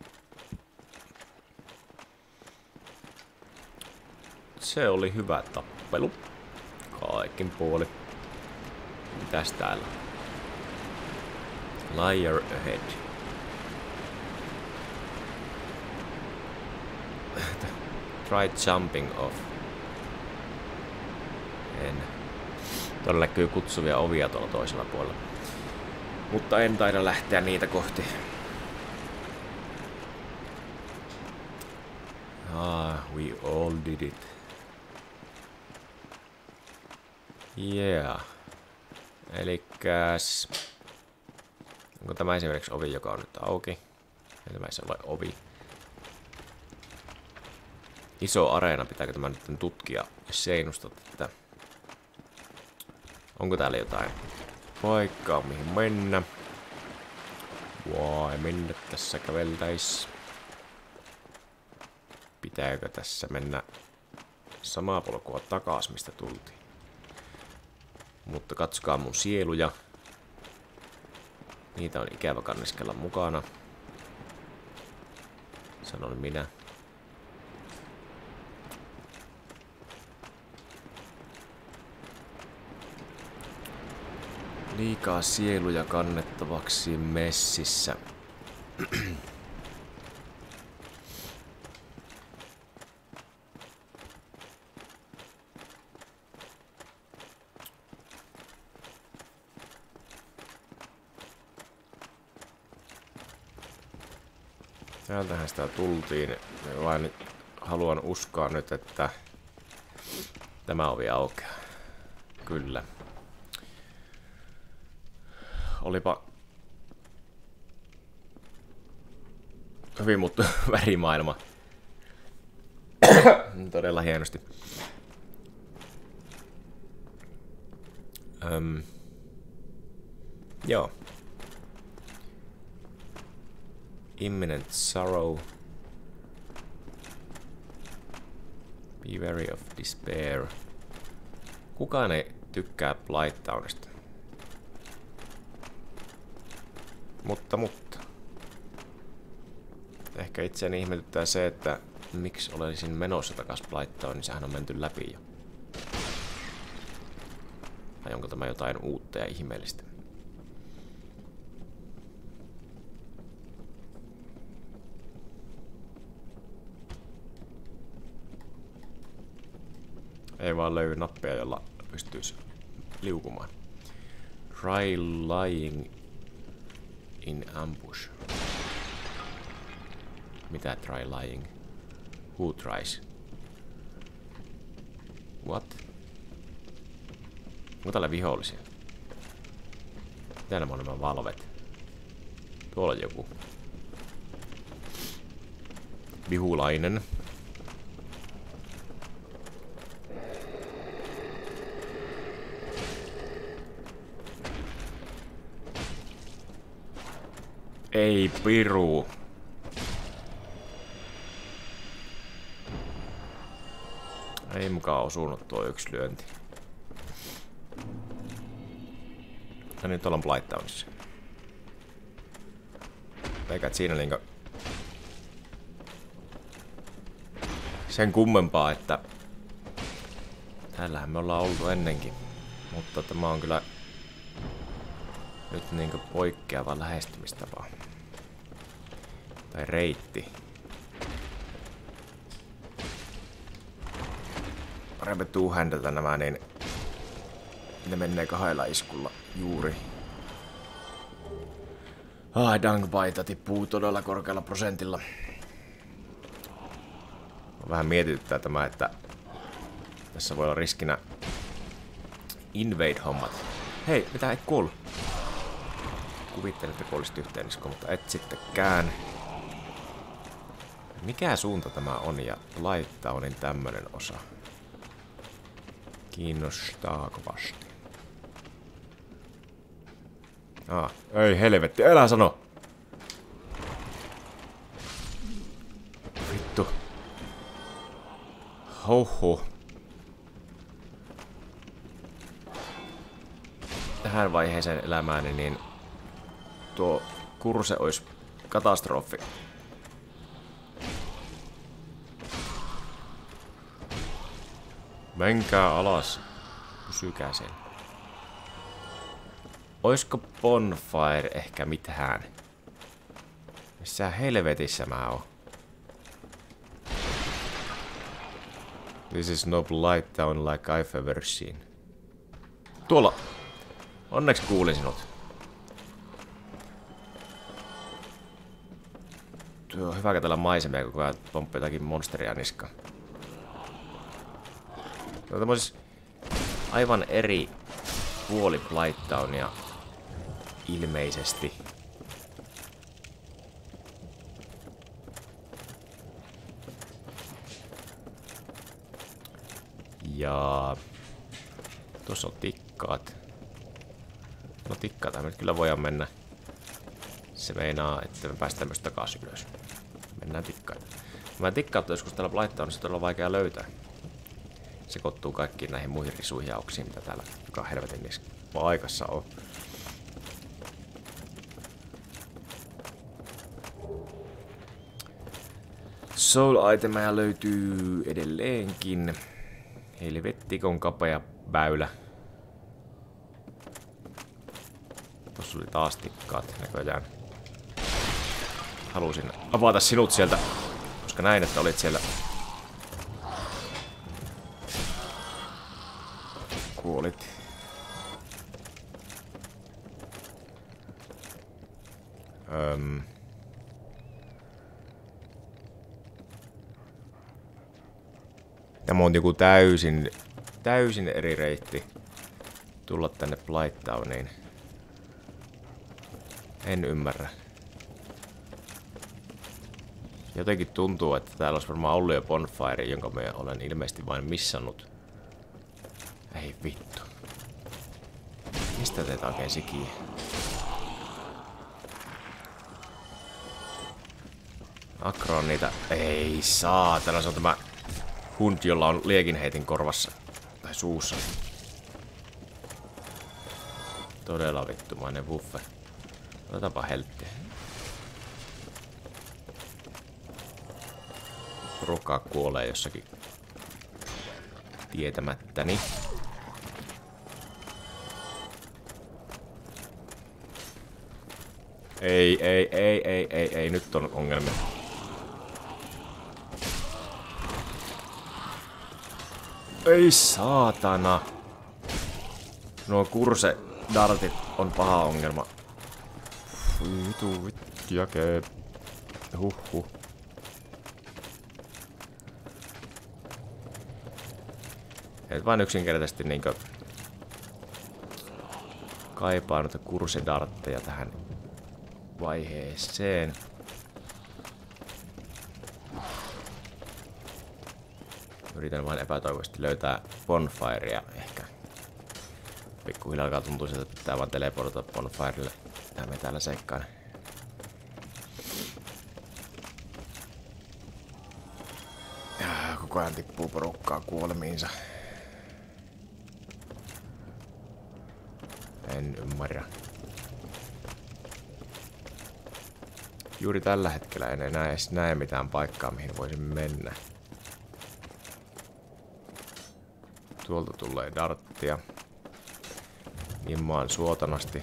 Se oli hyvä tappelu. Kaikin puoli. Mitäs täällä? Liar ahead. Try jumping off. En. Tuolla näkyy kutsuvia ovia tuolla toisella puolella. Mutta en taida lähteä niitä kohti. Ah, we all did it. Yeah. Elikkäs... Onko tämä esimerkiksi ovi, joka on nyt auki? Ei tämä ei ole ovi. Iso areena, pitääkö tämä nyt tutkia ja seinusta tätä? Onko täällä jotain paikkaa, mihin mennä? Vai mennä tässä käveltäis? Pitääkö tässä mennä samaa polkua takas, mistä tultiin? Mutta katsokaa mun sieluja. Niitä on ikävä kanniskella mukana. Sanon minä. Liikaa sieluja kannettavaksi messissä. Täältähän sitä tultiin. Vain haluan uskoa nyt, että tämä ovi aukeaa. Kyllä. Olipa hyvin muuttu värimaailma. Todella hienosti. Öm. Joo. Imminent sorrow. Be wary of despair. Kukaan ei tykkää Blighttownista. Mutta, mutta. Ehkä itseäni ihmetyttää se, että miksi olisin menossa takas Blighttown, niin sehän on menty läpi jo. Tai onko tämä jotain uutta ja ihmeellistä? Ei vaan löydy nappeja, jolla pystyisi liukumaan. Try lying in ambush. Mitä try lying? Who tries? What? Onko täällä vihollisia? Mitä nämä on nämä valvet? Tuolla on joku. Vihulainen. Ei piru. Ei mukaan osunut tuo yksi lyönti. Ja nyt ollaan Blighttownissa. Eikä siinä niinku sen kummempaa, että täällähän me ollaan oltu ennenkin. Mutta tämä on kyllä nyt niinku poikkeava lähestymistapa. Tai reitti. Parempi two-handiltä nämä, niin ne menee kahdella iskulla juuri. Ah, Dungbite tippuu todella korkealla prosentilla. Vähän mietityttää tämä, että tässä voi olla riskinä invade-hommat. Hei, mitä et kuollut? Kuvittelin, että kuolisit yhteen iskoon, mutta et sittenkään. Mikä suunta tämä on ja Blightownin tämmönen osa? Kiinnostaa kovasti. Ah, ei helvetti, älä sano! Vittu. Hoho. Tähän vaiheeseen elämääni niin tuo kurse olisi katastrofi. Menkää alas. Pysykää siellä. Oisko bonfire ehkä mitään? Missä helvetissä mä oon? This is no Blighttown like I've ever seen. Tuolla! Onneksi kuulin sinut. Tuo on hyvä katella maisemia, koko ajan pomppii jotakin monsteria niskaan. Tuo on aivan eri puoli Blightownia ilmeisesti. Ja tuossa on tikkaat. No tikkaat me nyt kyllä voidaan mennä. Se meinaa, että me päästään myös takaisin ylös. Mennään tikkaan. Mä tikkaat joskus täällä Blighttownissa todella vaikea löytää. Sekoittuu kaikkiin näihin muihin risuhjauksiin, mitä täällä joka helvetin niissä paikassa on. Soul-itemeja löytyy edelleenkin. Helvettikon kapea väylä. Tossa oli taas tikkaat näköjään. Halusin avata sinut sieltä, koska näin, että olit siellä. Kuolit. Öm. Tämä on joku täysin, täysin eri reitti tulla tänne Blightowniin. En ymmärrä. Jotenkin tuntuu, että täällä olisi varmaan ollut jo bonfire, jonka me olen ilmeisesti vain missannut. Ei vittu. Mistä teitä oikein sikii? Akro on niitä. Ei saatana, se on tämä hund, jolla on liekinheitin korvassa. Tai suussa. Todella vittumainen buffe. Otetaanpa helttiä. porukkaa kuolee jossakin tietämättäni. Ei, ei, ei, ei, ei, ei, nyt on ongelmia. Ei saatana. Nuo kurse dartit on paha ongelma. Vitu vittiake. Huhhuh. Et vaan yksinkertaisesti niinkö kaipaa noita kursedartteja tähän vaiheeseen. Yritän vain epätoivoisesti löytää bonfirea ehkä. Pikkuhiljaa alkaa tuntua siltä, että pitää vaan teleportata bonfirelle. Tää me täällä seikkaan. Koko ajan tippuu porukkaa kuolemiinsa. En ymmärrä. Juuri tällä hetkellä en enää edes näe mitään paikkaa, mihin voisin mennä. Tuolta tulee darttia. Immaan suotanasti.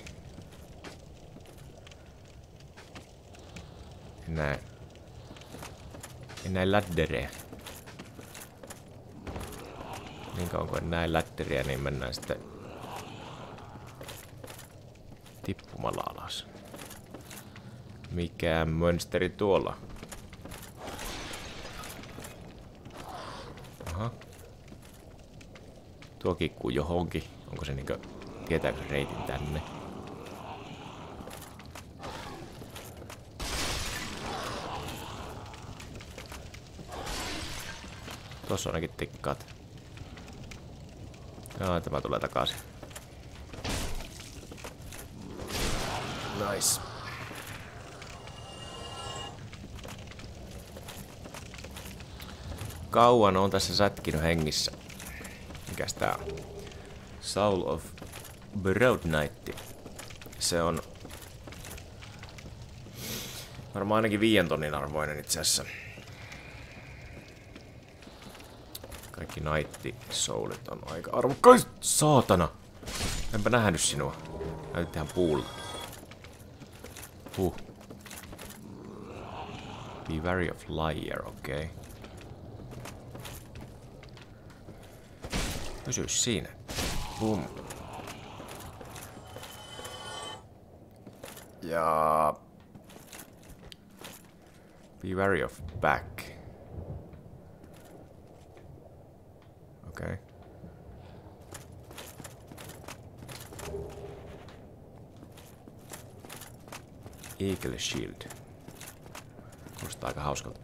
En näe... En näe lädderiä. Niin kauan kuin en näe lädderiä, niin mennään sitten tippumalla alas. Mikä monsteri tuolla? Aha. Tuo kikkuu johonkin. Onko se niinkö... Tietääkö se reitin tänne? Tossa on ainakin tikkaat. Jaa, tämä tulee takaisin. Nice. Kauan on tässä sätkinyt hengissä. Mikäs tää on? Soul of Broad Knight. Se on varmaan ainakin viiden tonnin arvoinen itse asiassa. Kaikki Knight Soulit on aika arvokkaita. Saatana! Enpä nähnyt sinua. Näytit ihan puulla. Huh. Be wary of liar, okei. Okay. Pysy siinä. Boom. Ja... Be wary of back. Okei. Okay. Eagle Shield. Kuulostaa aika hauskalta.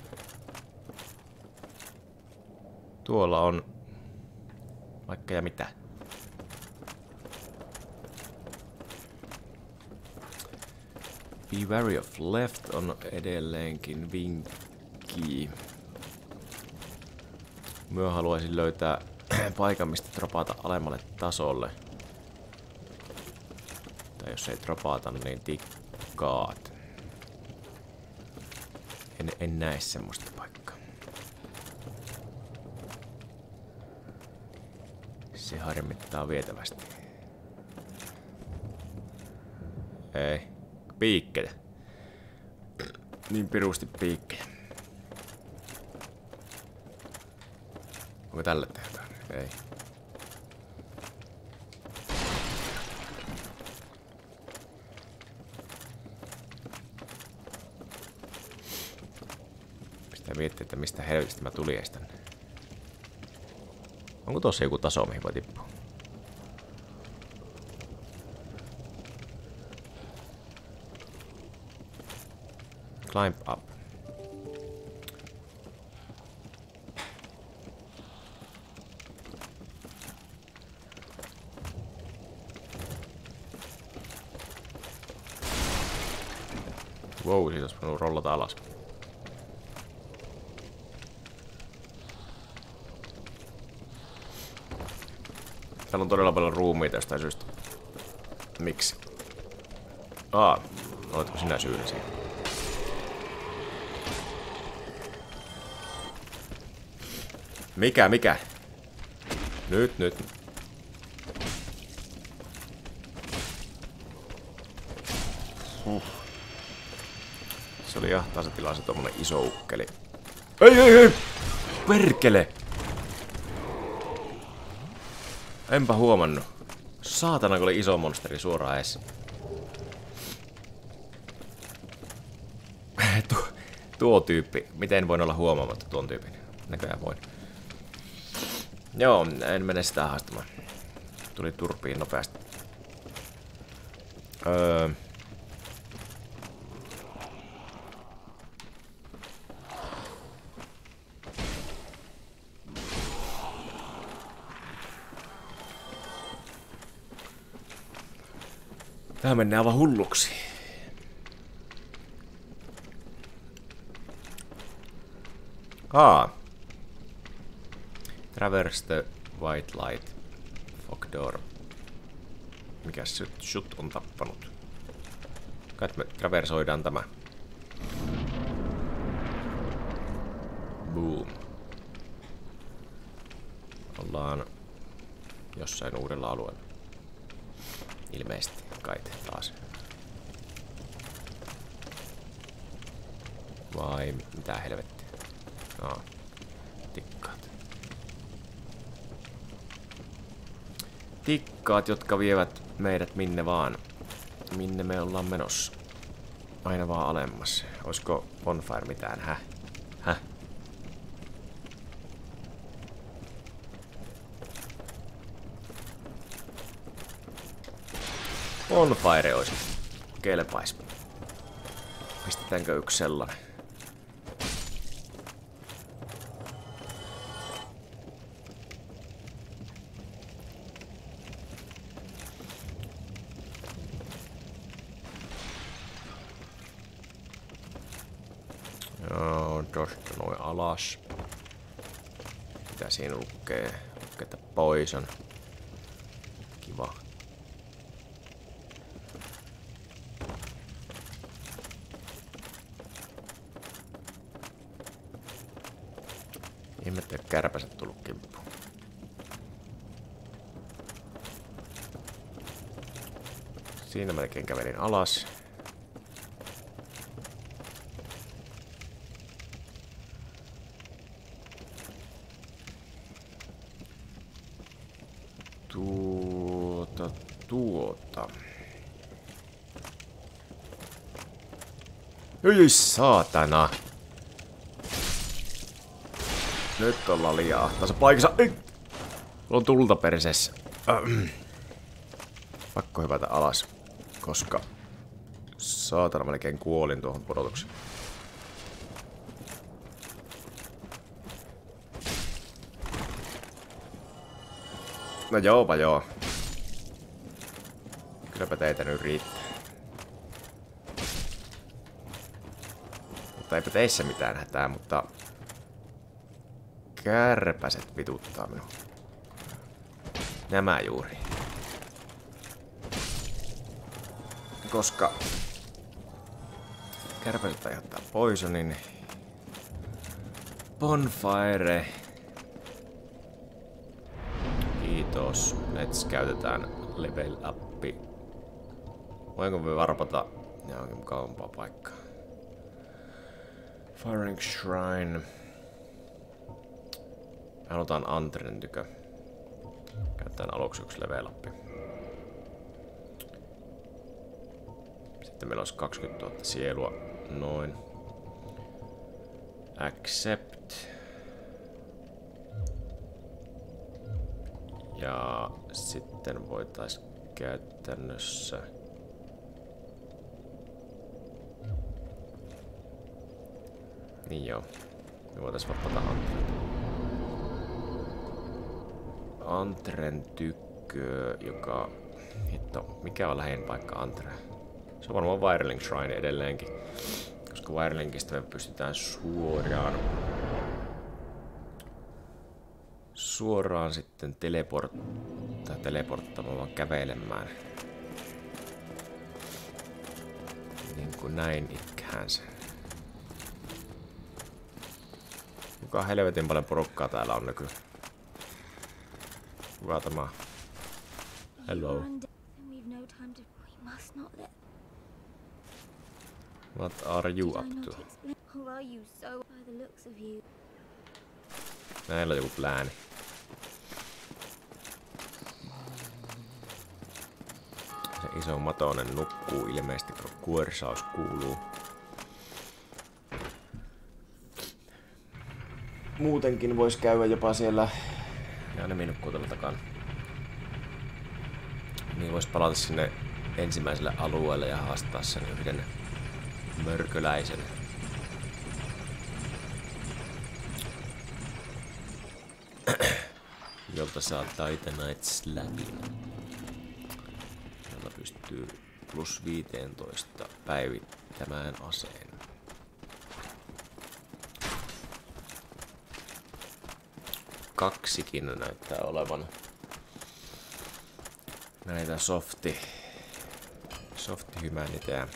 Tuolla on vaikka ja mitä. Be wary of left on edelleenkin vinkki. Mä haluaisin löytää paikan, mistä dropata alemmalle tasolle. Tai jos ei dropata, niin tikkaat. En, en näe semmoista paikkaa. Se harmittaa vietävästi. Ei. Piikkejä. Niin pirusti piikkejä. Onko tälle tehdään? Ei. Pitää miettiä, että mistä helvetistä mä tulin edes tänne. Onko tossa joku taso, mihin voi tippua? Climb up. Wow, siitä olisi voinut rollata alas. Täällä on todella paljon ruumiita jostain syystä. Miksi? Aa, oletko sinä syyllisiä? Mikä, mikä? Nyt, nyt. Huh. Se oli jahtaansa tilaa se tommonen iso ukkeli. Ei, ei, ei! Perkele! Enpä huomannut. Saatana, kun oli iso monsteri suoraan eessä. tuo, tuo tyyppi. Miten voin olla huomaamatta tuon tyypin? Näköjään voin. Joo, en mene sitä haastamaan. Tuli turpiin nopeasti. Öö... Tää menee aivan hulluksi. Aa. Traverse the white light. Fog door. Mikäs se shut on tappanut? Kai me traversoidaan tämä. Boom. Ollaan jossain uudella alueella. Ilmeisesti kai taas. Vai mitä helvettiä? Aa, tikkaat. Tikkaat, jotka vievät meidät minne vaan. Minne me ollaan menossa. Aina vaan alemmas. Oisko Bonfire mitään? Häh? Häh? Bonfire olisi. Kelpais. Pistetäänkö yksi sellainen? Joo, tosta noin alas. Mitä siinä lukee? Lukee poison. Kiva. Ihmettä kärpäset tullut kimppuun. Siinä melkein kävelin alas. Tuota, tuota. Ei saatana. Nyt ollaan liian ahtaassa paikassa. Ei! Mulla on tulta perseessä. Äh. Pakko hypätä alas, koska saatana melkein kuolin tuohon pudotukseen. No joopa joo. Kylläpä teitä nyt riittää. Mutta eipä teissä mitään hätää, mutta kärpäset vituttaa minua. Nämä juuri. Koska kärpäset aiheuttaa poisonin. Bonfire. Kiitos. Let's käytetään level uppi. Voinko me varpata johonkin kauempaa paikkaa? Firing Shrine. Halutaan Antren tykö. Käytetään aluksi yksi level uppi. Sitten meillä olisi kaksikymmentätuhatta sielua. Noin. Accept. Ja sitten voitais käytännössä niin joo. Me voitais vapaata Antren. Antren tykkö, joka hitto, mikä on lähin paikka Antre? Se on varmaan Firelink Shrine edelleenkin. Koska Firelinkistä me pystytään suoraan Suoraan sitten teleport tai teleporttamaan kävelemään. Niin kuin näin ikkäänsä. Kuka helvetin paljon porukkaa täällä on nykyään? Kuka tämä? Hello. What are you up to? Näillä on joku plääni. Se iso matonen nukkuu ilmeisesti, kun kuorsaus kuuluu. Muutenkin voisi käydä jopa siellä. Ja ne nukkuu tuolla takana. Niin voisi palata sinne ensimmäiselle alueelle ja haastaa sen yhden mörköläisen. Jolta saa Titanite Slabin. Jolla pystyy plus viisitoista päivittämään aseen. Kaksikin näyttää olevan näitä softi, softi humanitää.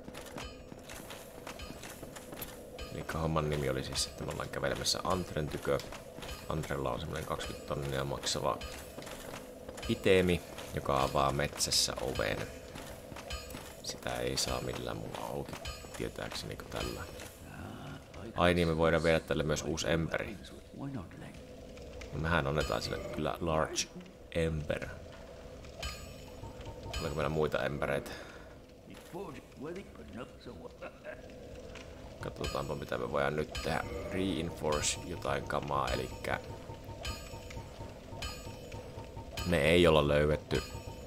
Eli homman nimi oli siis, että me ollaan kävelemässä Antren tykö. Antrella on semmonen kaksikymmentä tonnia maksava itemi, joka avaa metsässä oven. Sitä ei saa millään muulla auki, tietääkseni kuin tällä. Ai niin, me voidaan viedä tälle myös uusi emperi. Mehän annetaan sille kyllä large ember. Oliko meillä muita embereitä? Katsotaanpa mitä me voidaan nyt tehdä. Reinforce jotain kamaa, elikkä me ei olla löydetty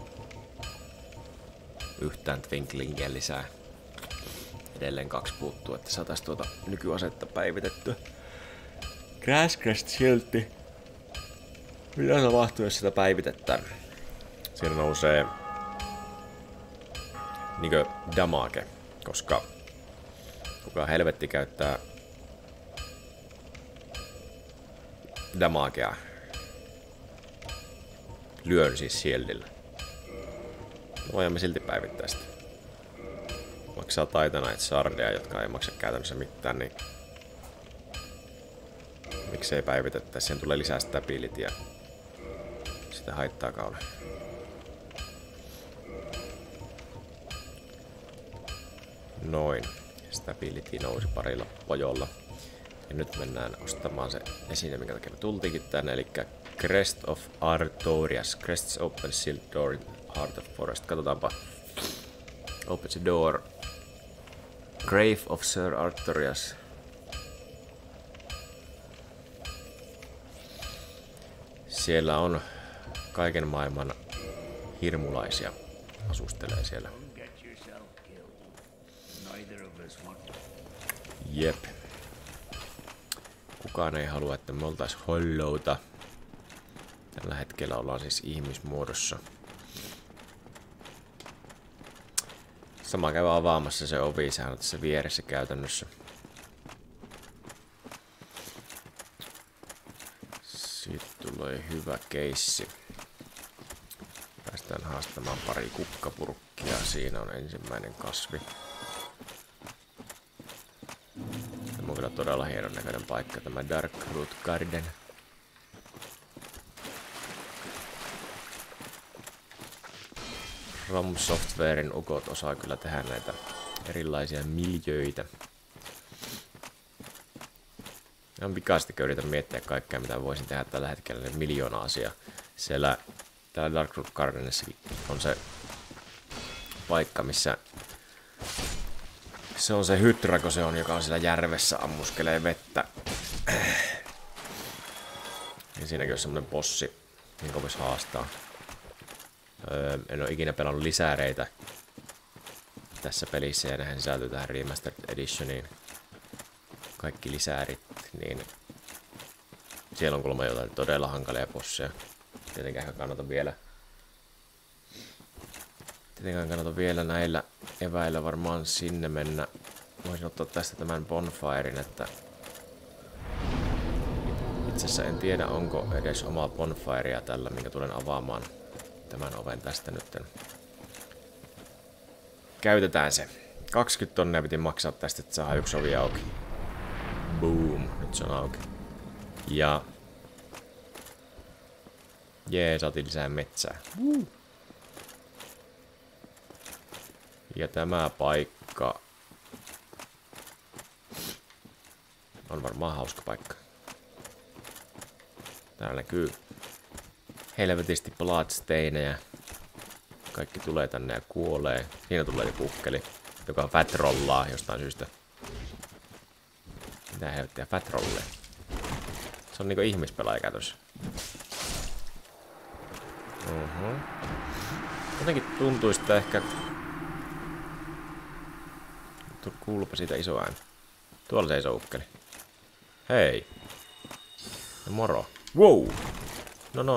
yhtään twinklingia lisää. Edelleen kaksi puuttuu, että saataisiin tuota nykyasetta päivitettyä. Grasscrest silti. Mitä tapahtuu, jos sitä päivitetään? Siinä nousee niinkö damage, koska kuka helvetti käyttää damagea. Lyön siis shieldillä. Voidaan me silti päivittää sitä. Maksaa Titanite Shardia, jotka ei maksa käytännössä mitään, niin miksei päivitettäisi? Siihen tulee lisää stabilityä. Sitä haittaa kauna. Noin. Stability nousi parilla pojolla. Ja nyt mennään ostamaan se esine, minkä takia me tultiinkin tänne, eli Crest of Artorias. Crest's open sealed door in Heart of Forest. Katsotaanpa. Open the door. Grave of Sir Artorias. Siellä on kaiken maailman hirmulaisia asustelee siellä. Jep. Kukaan ei halua, että me oltais hollouta. Tällä hetkellä ollaan siis ihmismuodossa. Sama käy avaamassa se ovi, sehän on tässä vieressä käytännössä. Siitä tulee hyvä keissi. Päästään haastamaan pari kukkapurkkia. Siinä on ensimmäinen kasvi. Tämä on kyllä todella hienon näköinen paikka, tämä Darkroot Garden. From Softwarein ukot osaa kyllä tehdä näitä erilaisia miljöitä. Ihan pikaisesti yritän miettiä kaikkea, mitä voisin tehdä tällä hetkellä, niin miljoona asiaa. Siellä täällä Darkroot Gardenissakin on se paikka, missä se on se hytrako, se on, joka on siellä järvessä, ammuskelee vettä. Ja siinäkin on semmonen bossi, jonka voisi haastaa. Öö, en ole ikinä pelannut lisääreitä tässä pelissä, ja nehän sisältyy tähän Remastered Editioniin. Kaikki lisäärit, niin siellä on kuulemma jotain todella hankalia bosseja. Tietenkään kannata vielä Tietenkään kannata vielä näillä eväillä varmaan sinne mennä. Voisin ottaa tästä tämän bonfiren, että itse asiassa en tiedä, onko edes omaa bonfirea tällä, minkä tulen avaamaan tämän oven tästä nyt. Käytetään se. kaksikymmentä tonnia piti maksaa tästä, että saa yksi ovi auki. Boom, nyt se on auki. Ja... Jee, saatiin lisää metsää. Ja tämä paikka... On varmaan hauska paikka. Täällä näkyy helvetisti bloodstainejä. Kaikki tulee tänne ja kuolee. Siinä tulee joku ukkeli, joka fatrollaa jostain syystä. Mitä helvettiä fatrollee? Se on niinku ihmispelaaja käytössä. Uh-huh. Jotenkin tuntuisi, että ehkä... Kuulupa siitä iso ääni. Tuolla seisoo ukkeli. Hei. Ja moro. Wow! No no.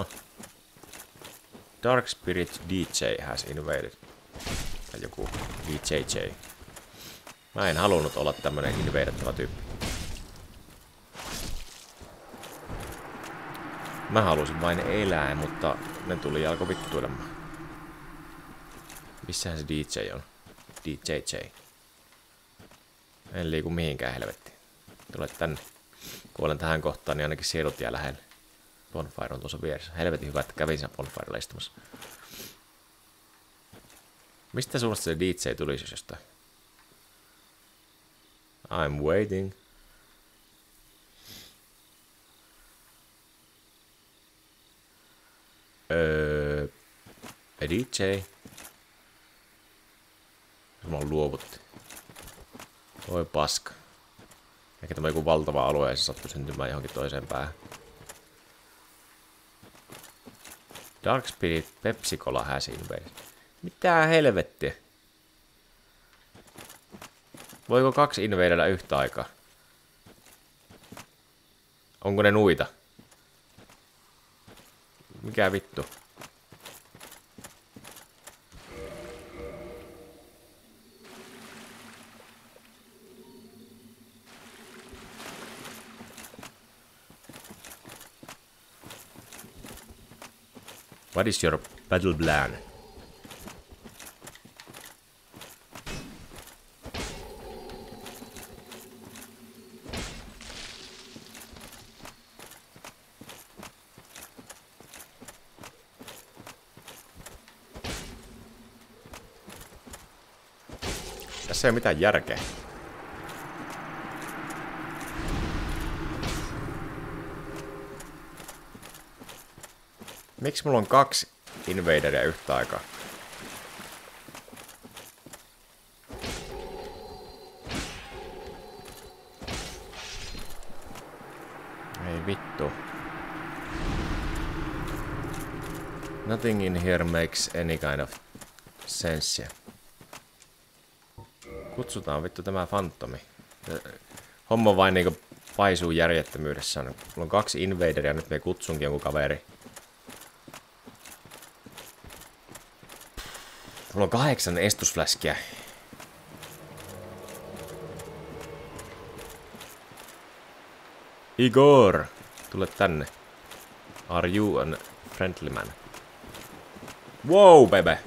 Dark Spirit D J has invaded. Tai joku D J J. Mä en halunnut olla tämmönen invadettava tyyppi. Mä halusin vain elää, mutta ne tuli ja alkoi vittuilemaan. Missähän se D J on? D J J. En liiku mihinkään helvettiin. Tule tänne. Kuolen tähän kohtaan, niin ainakin sielut jää lähelle. Bonfire on tuossa vieressä. Helvetin hyvä, että kävin siinä Bonfirella istumassa. Mistä suunnasta se D J tulisi jostain? I'm waiting. Öö... D J. Mä oon luovutti. Oi paska. Ehkä tämä joku valtava alue ja se sattui syntymään johonkin toiseen päähän. Dark Spirit Pepsi Cola has invaded. Mitä helvettiä? Voiko kaksi invadella yhtä aikaa? Onko ne nuita? Mikä vittu? What is your battle plan? Tässä ei ole mitään järkeä. Miksi mulla on kaksi invaderia yhtä aikaa? Ei vittu. Nothing in here makes any kind of sense. Kutsutaan vittu tämä fantomi. Homma vain niinku paisuu järjettömyydessä. Mulla on kaksi invaderia, nyt me kutsunkin jonkun kaveri. Mulla on kahdeksan estusfläskiä. Igor! Tule tänne. Are you a friendly man? Wow, baby!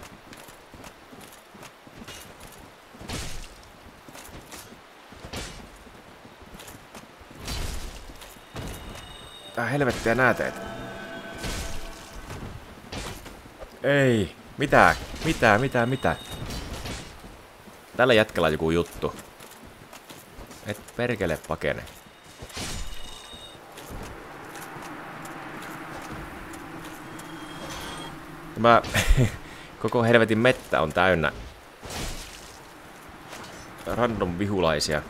Tää helvettiä nää teet. Ei. Mitä? Mitä? Mitä? Mitä? Tällä jätkällä on joku juttu. Et perkele pakene. Tämä koko helvetin mettä on täynnä random vihulaisia.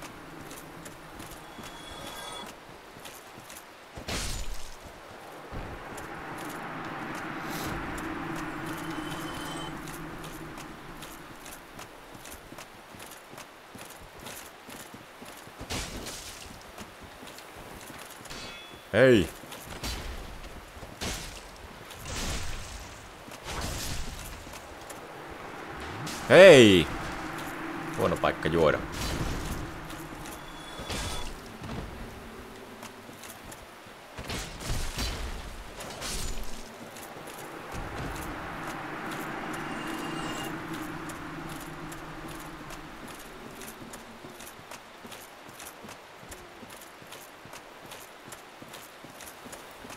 Hei! Hei! Huono paikka juoda.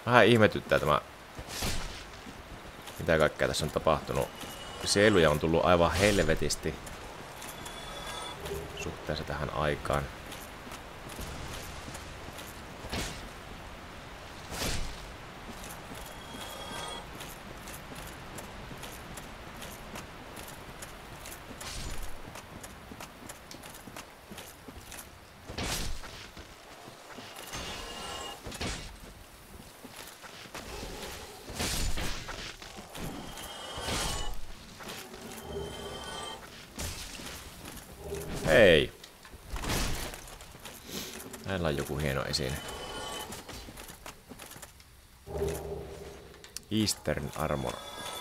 Vähän ihmetyttää tämä, mitä kaikkea tässä on tapahtunut. Sieluja on tullut aivan helvetisti suhteessa tähän aikaan. Hei! Näillä on joku hieno esine. Eastern Armor.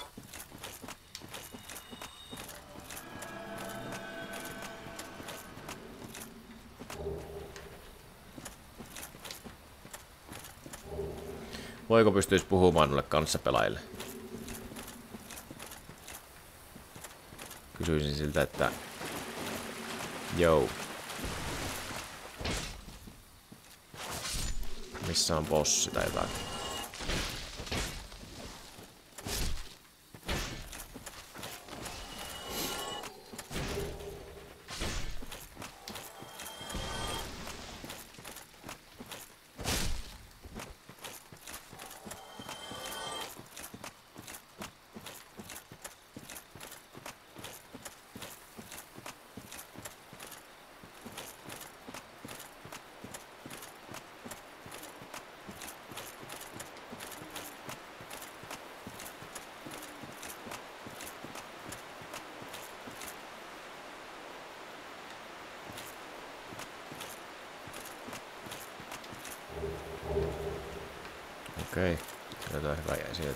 Voiko pystyisi puhumaan noille kanssapelaajille? Kysyisin siltä, että joo. Missä on bossi tai jotain? Okei, jotain hyvä jäi sieltä.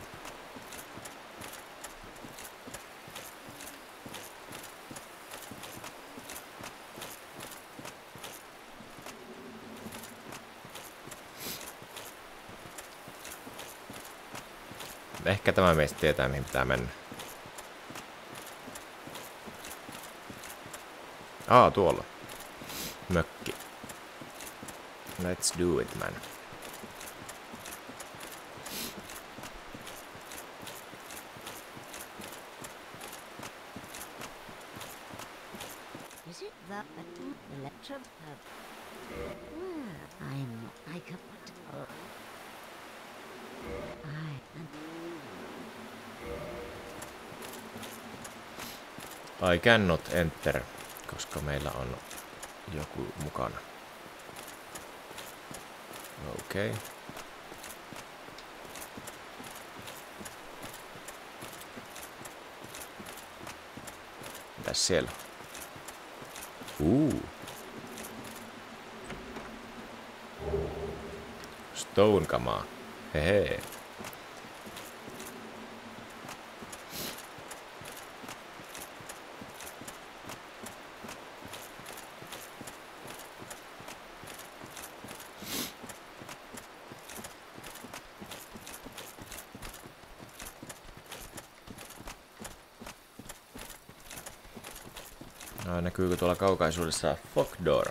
Ehkä tämä meistä tietää, mihin pitää mennä. Aa, tuolla. Mökki. Let's do it, man. Is it that electro? Well, I'm like a butterfly. I I cannot enter, koska meillä on joku mukana. Okei. Okay. Mitäs siellä? Uu. Stone kamaa. Hehe. No, näkyykö tuolla kaukaisuudessa Fokdor?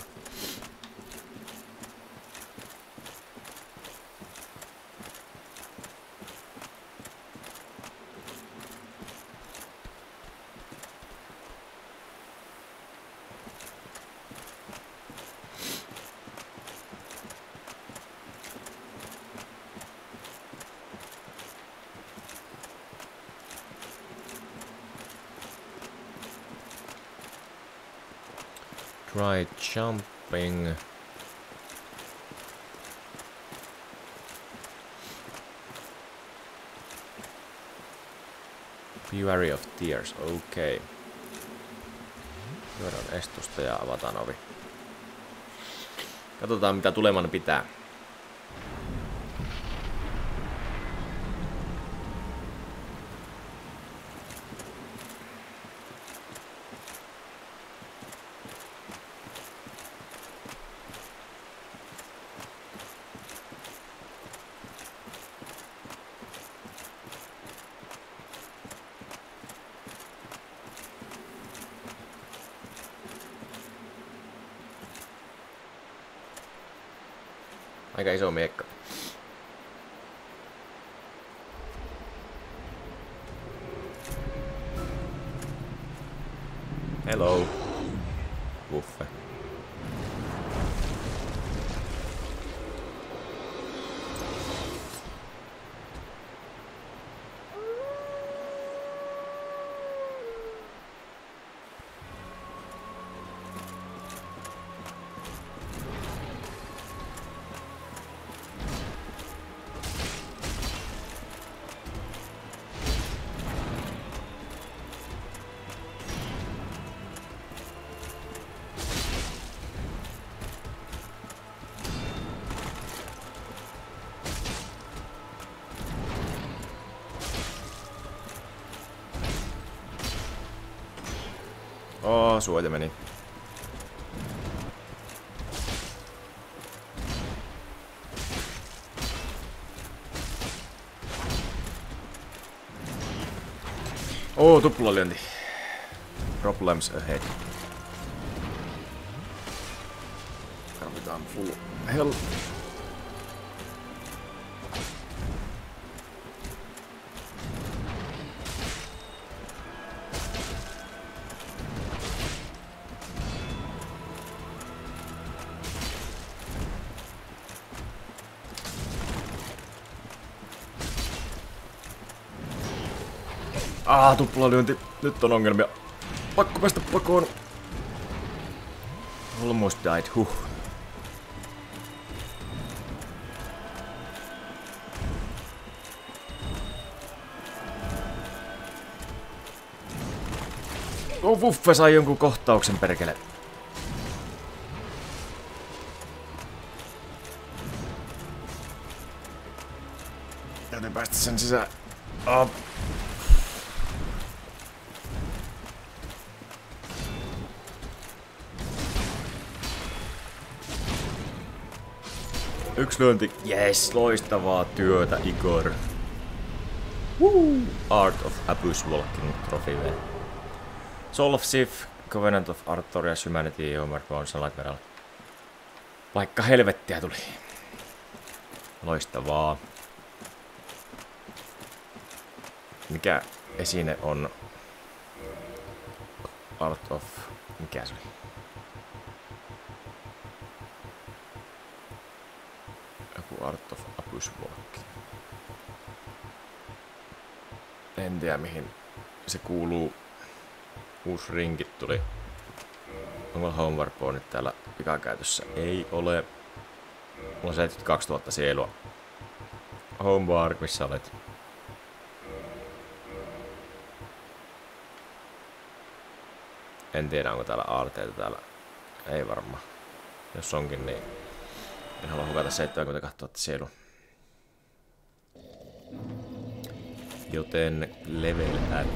Try jumping. Fury of Tears, okei. Okay. Juodaan estusta ja avataan ovi. Katsotaan mitä tuleman pitää. Aika iso miekka. Hello. Buffe. Oo, suoja meni. Oo, tuplalyönti. Problems ahead. Tarvitaan full hell. Ah, tuplalyönti. Nyt on ongelmia. Pakko päästä pakoon. Almost died. Huh. Oh, Buffe sai jonkun kohtauksen, perkele. Täytyy päästä sen sisään. Oh. Yksi lyönti. Yes, loistavaa työtä, Igor. Woo! Art of Abyss Walking Trophy. Soul of Sith, Covenant of Artorias, Humanity, Homeworld, Sunlight Meral. Vaikka helvettiä tuli. Loistavaa. Mikä esine on Art of... Mikä se oli? Joku Art of Abyss Walking. En tiedä mihin se kuuluu. Uusi rinkit tuli. Onko Homewarpo nyt täällä pikakäytössä? Ei ole. Mulla on seitsemänkymmentäkaksituhatta sielua. Homewarp, missä olet? En tiedä onko täällä aarteita täällä. Ei varmaan. Jos onkin niin en halua hukata seitsemänkymmentäkaksituhatta sielua. Joten level up.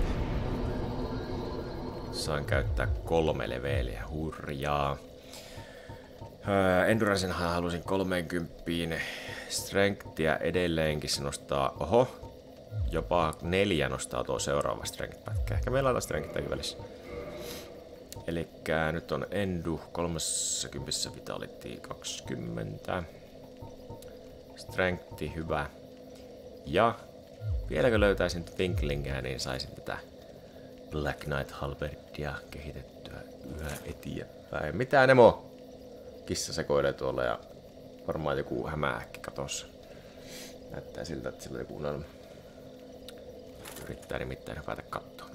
Saan käyttää kolme leveliä, hurjaa. Öö, Endurancenhan halusin kolmekymmentä. Strengthia edelleenkin se nostaa, oho, jopa neljä nostaa tuo seuraava strength-pätkä. Ehkä meillä on strengthtäkin välissä. Elikkä nyt on Endu kolmekymmentä, Vitality kaksikymmentä. Strengthi hyvä. Ja vieläkö löytäisin Twinklingia, niin saisin tätä Black Knight Halberdia kehitettyä yhä eteenpäin. Mitä Nemo? Kissa sekoilee tuolla ja varmaan joku hämähäkki katossa. Näyttää siltä, että sillä on joku unelma. Yrittää nimittäin hypätä kattoon.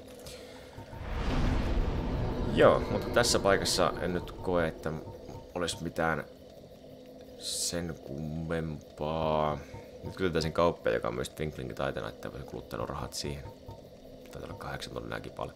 Joo, mutta tässä paikassa en nyt koe, että olisi mitään sen kummempaa. Nyt kysytäisin kauppia, joka on myös Twinklingin taitena, että voisin kuluttanut rahat siihen. Taitaa olla kahdeksan tonninäkin paljon.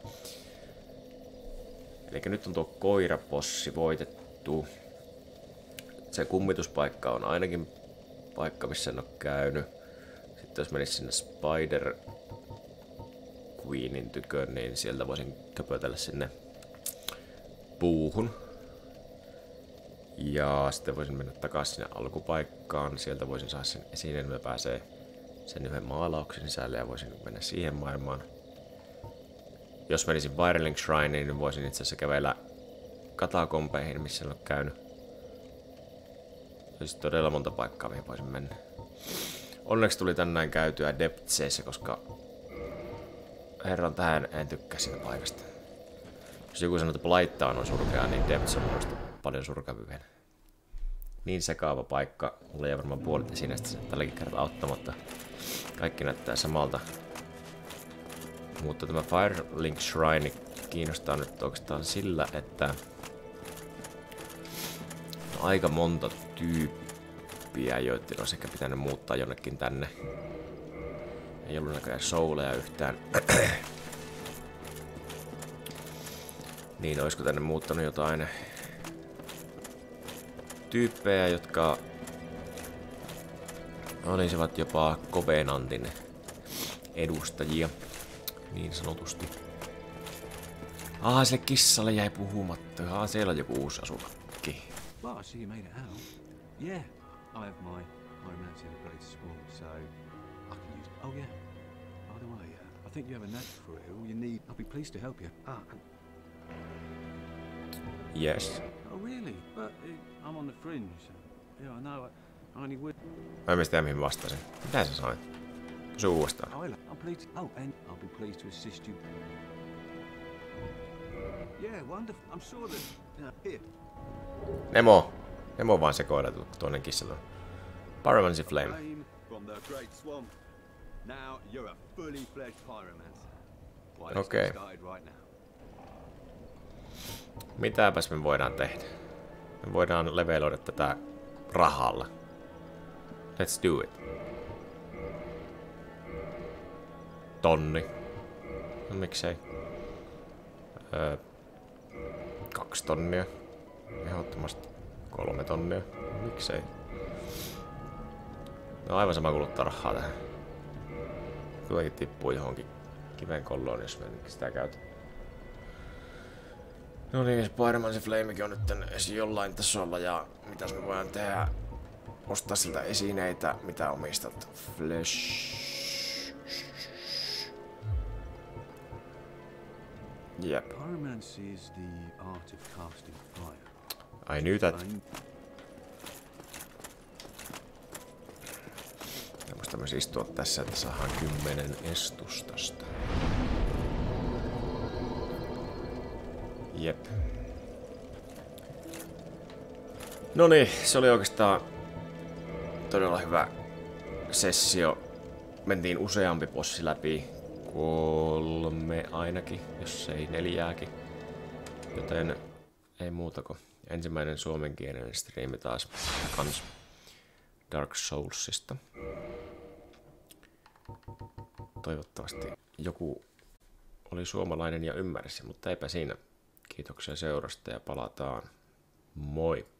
Eli nyt on tuo koirapossi voitettu. Se kummituspaikka on ainakin paikka, missä en ole käynyt. Sitten jos menis sinne Spider Queenin tyköön, niin sieltä voisin köpötellä sinne puuhun. Ja sitten voisin mennä takaisin sinne alkupaikkaan. Sieltä voisin saada sen esineen, mä pääsee sen yhden maalauksen sisälle ja voisin mennä siihen maailmaan. Jos menisin Firelink Shrine, niin voisin itse asiassa kävellä katakompeihin, missä en ole käynyt. Se olisi todella monta paikkaa, mihin voisin mennä. Onneksi tuli tänään käytyä Depthseissä, koska herran tähän en tykkää siitä paikasta. Jos joku sanoo, että Blighttown on surkea, niin Depths on minusta paljon surkavia. Niin sekaava paikka. Mulla ei varmaan puolet esinestä tälläkin kertaa auttamatta. Kaikki näyttää samalta. Mutta tämä Firelink Shrine kiinnostaa nyt oikeastaan sillä, että on aika monta tyyppiä, joiden olisi ehkä pitänyt muuttaa jonnekin tänne. Ei ollut näköjään souleja yhtään. Niin, olisiko tänne muuttanut jotain tyyppejä, jotka olisivat jopa Covenantin edustajia, niin sanotusti. Ah, sille kissalle jäi puhumatta. Ah, siellä on joku uusi asukki. Well, I see you made it out. Yeah, I have my romance in a great swamp, so I can use. Oh yeah. By the way, uh, I think you have a knack for it. All you need. I'll be pleased to help you. Ah. Yes. Oh really? But uh, I'm on the fringe. Yeah, I know. I, I only would. Mä en tiedä mihin vastasin. Mitä sä sanoit? Kysy uudestaan. Oh, I'm pleased. Oh, and I'll be pleased to assist you. Yeah, wonderful. I'm sure that. Uh, here. Nemo. Nemo on vaan sekoilettu toinen kissalla. Pyromancy Flame. From the Great Swamp. Now you're a fully fledged pyromancer. Okei. Okay. Mitäpäs me voidaan tehdä? Me voidaan leveloida tätä rahalla. Let's do it. Tonni. No miksei. Öö, kaksi tonnia. Ehdottomasti kolme tonnia. Miksei. No aivan sama kuluttaa rahaa tähän. Kuitenkin tippuu johonkin kiven kolloon, jos me sitä käytä. No niin, Spider-Man Flamekin on nyt edes jollain tasolla ja mitäs me voidaan tehdä? Ostaa siltä esineitä, mitä omistat. Flash. Jep. Pyromancy is the art of casting fire. I knew that. Ja musta myös istua tässä, että saadaan kymmenen estustasta. Jep. No niin, se oli oikeastaan todella hyvä sessio. Mentiin useampi bossi läpi. Kolme ainakin, jos ei neljääkin. Joten ei muuta kuin ensimmäinen suomenkielinen striimi taas kans Dark Soulsista. Toivottavasti joku oli suomalainen ja ymmärsi, mutta eipä siinä. Kiitoksia seurasta ja palataan. Moi!